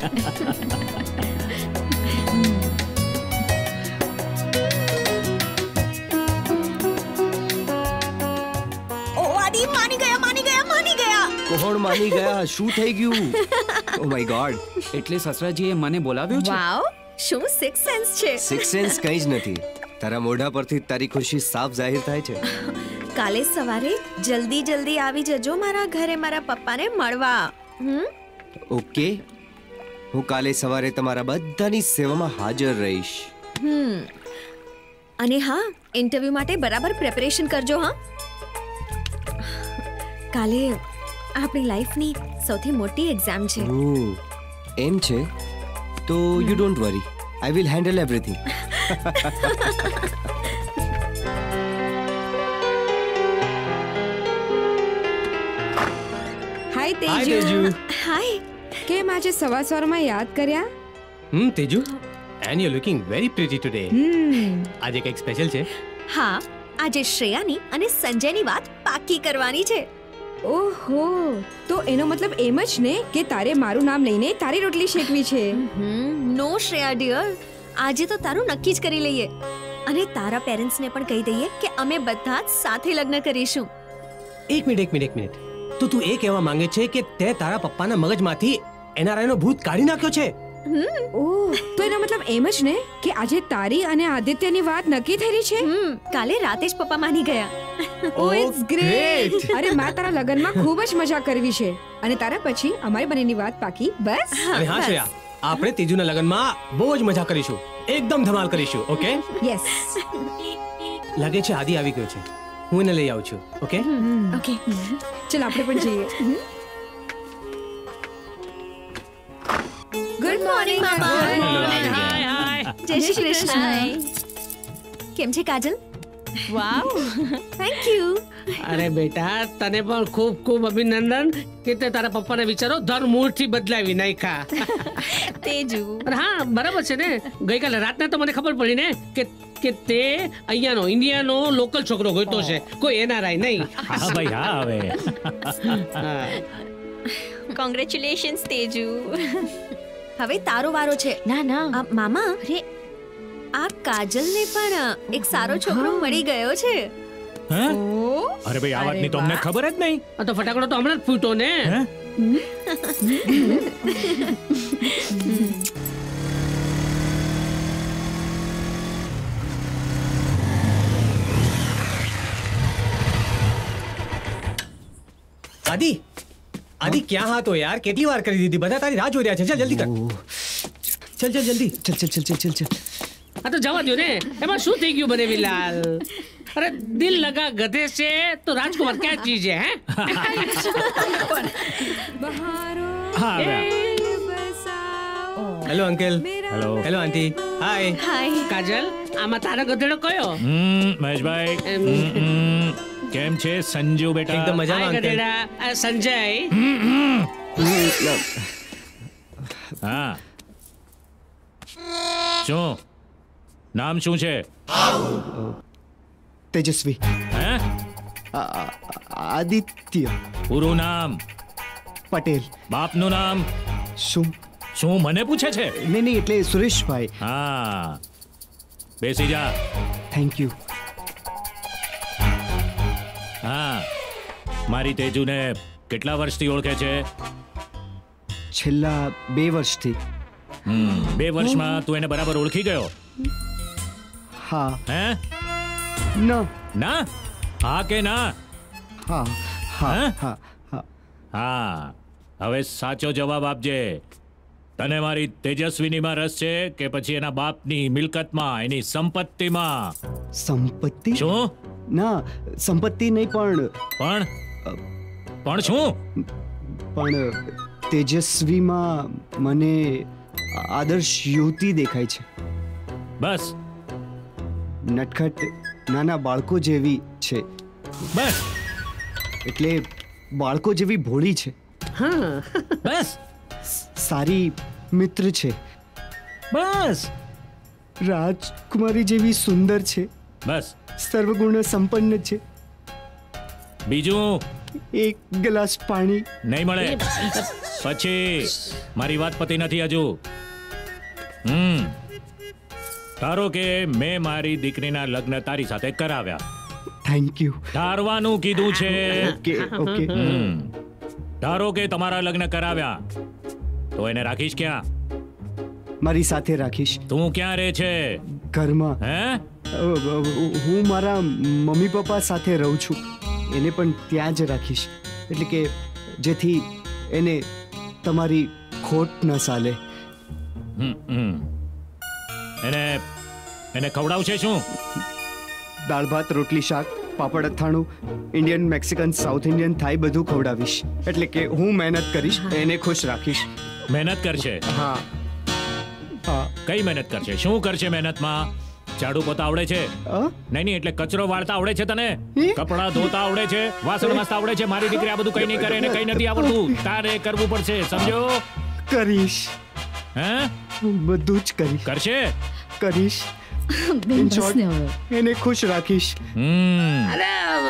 કોણ માની ગયા? શું થઈ ગયું? Oh my God. એટલે સસરાજીએ મને બોલાવ્યો છે? વાવ, શું સિક્સ સેન્સ છે? સિક્સ સેન્સ કંઈ જ નથી. તારા મોઢા પરથી તારી ખુશી સાફ જાહેર થાય છે. કાલે સવારે જલ્દી જલ્દી આવી જજો મારા ઘરે મારા પપ્પાને મળવા. હમ? ઓકે, હું કાલે સવારે તમારા બધાની સેવામાં હાજર રહીશ. હમ. અને હા, ઇન્ટરવ્યુ માટે બરાબર પ્રિપેરેશન કરજો. હા, કાલે આપણી લાઈફની સૌથી મોટી એક્ઝામ છે. ઓહ, એમ છે? તો you don't worry, I will handle everything. Hi Teju. Hi. કેમ આજે સવાર સવારમાં યાદ કર્યા? Hmm Teju, and you looking very pretty today. Hmm. આજે કંઈક સ્પેશિયલ છે? હા, આજે શ્રેયાની અને સંજયની વાત પાકી કરવાની છે. ઓહો, તો એનો મતલબ એમ જ ને કે તારે મારું નામ લઈને તારી રોટલી શેકવી છે. નો શ્રેયા ડિયર, આજે તો તારું નક્કી જ કરી લઈએ અને તારા પેરેન્ટ્સને પણ કહી દઈએ કે અમે બધા જ સાથે લગ્ન કરીશું. એક મિનિટ એક મિનિટ એક મિનિટ તો તું એ કહેવા માંગે છે કે તે તારા પપ્પાના મગજમાંથી એનઆરઆઈ નો ભૂત કાઢી નાખ્યો છે? ઓહ, તો એનો મતલબ એમ જ ને કે આજે તારી અને આદિત્યની વાત નક્કી થઈ રહી છે. કાલે રાતે જ પપ્પા માની ગયા. Oh it's great. અરે મારે તારા લગનમાં ખૂબ જ મજા કરવી છે અને તારા પછી અમારી બંનેની વાત પાકી. બસ. અને હા શ્રેયા, આપણે તેજુના લગનમાં બહુ જ મજા કરીશું, એકદમ ધમાલ કરીશું. ઓકે? યસ. લાગે છે આદિ આવી ગયો છે, હું એને લઈ આવું છું. ઓકે? ઓકે, ચલ આપણે પણ જઈએ. ગુડ મોર્નિંગ મામા. હાય હાય. જય શ્રી કૃષ્ણ. કેમ છે કાજલ? વાવ, થેન્ક યુ. અરે બેટા, તને પણ ખૂબ ખૂબ અભિનંદન કે તે તારા પપ્પાના વિચારો ધરમૂળથી બદલાવી નાખ્યા. તેજુ. અરે હા, બરાબર છે ને. ગઈકાલે રાતના તો મને ખબર પડી ને કે કે તે અહીંયાનો ઇન્ડિયાનો લોકલ છોકરો ગોઈતો છે, કોઈ એનઆરઆઈ નહીં. હા ભાઈ, હા. હવે કોંગ્રેચ્યુલેશન્સ તેજુ. હવે તારો વારો છે. ના ના મામા, અરે આ કાજલને પણ એક સારો છોકરો મળી ગયો છે. હે? અરે ભાઈ, આ વાતની તો અમને ખબર જ નહીં. આ તો ફટાકડો તો હમણાં જ ફૂટ્યો ને. આદિ, આદિ ક્યાં હતો યાર? કેટલી વાર કરી દીધી, બધા તારી રાહ જોઈ રહ્યા છે. ચાલ જલ્દી કર. ચલ ચલ જલ્દી. ચલ ચલ ચલ ચલ ચલ ચલ. આ તો જવા દો ને, એમાં શું થઈ ગયું બનેવીલાલ? અરે દિલ લગા ગધે છે તો રાજકુમાર ક્યાં ચીજ હે? Hello uncle. Hello. Hello aunty. Hi. Hi. Kajal, આમાં તારો ગધેડો કયો? હમ મહેશભાઈ, હમ, કેમ છે સંજુ બેટા? એકદમ મજામાં હાય અંકલ. ગધેડા. આ સંજય. હા, શું નામ શું છે? તેજસ્વી. હે? આદિત્ય. પૂરું નામ? પટેલ. બાપનું નામ? શું શું મને પૂછે છે? નહીં નહીં, એટલે સુરેશભાઈ. હા, બેસી જા. Thank you. હા, મારી તેજુને કેટલા વર્ષથી ઓળખે છે? છેલ્લા બે વર્ષથી. હમ, બે વર્ષમાં તું એને બરાબર ઓળખી ગયો? હા. હે? ના. ના? હા કે ના? હા હા હા હા હવે સાચો જવાબ આપજે. તને મારી તેજસ્વીનીમાં રસ છે કે પછી એના બાપની મિલકતમાં, એની સંપત્તિમાં? સંપત્તિ? શું? ના, સંપત્તિ નહીં, પણ પણ પણ શું? પણ તેજસ્વીમાં મને આદર્શ યુવતી દેખાય છે. બસ? નટખટ નાના બાળકો જેવી છે. બસ? એટલે બાળકો જેવી ભોળી છે. હા બસ? સારી મિત્ર છે. બસ? રાજકુમારી જેવી સુંદર છે. બસ? સર્વગુણ સંપન્ન છે. બીજું? એક ગ્લાસ પાણી નહીં મળે. પછી મારી વાત પતી નથી હજુ. હમ ધારો કે મેં મારી દીકરીના લગ્ન તારી સાથે કરાવ્યા. Thank you. ધારવાનું કીધું છે. Okay okay. ધારો કે તમારા લગ્ન કરાવ્યા, તો એને રાખીશ ક્યાં? મારી સાથે રાખીશ. તું ક્યાં રહે છે? ઘરમાં. હે? હું મારા મમ્મી પપ્પા સાથે રહું છું. એને પણ ત્યાં જ રાખીશ, એટલે કે જેથી એને તમારી ખોટ ન ચાલે. એને એને ખવડાવશે શું? દાળ ભાત, રોટલી, શાક, પાપડ, અથાણું, ઇન્ડિયન, મેક્સિકન, સાઉથ ઇન્ડિયન, થાઈ બધું ખવડાવીશ. એટલે કે હું મહેનત કરીશ, એને ખુશ રાખીશ. મહેનત કરશે? હા હા. કઈ મહેનત કરશે? શું કરશે મહેનતમાં? ઝાડુ પોતા આવડે છે? નહીં નહીં, એટલે કચરો વાળતા આવડે છે તને? કપડા ધોતા આવડે છે? વાસણ মাজતા આવડે છે? મારી દીકરી આ બધું કઈ નહીં કરે અને કઈ નથી આવડતું. તારે કરવું પડશે, સમજો? કરીશ. હે? બધું જ કરીશ. કરશે? કરીશ. એને ખુશ રાખીશ. અરે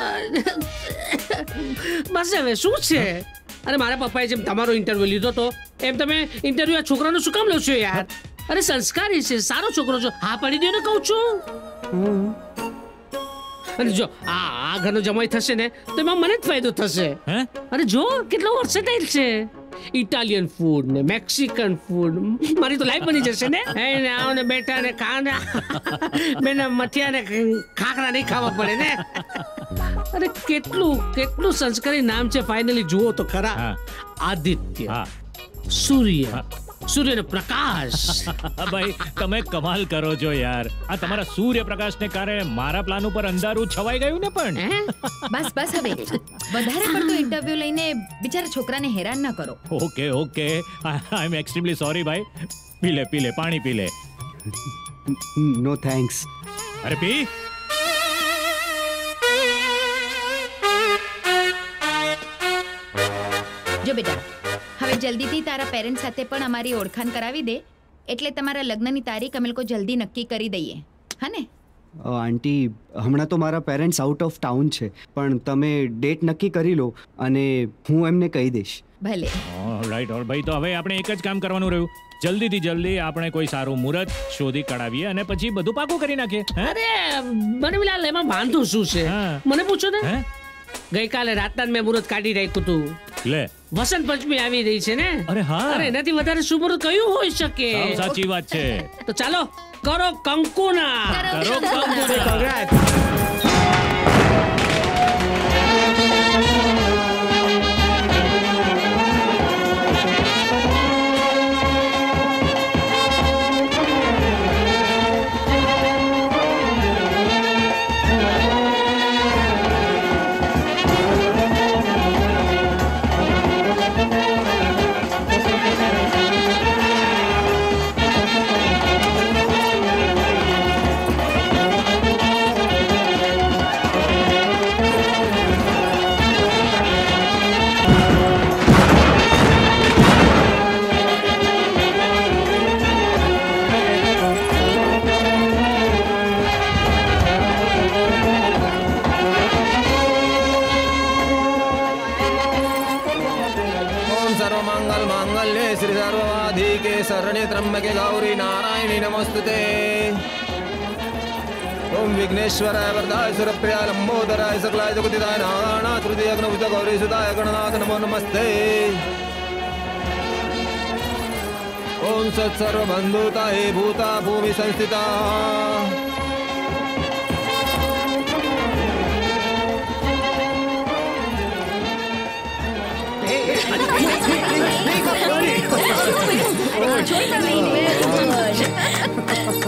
બસ હવે શું છે? અરે મારા પપ્પાએ જેમ તમારો ઇન્ટરવ્યુ લીધો તો એમ તમે ઇન્ટરવ્યુ આ છોકરાનું શું કામ લો છો યાર? અરે સંસ્કારી છે, સારો છોકરો છો, હા પડી દે ને કહું છું. અને જો આ આ ઘરનો જમાઈ થશે ને તો એમાં મને જ ફાયદો થશે. અરે જો કેટલો વર્સેટાઇલ છે. ઇટાલિયન ફૂડ ને મેક્સિકન ફૂડ, મારી તો લાઈફ બની જશે ને. એને આવ ને બેઠા ને ખાના બેન મઠિયા ને ખાખરા નહીં ખાવા પડે ને. અરે કેટલું કેટલું સંસ્કારી નામ છે. ફાઇનલી જુઓ તો ખરા. આદિત્ય, સૂર્ય, સૂર્યનો પ્રકાશ. ભાઈ તમે કમાલ કરો છો યાર. આ તમારા સૂર્યપ્રકાશ ને કારણે મારા પ્લાન ઉપર અંધારું છવાઈ ગયું ને. પણ બસ બસ હવે વધારે પડતો ઇન્ટરવ્યુ લઈને બિચારા છોકરાને હેરાન ન કરો. Okay okay, I am extremely sorry ભાઈ. પી લે પી લે, પાણી પી લે. No thanks. અરે પી. જો બેટા, હવે જલ્દીથી તારા પેરેન્ટ્સ સાથે પણ અમારી ઓળખાણ કરાવી દે, એટલે તમારા લગ્નની તારીખ અમે લોકો જલ્દી નક્કી કરી દઈએ. હા ને? આંટી, હમણાં તો મારા પેરેન્ટ્સ આઉટ ઓફ ટાઉન છે, પણ તમે ડેટ નક્કી કરી લો અને હું એમને કહી દઈશ. ભલે. ઓલરાઈટ ઓલ ભાઈ, તો હવે આપણે એક જ કામ કરવાનું રહ્યું. જલ્દીથી જલ્દી આપણે કોઈ સારું મુહૂર્ત શોધી કઢાવીએ અને પછી બધું પાકું કરી નાખીએ. અરે મને વિલાલ એમાં વાંધો શું છે? મને પૂછો ને. ગઈકાલે રાતના મેં મુહૂર્ત કાઢી રાખ્યું હતું. લે, વસંત પંચમી આવી રહી છે ને. અરે હા. અરે એનાથી વધારે શુભ મુહૂર્ત કયું હોઈ શકે? સાચી વાત છે. તો ચાલો કરો કંકુના. કરો કંકુના. शरण्ये त्र्यंबके गौरी नारायणी नमोस्तुते. ओम विघ्नेश्वराय वरदाय सुरप्रियाय लंबोदराय सकलाय जगदिदाय नारायणाय तृतीय अग्नभूत गौरी सुदाय गणनाथ नमो नमस्ते. ओम सत्सर्वबंधुता हे भूता भूमि संस्थिता.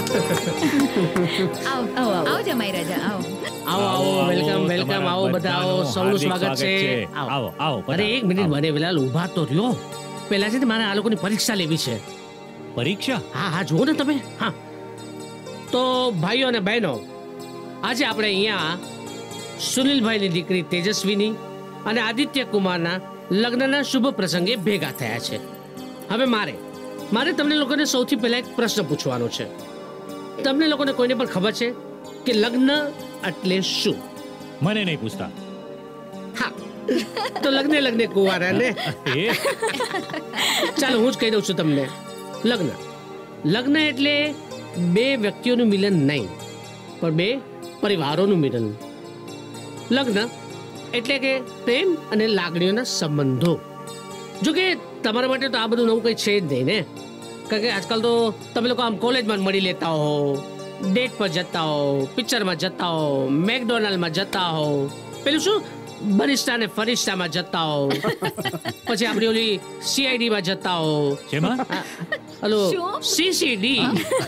આવો આવો આવો જમાઈ રાજા આવો આવો આવો વેલકમ વેલકમ આવો બધા આવો સૌનું સ્વાગત છે આવો આવો અરે એક મિનિટ મને વેલાલ ઊભા તો રહ્યો પહેલા છે ને મારે આ લોકોની પરીક્ષા લેવી છે પરીક્ષા હા હા જુઓ ને તમે હા તો ભાઈઓ અને બહેનો આજે આપણે અહીંયા સુનિલભાઈની દીકરી તેજસ્વીની અને આદિત્ય કુમારના લગ્નના શુભ પ્રસંગે ભેગા થયા છે હવે મારે મારે તમને લોકોને સૌથી પહેલા એક પ્રશ્ન પૂછવાનો છે તમને લોકોને કોઈને પણ ખબર છે કે લગ્ન એટલે શું? મને નહીં પૂછતા. હા તો લગ્ન લગ્ન કુંવારા ને ચાલો હું જ કહી દઉં છું તમને. લગ્ન લગ્ન એટલે બે વ્યક્તિઓનું મિલન નહીં પણ બે પરિવારોનું મિલન. લગ્ન એટલે કે પ્રેમ અને લાગણીઓના સંબંધો. જો કે તમારા માટે તો આ બધું નવું કંઈ છે જ નહીં ને, કારણ કે આજકાલ તો તમે લોકો આમ કોલેજમાં મળી લેતા હો, ડેટ પર જતા હો, પિક્ચરમાં જતા હો, મેકડોનાલ્ડમાં જતા હો, પેલું શું બરિસ્ટા ને ફરિસ્ટામાં જતા હો, પછી આપણી ઓલી સીઆઈડી માં જતા હો. શેમાં? હલો સીસીડી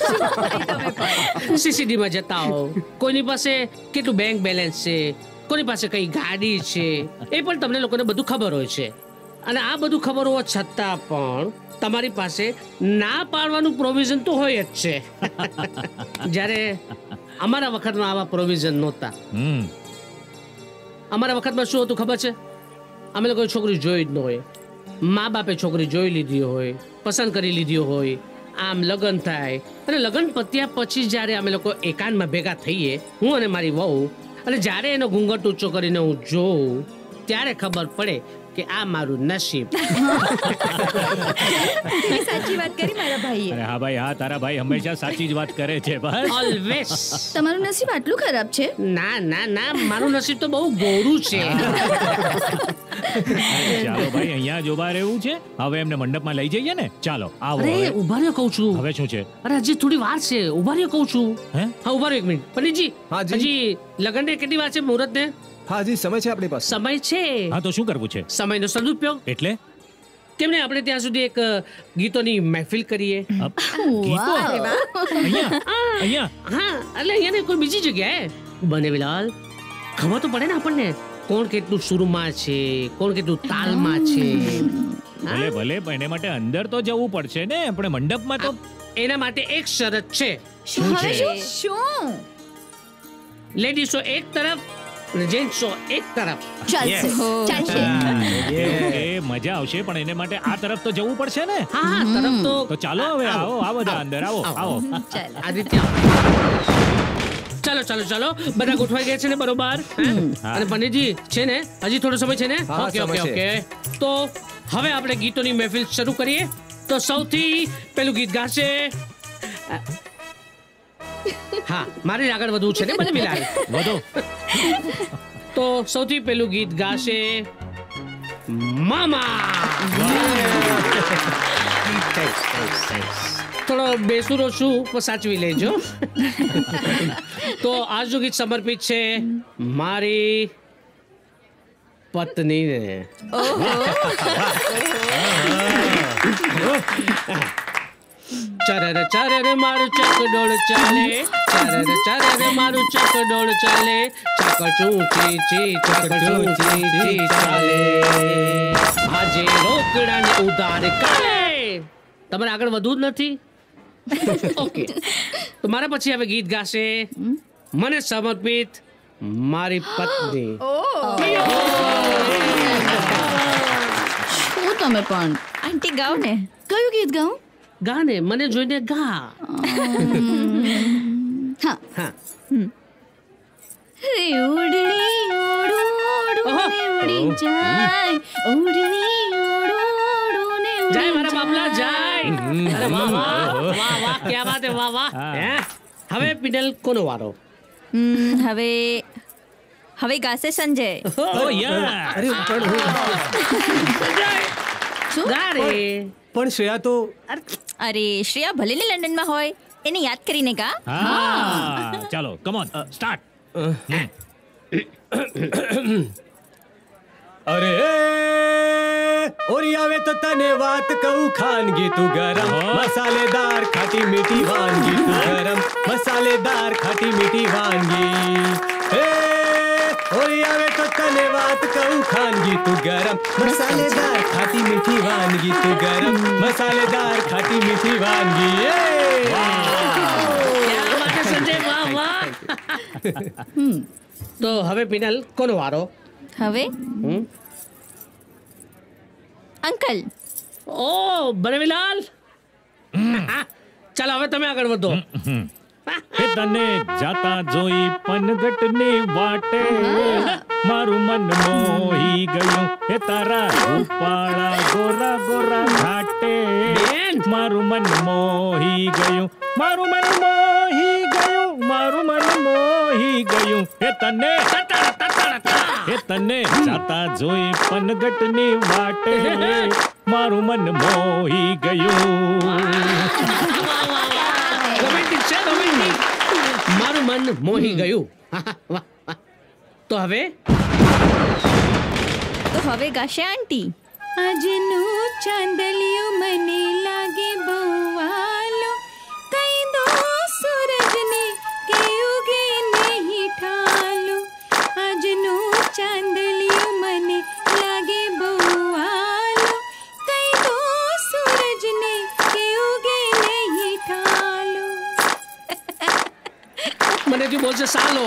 સીસીડી માં જતા હો. કોઈની પાસે કેટલું બેંક બેલેન્સ છે, કોની પાસે કઈ ગાડી છે, એ પણ તમને લોકોને બધું ખબર હોય છે. અને આ બધું ખબર હોવા છતાં પણ તમારી પાસે ના પાડવાનું પ્રોવિઝન તો હોય જ છે. જ્યારે અમારા વખતમાં આવા પ્રોવિઝન નહોતા. અમારા વખતમાં શું હતું ખબર છે? અમે લોકો છોકરી જોઈ જ ન હોય, મા બાપે છોકરી જોઈ લીધી હોય, પસંદ કરી લીધી હોય, આમ લગ્ન થાય અને લગ્ન પત્યા પછી જ્યારે અમે લોકો એકાંતમાં ભેગા થઈએ, હું અને મારી વહુ, અને જ્યારે એનો ઘૂંઘટ ઊંચો કરીને હું જોઉં ત્યારે ખબર પડે કે આ મારું નસીબ. સાચી વાત કરી મારા ભાઈએ. અરે હા ભાઈ હા, તારા ભાઈ હંમેશા સાચી જ વાત કરે છે બસ. ઓલવેઝ. તમારું નસીબ આટલું ખરાબ છે? ના ના ના, મારું નસીબ તો બહુ ગોરું છે. ચાલો ભાઈ અહીંયા જ ઉભા રહેવું છે. હવે એમને મંડપમાં લઈ જઈએ ને. ચાલો આવો. અરે ઉભા રહ્યો કહું છું. હવે શું છે? અરે હજી થોડી વાર છે, ઉભા રહ્યો કહું છું. હે હા ઉભા રહ્યો એક મિનિટ. પંડિતજી હજી લગનને કેટલી વાર છે મુહૂર્ત ને? હા જી સમય છે આપણી પાસે. સમય છે. હા તો શું કરવું છે? સમયનો સદુપયોગ. એટલે કેમ ને આપણે ત્યાં સુધી એક ગીતોની મહેફિલ કરીએ. ગીતો? અહીંયા અહીંયા હા એટલે અહીંયા ને કોઈ બીજી જગ્યાએ. બને વિલાલ ખબર તો પડે ને આપણને કોણ કેટલું સુરમાં છે, કોણ કેટલું તાલમાં છે. ભલે ભલે પણ એને માટે અંદર તો જવું પડશે ને. આપણે મંડપમાં તો એના માટે એક શરત છે. શું છે? શું? લેડીઝો એક તરફ અને જેન્ટ્સો એક તરફ. ચાલશે ચાલશે. એ મજા આવશે પણ એને માટે આ તરફ તો જવું પડશે ને. હા હા તરફ તો. તો ચાલો હવે આવો આ બધા અંદર આવો આવો. આદિત્ય ચાલો ચાલો ચાલો બધા ગોઠવાઈ ગયા છે ને બરોબર? અને પંડિતજી છે ને હજી થોડો સમય છે ને? Okay okay okay. તો હવે આપણે ગીતોની મહેફિલ શરૂ કરીએ. તો સૌથી પેલું ગીત ગાશે. હા મારે આગળ વધવું છે ને મને મિલાલ. વધો. તો સૌથી પેલું ગીત ગાશે મામા. થોડો બેસુરો છું પણ સાચવી લેજો. તો આજનું ગીત સમર્પિત છે મારી પત્નીને. ચરર ચરર મારું ચકડોળ ચાલે, ચરર ચરર મારું ચકડોળ ચાલે, ચકચૂચી ચી ચકચૂચી ચી ચાલે, આજે રોકડાને ઉધાર કરે. તમારે આગળ વધવું જ નથી? ઓકે તો મારા પછી હવે ગીત ગાશે મને સમર્પિત મારી પત્ની. શું તમે પણ આંટી ગાઓ ને. કયું ગીત ગાઉં? ગા ને મને જોઈને ગા. હા હા. ઉડણી ઉડું ઉડું ઉડી જાય, ઉડણી ઉડું ઉડું ને ઉડી જાય મારા બાપલા જાય. અરે વાહ વાહ વાહ વાહ ક્યા બાત હે વાહ વાહ. હવે પિનલ કોનો વારો? હવે હવે ગાશે સંજય. ઓ યાર અરે પણ ગા રે. પણ શ્રેયા તો અરે શ્રેયા ભલે ને લંડનમાં હોય, એને યાદ કરીને ગા. હા ચાલો કમ ઓન સ્ટાર્ટ. અરે ઓરી આવે તો તને વાત કહું ખાનગી તું ગરમ મસાલેદાર ખાટી મીઠી વાનગી તું ગરમ મસાલેદાર ખાટી મીઠી વાનગી હે ઓરી આવે તો તને વાત કહું ખાનગી તું ગરમ મસાલેદાર ખાટી મીઠી વાનગી તું ગરમ મસાલેદાર ખાટી મીઠી વાનગી સંજય વાહ વાહ તો હવે પિનલ કોનો વારો હવે હમ અંકલ ઓ બનેવીલાલ ચાલો હવે તમે આગળ વધો હે તને જાતા જોઈ પનગટની વાટે મારું મન મોહી ગયું હે તારા રૂપાળા ગોરા ગોરા ઘાટે મારું મન મોહી ગયું મારું મન મોહી ગયું મારું મન મોહી ગયું હે તને હે તને જાતા જોઈ પનગટની વાટે મારું મન મોહી ગયું રોમેન્ટિક છે રોમેન્ટિક મારું મન મોહી ગયું તો હવે તો હવે ગાશે આંટી આજનું ચાંદલિયું મને લાગે બહુ વાલો કઈ દો સૂરજને કે ઉગે નહીં ઠાલો આજનું ચાંદલિયું મને લાગે બહુ વાલો કઈ દો સૂરજને કે ઉગે નહીં ઠાલો મને જો બોલશે સાલો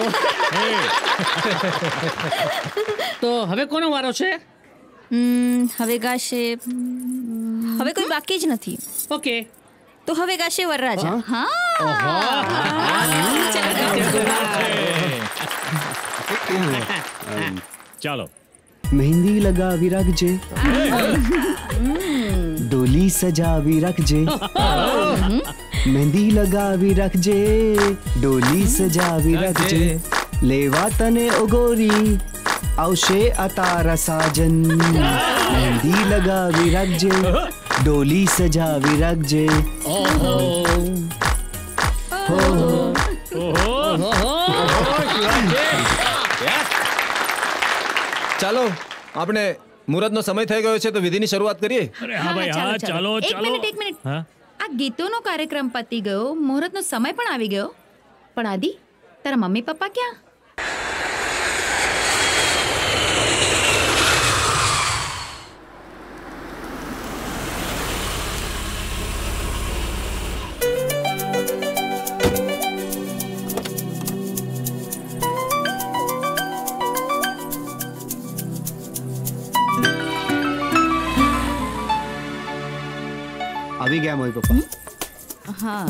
તો હવે કોનો વારો છે હવે ગાશે હવે કોઈ બાકી જ નથી ઓકે તો હવે ગાશે વરરાજા હા ચાલો મહેંદી લગાવી રાખજે ડોલી સજાવી રાખજે મહેંદી લગાવી રાખજે ડોલી સજાવી રાખજે લેવા તને ઓગોરી આવશે આ તારા સાજન મહેંદી લગાવી રાખજે ડોલી સજાવી રાખજે ઓહો ચાલો આપણે મુહૂર્તનો સમય થઈ ગયો છે તો વિધિની શરૂઆત કરીએ અરે હા ભાઈ હા ચાલો એક ચાલો મિનિટ એક મિનિટ હા આ ગીતોનો કાર્યક્રમ પતી ગયો મુહૂર્તનો સમય પણ આવી ગયો પણ આદિ તારા મમ્મી પપ્પા ક્યાં આવી ગયા મમ્મી પપ્પા હા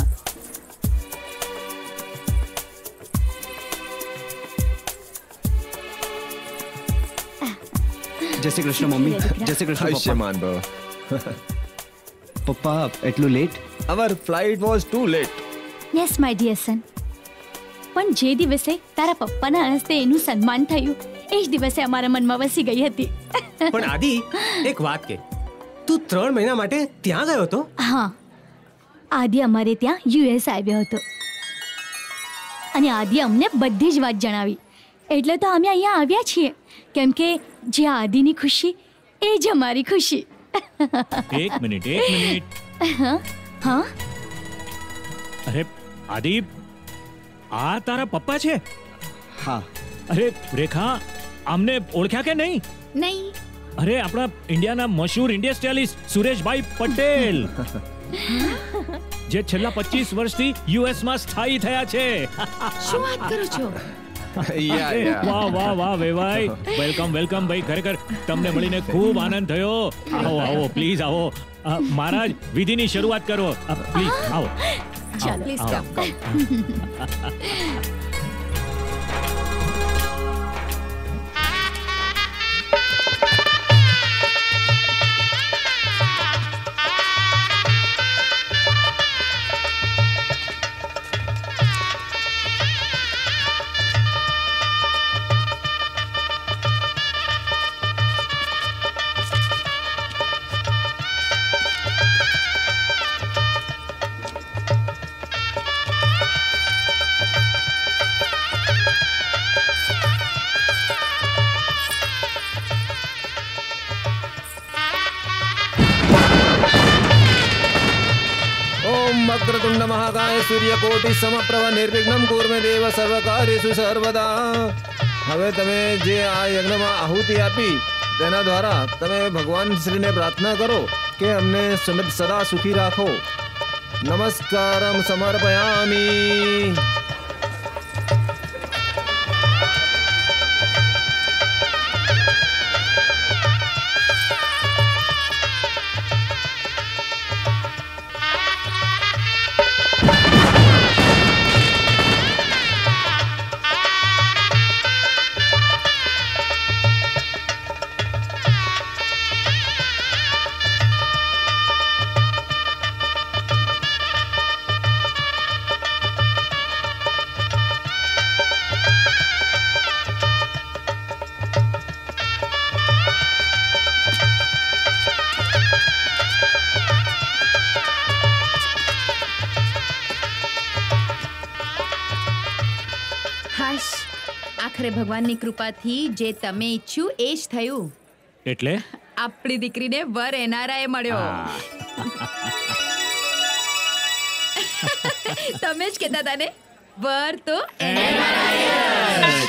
જય શ્રી કૃષ્ણ મમ્મી જય શ્રી કૃષ્ણ આયુષ્યમાન ભવ પપ્પા એટલું late our flight was too late yes my dear son પણ જે દિવસે તારા પપ્પાના હસ્તે એનું સન્માન થયું એ જ દિવસે અમારા મનમાં વસી ગઈ હતી પણ આદિ એક વાત કે તું ત્રણ મહિના માટે ત્યાં ગયો હતો હા આદિ અમારે ત્યાં યુએસ આવ્યો હતો અને આદિ અમને બધી જ વાત જણાવી એટલે તો અમે અહીંયા આવ્યા છીએ કેમ કે જે આદિની ખુશી એ જ અમારી ખુશી એક મિનિટ એક મિનિટ હા હા અરે આદિ આ તારા પપ્પા છે હા અરે રેખા આમને ઓળખ્યા કે નહીં નહીં અરે આપણા ઇન્ડિયાના મશહૂર ઇન્ડસ્ટ્રીયલિસ્ટ સુરેશભાઈ પટેલ જે છેલ્લા પચીસ વર્ષથી યુએસ માં સ્થાયી થયા છે શું વાત કરો છો વાહ વાહ વાહ વેવાઈ વેલકમ વેલકમ ભાઈ ખરેખર તમને મળીને ખૂબ આનંદ થયો આવો આવો પ્લીઝ આવો મહારાજ વિધિની શરૂઆત કરો પ્લીઝ આવો ચાલો પ્લીઝ કમ वक्रतुंड महाकाय सूर्यकोटि समप्रभ निर्विघ्नं कुरु देव सर्वकार्येषु सर्वदा। હવે તમે જે આ યજ્ઞમાં આહુતિ આપી તેના દ્વારા તમે ભગવાન શ્રીને પ્રાર્થના કરો કે અમને સદા સુખી રાખો. નમસ્કારમ સમર્પયામિ. આખરે ભગવાનની કૃપાથી જે તમે ઈચ્છ્યું એ જ થયું. એટલે આપણી દીકરીને વર એનઆરઆઈ મળ્યો. તમે જ કહેતા હતા ને વર તો એનઆરઆઈ.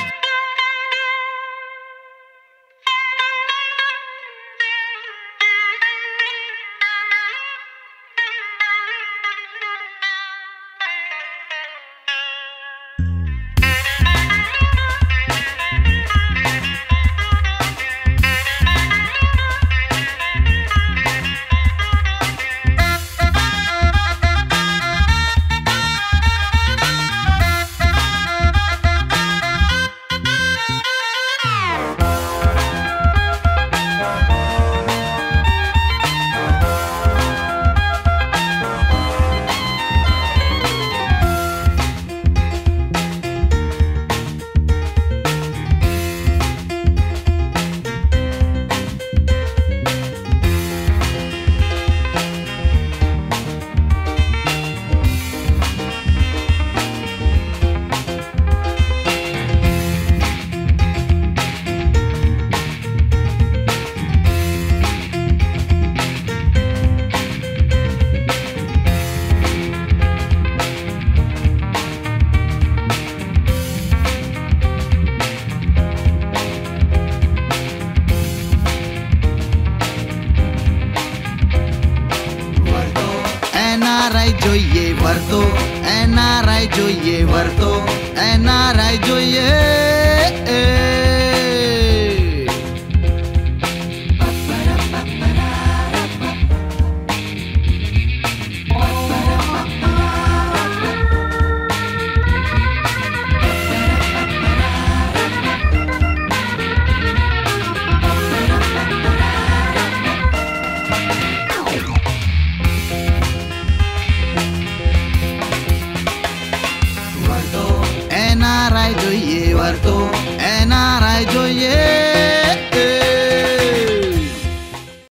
જોઈએ વર્તો એનઆરઆઈ જોઈએ વર્તો એનઆરઆઈ જોઈએ. એનઆરઆઈ જોઈએ વર્તો એનઆરઆઈ જોઈએ.